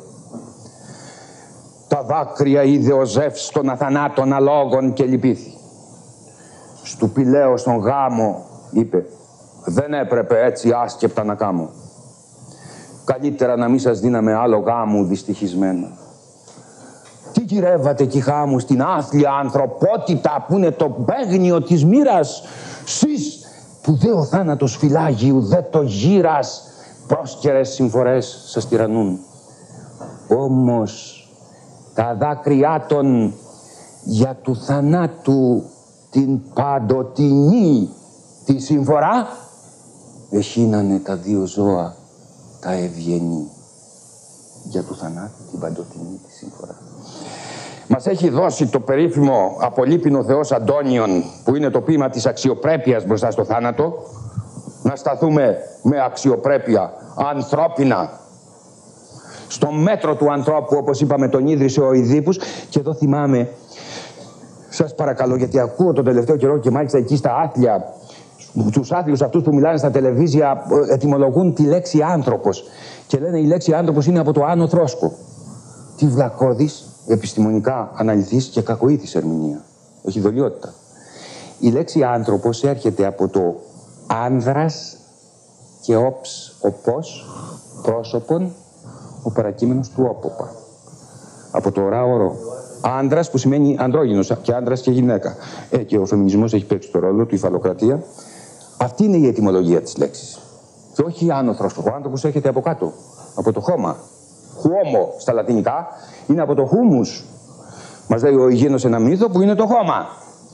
Τα δάκρυα είδε ο Ζεύς των αθανάτων αλόγων και λυπήθη. Στου Πηλαίου στον γάμο είπε, δεν έπρεπε έτσι άσκεπτα να κάμω. Καλύτερα να μην σας δίναμε άλλο γάμου δυστυχισμένο. Τι γυρεύατε κι χάμου στην άθλια ανθρωπότητα που είναι το παίγνιο της μοίρας, σεις που δε ο θάνατος φυλάγει ουδέ το γύρας, πρόσκαιρες συμφορές σας τυραννούν. Όμως τα δάκρυά των για του θανάτου την παντοτινή τη συμφορά εχίνανε τα 2 ζώα τα ευγενή για του θανάτου την παντοτινή τη συμφορά. Μας έχει δώσει το περίφημο απολείπεινο Θεός Αντώνιον, που είναι το ποίημα της αξιοπρέπειας μπροστά στο θάνατο, να σταθούμε με αξιοπρέπεια, ανθρώπινα, στο μέτρο του ανθρώπου, όπως είπαμε, τον ίδρυσε ο Ιδίππους. Και εδώ θυμάμαι, σας παρακαλώ, γιατί ακούω τον τελευταίο καιρό και μάλιστα εκεί στα άθλια, τους άθλιους αυτούς που μιλάνε στα τηλεβίζια, ετυμολογούν τη λέξη άνθρωπος. Και λένε η λέξη άνθρωπος είναι από το άνω θρόσκο. Τι βλακώδης, επιστημονικά αναλυθής και κακοήθης ερμηνεία. Όχι δολιότητα. Η λέξη άνθρωπος έρχεται από το άνδρας και όψ, οπός, πρόσωπον, ο παρακείμενος του όποπα. Από το ράωρο. Άνδρας που σημαίνει ανδρόγυνος, και άνδρας και γυναίκα. Και ο φεμινισμός έχει παίξει το ρόλο του, η υφαλοκρατία. Αυτή είναι η ετυμολογία της λέξης. Και όχι άνωθρος. Ο άνθρωπος έρχεται από κάτω, από το χώμα. Χουόμο στα λατινικά είναι από το χούμους. Μας λέει ο Αιγίνος ένα μύθο που είναι το χώμα.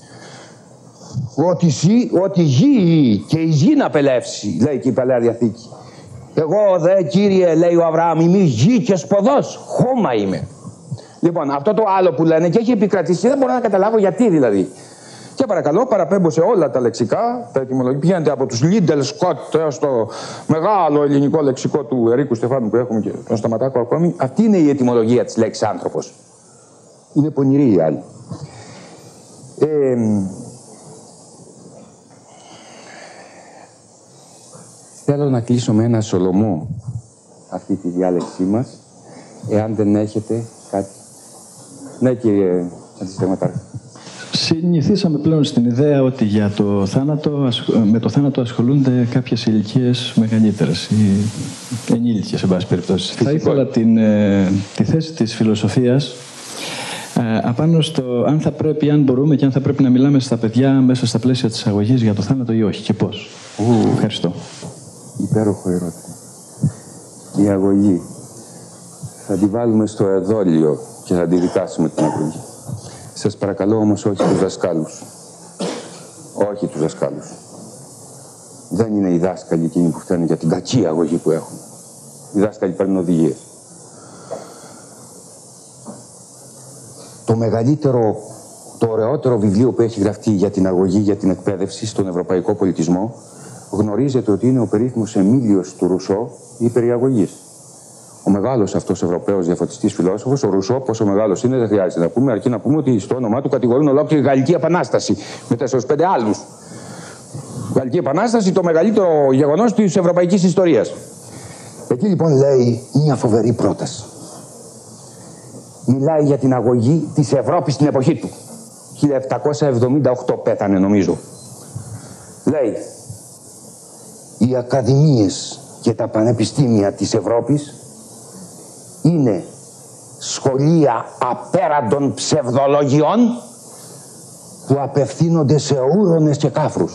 Ότι γη και εις γη να πελεύσει, λέει και η Παλαιά Διαθήκη. Εγώ δε, Κύριε, λέει ο Αβραάμ, είμαι γη και σποδός, χώμα είμαι. Λοιπόν, αυτό το άλλο που λένε και έχει επικρατήσει, δεν μπορώ να καταλάβω γιατί δηλαδή. Και παρακαλώ, παραπέμπω σε όλα τα λεξικά, τα ετυμολογικά. Πηγαίνετε από τους Λίντελ Σκοτ έως το μεγάλο ελληνικό λεξικό του Ερίκου Στεφάνου που έχουμε και τον Σταματάκο ακόμη. Αυτή είναι η ετυμολογία της λέξης άνθρωπος. Είναι πονηρή η άλλη. Θέλω να κλείσω με ένα σολομό αυτή τη διάλεξή μας, εάν δεν έχετε κάτι. Ναι, κύριε Αντισυνταγματάρχη. Συνηθίσαμε πλέον στην ιδέα ότι για το θάνατο, με το θάνατο ασχολούνται κάποιες ηλικίες μεγαλύτερες ή ενήλικες, σε πάση περιπτώσει. Θα ήθελα τη θέση της φιλοσοφίας απάνω στο αν θα πρέπει, αν μπορούμε και αν θα πρέπει να μιλάμε στα παιδιά μέσα στα πλαίσια της αγωγής για το θάνατο ή όχι και πώς. Ευχαριστώ. Υπέροχο ερώτημα. Η αγωγή. Θα τη βάλουμε στο εδόλιο και θα τη δικάσουμε την αγωγή. Σας παρακαλώ όμως όχι τους δασκάλους. Όχι τους δασκάλους. Δεν είναι οι δάσκαλοι εκείνοι που φταίνουν για την κακή αγωγή που έχουν. Οι δάσκαλοι παίρνουν οδηγίες. Το μεγαλύτερο, το ωραιότερο βιβλίο που έχει γραφτεί για την αγωγή, για την εκπαίδευση στον ευρωπαϊκό πολιτισμό, γνωρίζετε ότι είναι ο περίφημος Εμίλιος του Ρουσό, η περιαγωγής. Ο μεγάλος αυτός Ευρωπαίος διαφωτιστής φιλόσοφος, ο Ρουσό, πόσο μεγάλος είναι, δεν χρειάζεται να πούμε, αρκεί να πούμε ότι στο όνομά του κατηγορούν ολόκληρη Γαλλική Επανάσταση με 4-5 άλλους. Γαλλική Επανάσταση, το μεγαλύτερο γεγονός της ευρωπαϊκής ιστορίας. Εκεί λοιπόν λέει μια φοβερή πρόταση. Μιλάει για την αγωγή της Ευρώπης στην εποχή του. 1778 πέθανε νομίζω. Λέει, οι ακαδημίες και τα πανεπιστήμια της Ευρώπης είναι σχολεία απέραντων ψευδολογιών που απευθύνονται σε ούρονες και κάφρους.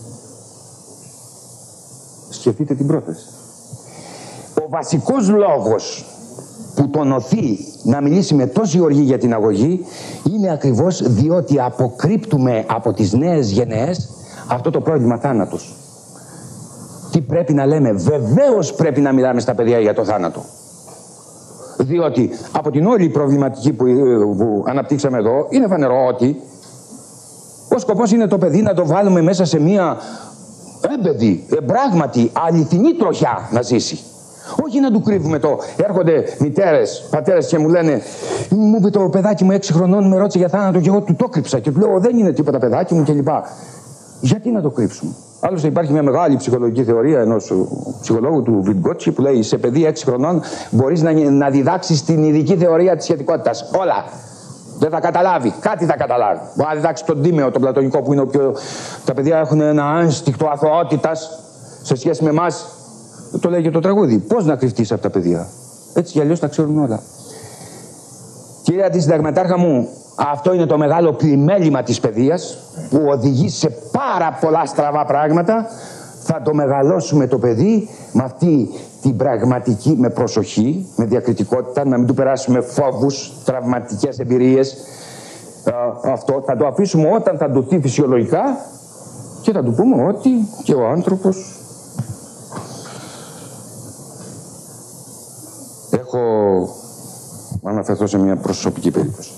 Σκεφτείτε την πρόταση. Ο βασικός λόγος που τον οθεί να μιλήσει με τόση οργή για την αγωγή είναι ακριβώς διότι αποκρύπτουμε από τις νέες γενναίες αυτό το πρόβλημα θάνατος. Τι πρέπει να λέμε? Βεβαίως πρέπει να μιλάμε στα παιδιά για το θάνατο. Διότι από την όλη προβληματική που αναπτύξαμε εδώ είναι φανερό ότι ο σκοπός είναι το παιδί να το βάλουμε μέσα σε μια έμπεδη, πράγματι αληθινή τροχιά να ζήσει. Όχι να του κρύβουμε το. Έρχονται μητέρες, πατέρες και μου λένε, μου είπε το παιδάκι μου 6 χρονών, με ρώτησε για θάνατο και εγώ του το κρύψα. Και του λέω, δεν είναι τίποτα παιδάκι μου κλπ. Γιατί να το κρύψουμε? Άλλωστε υπάρχει μια μεγάλη ψυχολογική θεωρία ενός ψυχολόγου του Βιντγκότσι που λέει σε παιδί 6 χρονών μπορείς να διδάξεις την ειδική θεωρία της σχετικότητας. Όλα. Δεν θα καταλάβει. Κάτι θα καταλάβει. Μπορεί να διδάξει τον Τίμεο, τον πλατωνικό που είναι ο πιο. Τα παιδιά έχουν ένα ένστικτο αθωότητας σε σχέση με εμάς. Το λέει και το τραγούδι. Πώς να κρυφτείς από τα παιδιά? Έτσι κι αλλιώς τα ξέρουν όλα. Κύριε Αντισυνταγματάρχα μου, αυτό είναι το μεγάλο πλημέλημα της παιδείας που οδηγεί σε πάρα πολλά στραβά πράγματα. Θα το μεγαλώσουμε το παιδί με αυτή την πραγματική, με προσοχή, με διακριτικότητα, να μην του περάσουμε φόβους, τραυματικές εμπειρίες. Αυτό θα το αφήσουμε όταν θα ντουθεί φυσιολογικά και θα του πούμε ότι και ο άνθρωπος. Έχω αναφερθώ σε μια προσωπική περίπτωση.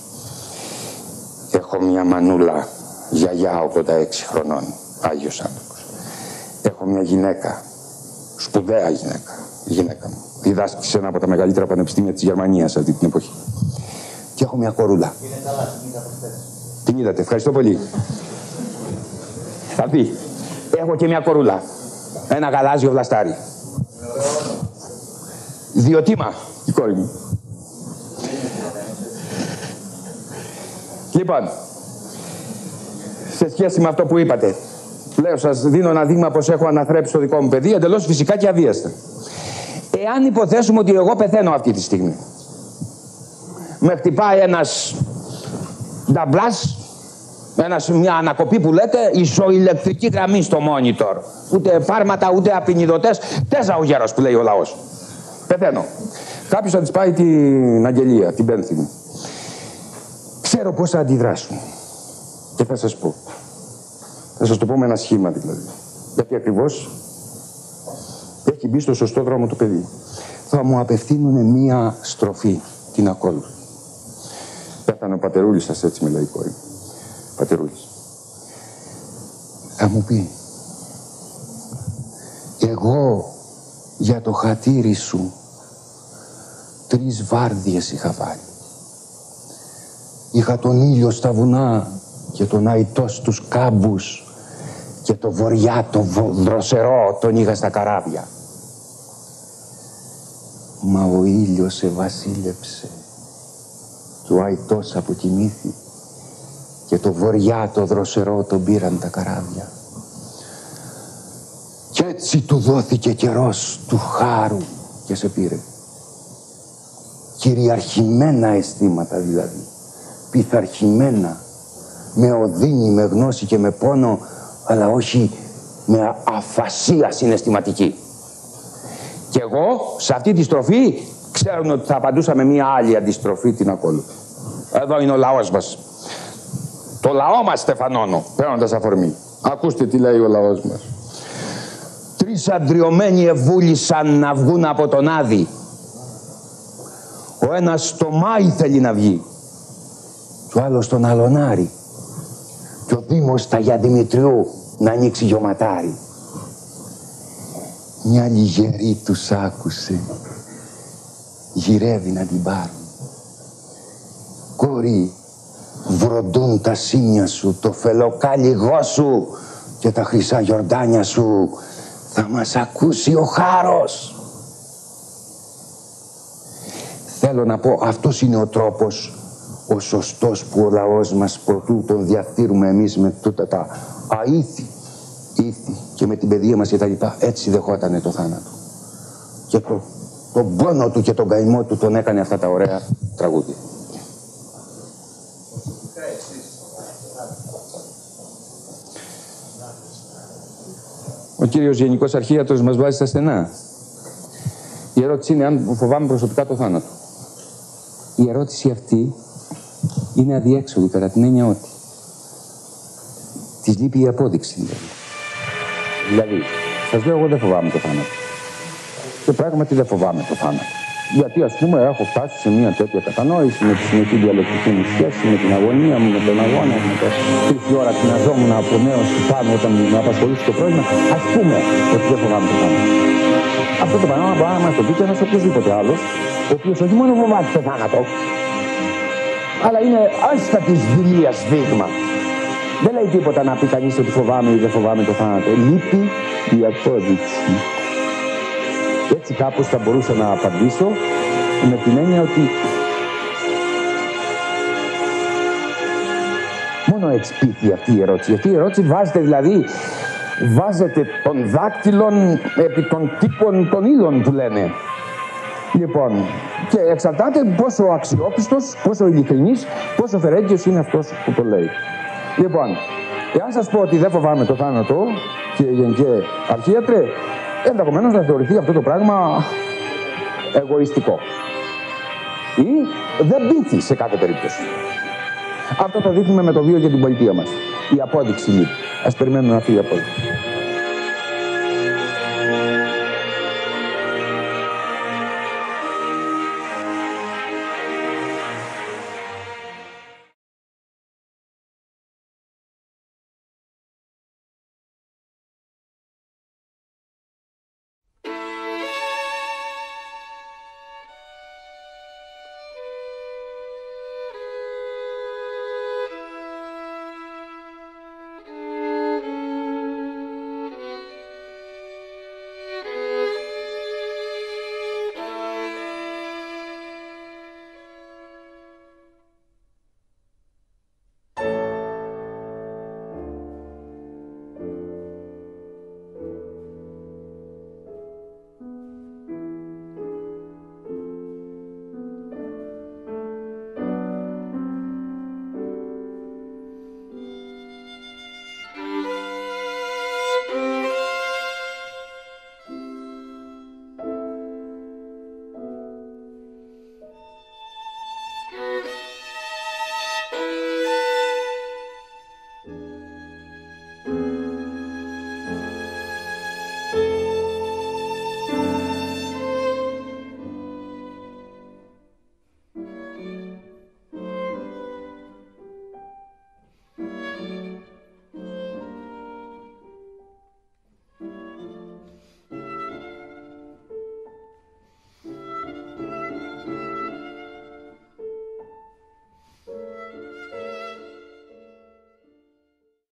Έχω μια μανούλα, γιαγιά 86 χρονών, Άγιος άνθρωπος. Έχω μια γυναίκα, σπουδαία γυναίκα, η γυναίκα μου. Διδάσκει σε ένα από τα μεγαλύτερα πανεπιστήμια της Γερμανίας αυτή την εποχή. Και έχω μια κορούλα. Είναι καλά, την είδα προχθές. Την είδατε, ευχαριστώ πολύ. Θα πει, έχω και μια κορούλα. Ένα γαλάζιο βλαστάρι. Διοτήμα, η κόρη μου. Λοιπόν, σε σχέση με αυτό που είπατε, λέω, σας δίνω ένα δείγμα πως έχω αναθρέψει το δικό μου παιδί, εντελώς φυσικά και αβίαστα. Εάν υποθέσουμε ότι εγώ πεθαίνω αυτή τη στιγμή, με χτυπάει ένας νταμπλάς, μια ανακοπή που λέτε, ισοηλεκτρική γραμμή στο monitor. Ούτε φάρματα, ούτε απεινιδωτές. Τέζα ο γέρος που λέει ο λαός. Πεθαίνω. Κάποιος θα της πάει την αγγελία, την πένθυμη. Ξέρω πώς θα αντιδράσουν. Και θα σας πω. Θα σας το πω με ένα σχήμα δηλαδή. Γιατί ακριβώς έχει μπει στο σωστό δρόμο το παιδί. Θα μου απευθύνουν μία στροφή, την ακόλουθη. Πέθανε ο πατερούλης σας, έτσι μιλάει η κόρη. Πατερούλης. Θα μου πει, εγώ για το χατήρι σου 3 βάρδιες είχα βάλει. Είχα τον ήλιο στα βουνά και τον αϊτό στους κάμπους και το βοριά, το δροσερό, τον είχα στα καράβια. Μα ο ήλιος σε βασίλεψε και ο αϊτός αποκοιμήθη και το βοριά, το δροσερό, τον πήραν τα καράβια. Κι έτσι του δόθηκε καιρός του χάρου και σε πήρε. Κυριαρχημένα αισθήματα δηλαδή, πειθαρχημένα, με οδύνη, με γνώση και με πόνο, αλλά όχι με αφασία συναισθηματική. Και εγώ, σε αυτή τη στροφή, ξέρουν ότι θα απαντούσα με μία άλλη αντιστροφή την ακόλουθη. Εδώ είναι ο λαός μας. Το λαό μας στεφανώνω, παίρνοντας αφορμή. Ακούστε τι λέει ο λαός μας. 3 αντριωμένοι ευούλησαν να βγουν από τον Άδη. Ο ένας στο Μάη θέλει να βγει. Και ο άλλος στον Αλωνάρη. Και ο Δήμος στα Γιαντιμητριού να ανοίξει γιωματάρι. Μια λιγερή τους άκουσε. Γυρεύει να την πάρουν. Κόρη, βροντούν τα σύνια σου, το φελοκάλιγό σου και τα χρυσά γιορτάνια σου. Θα μας ακούσει ο χάρος. Θέλω να πω, αυτός είναι ο τρόπος, ο σωστός που ο λαός μας, προτού τον διαφθείρουμε εμείς με τούτα τα αήθη, ήθη και με την παιδεία μας και τα λοιπά, έτσι δεχότανε το θάνατο. Και τον πόνο του και τον καημό του τον έκανε αυτά τα ωραία τραγούδια. Ο κύριος Γενικός Αρχίατρος μας βάζει στα στενά. Η ερώτηση είναι αν φοβάμαι προσωπικά το θάνατο. Η ερώτηση αυτή είναι αδιέξοδη κατά την έννοια ότι της λείπει η απόδειξη δηλαδή. Δηλαδή, σας λέω εγώ δεν φοβάμαι το θάνατο. Και πράγματι δεν φοβάμαι το θάνατο. Γιατί ας πούμε έχω φτάσει σε μια τέτοια κατανόηση με τη συνεχή διαλεκτική μου σχέση, με την αγωνία μου, με τον αγώνα, με το 3 ώρα τειναζόμουν από νέος του πάνω όταν με απασχολούσε το πρόβλημα. Ας πούμε ότι δεν φοβάμαι το θάνατο. Αυτό το πράγμα μπορεί να μας το πει και ένας οποιοδήποτε άλλος, ο οποίος όχι μόνο φοβάται το θάνατο, αλλά είναι άστατης δειλίας δείγμα. Δεν λέει τίποτα να πει κανείς ότι φοβάμαι ή δεν φοβάμαι το θάνατο. Λείπει η απόδειξη. Έτσι κάπως θα μπορούσα να απαντήσω με την έννοια ότι μόνο έτσι πείθει αυτή η ερώτηση. Αυτή η ερώτηση βάζεται δηλαδή, βάζετε των δάκτυλων επί των τύπων των ύλων που λένε. Λοιπόν, και εξαρτάται πόσο αξιόπιστος, πόσο ειλικρινής, πόσο φερέγγιος είναι αυτός που το λέει. Λοιπόν, εάν σας πω ότι δεν φοβάμαι το θάνατο, κύριε Γενικέ Αρχίατρε, ενδεχομένως να θεωρηθεί αυτό το πράγμα εγωιστικό. Ή δεν πείθει σε κάθε περίπτωση. Αυτό το δείχνουμε με το βίο για την πολιτεία μας. Η απόδειξη λείπει. Ας περιμένουμε να φύγει η απόδειξη.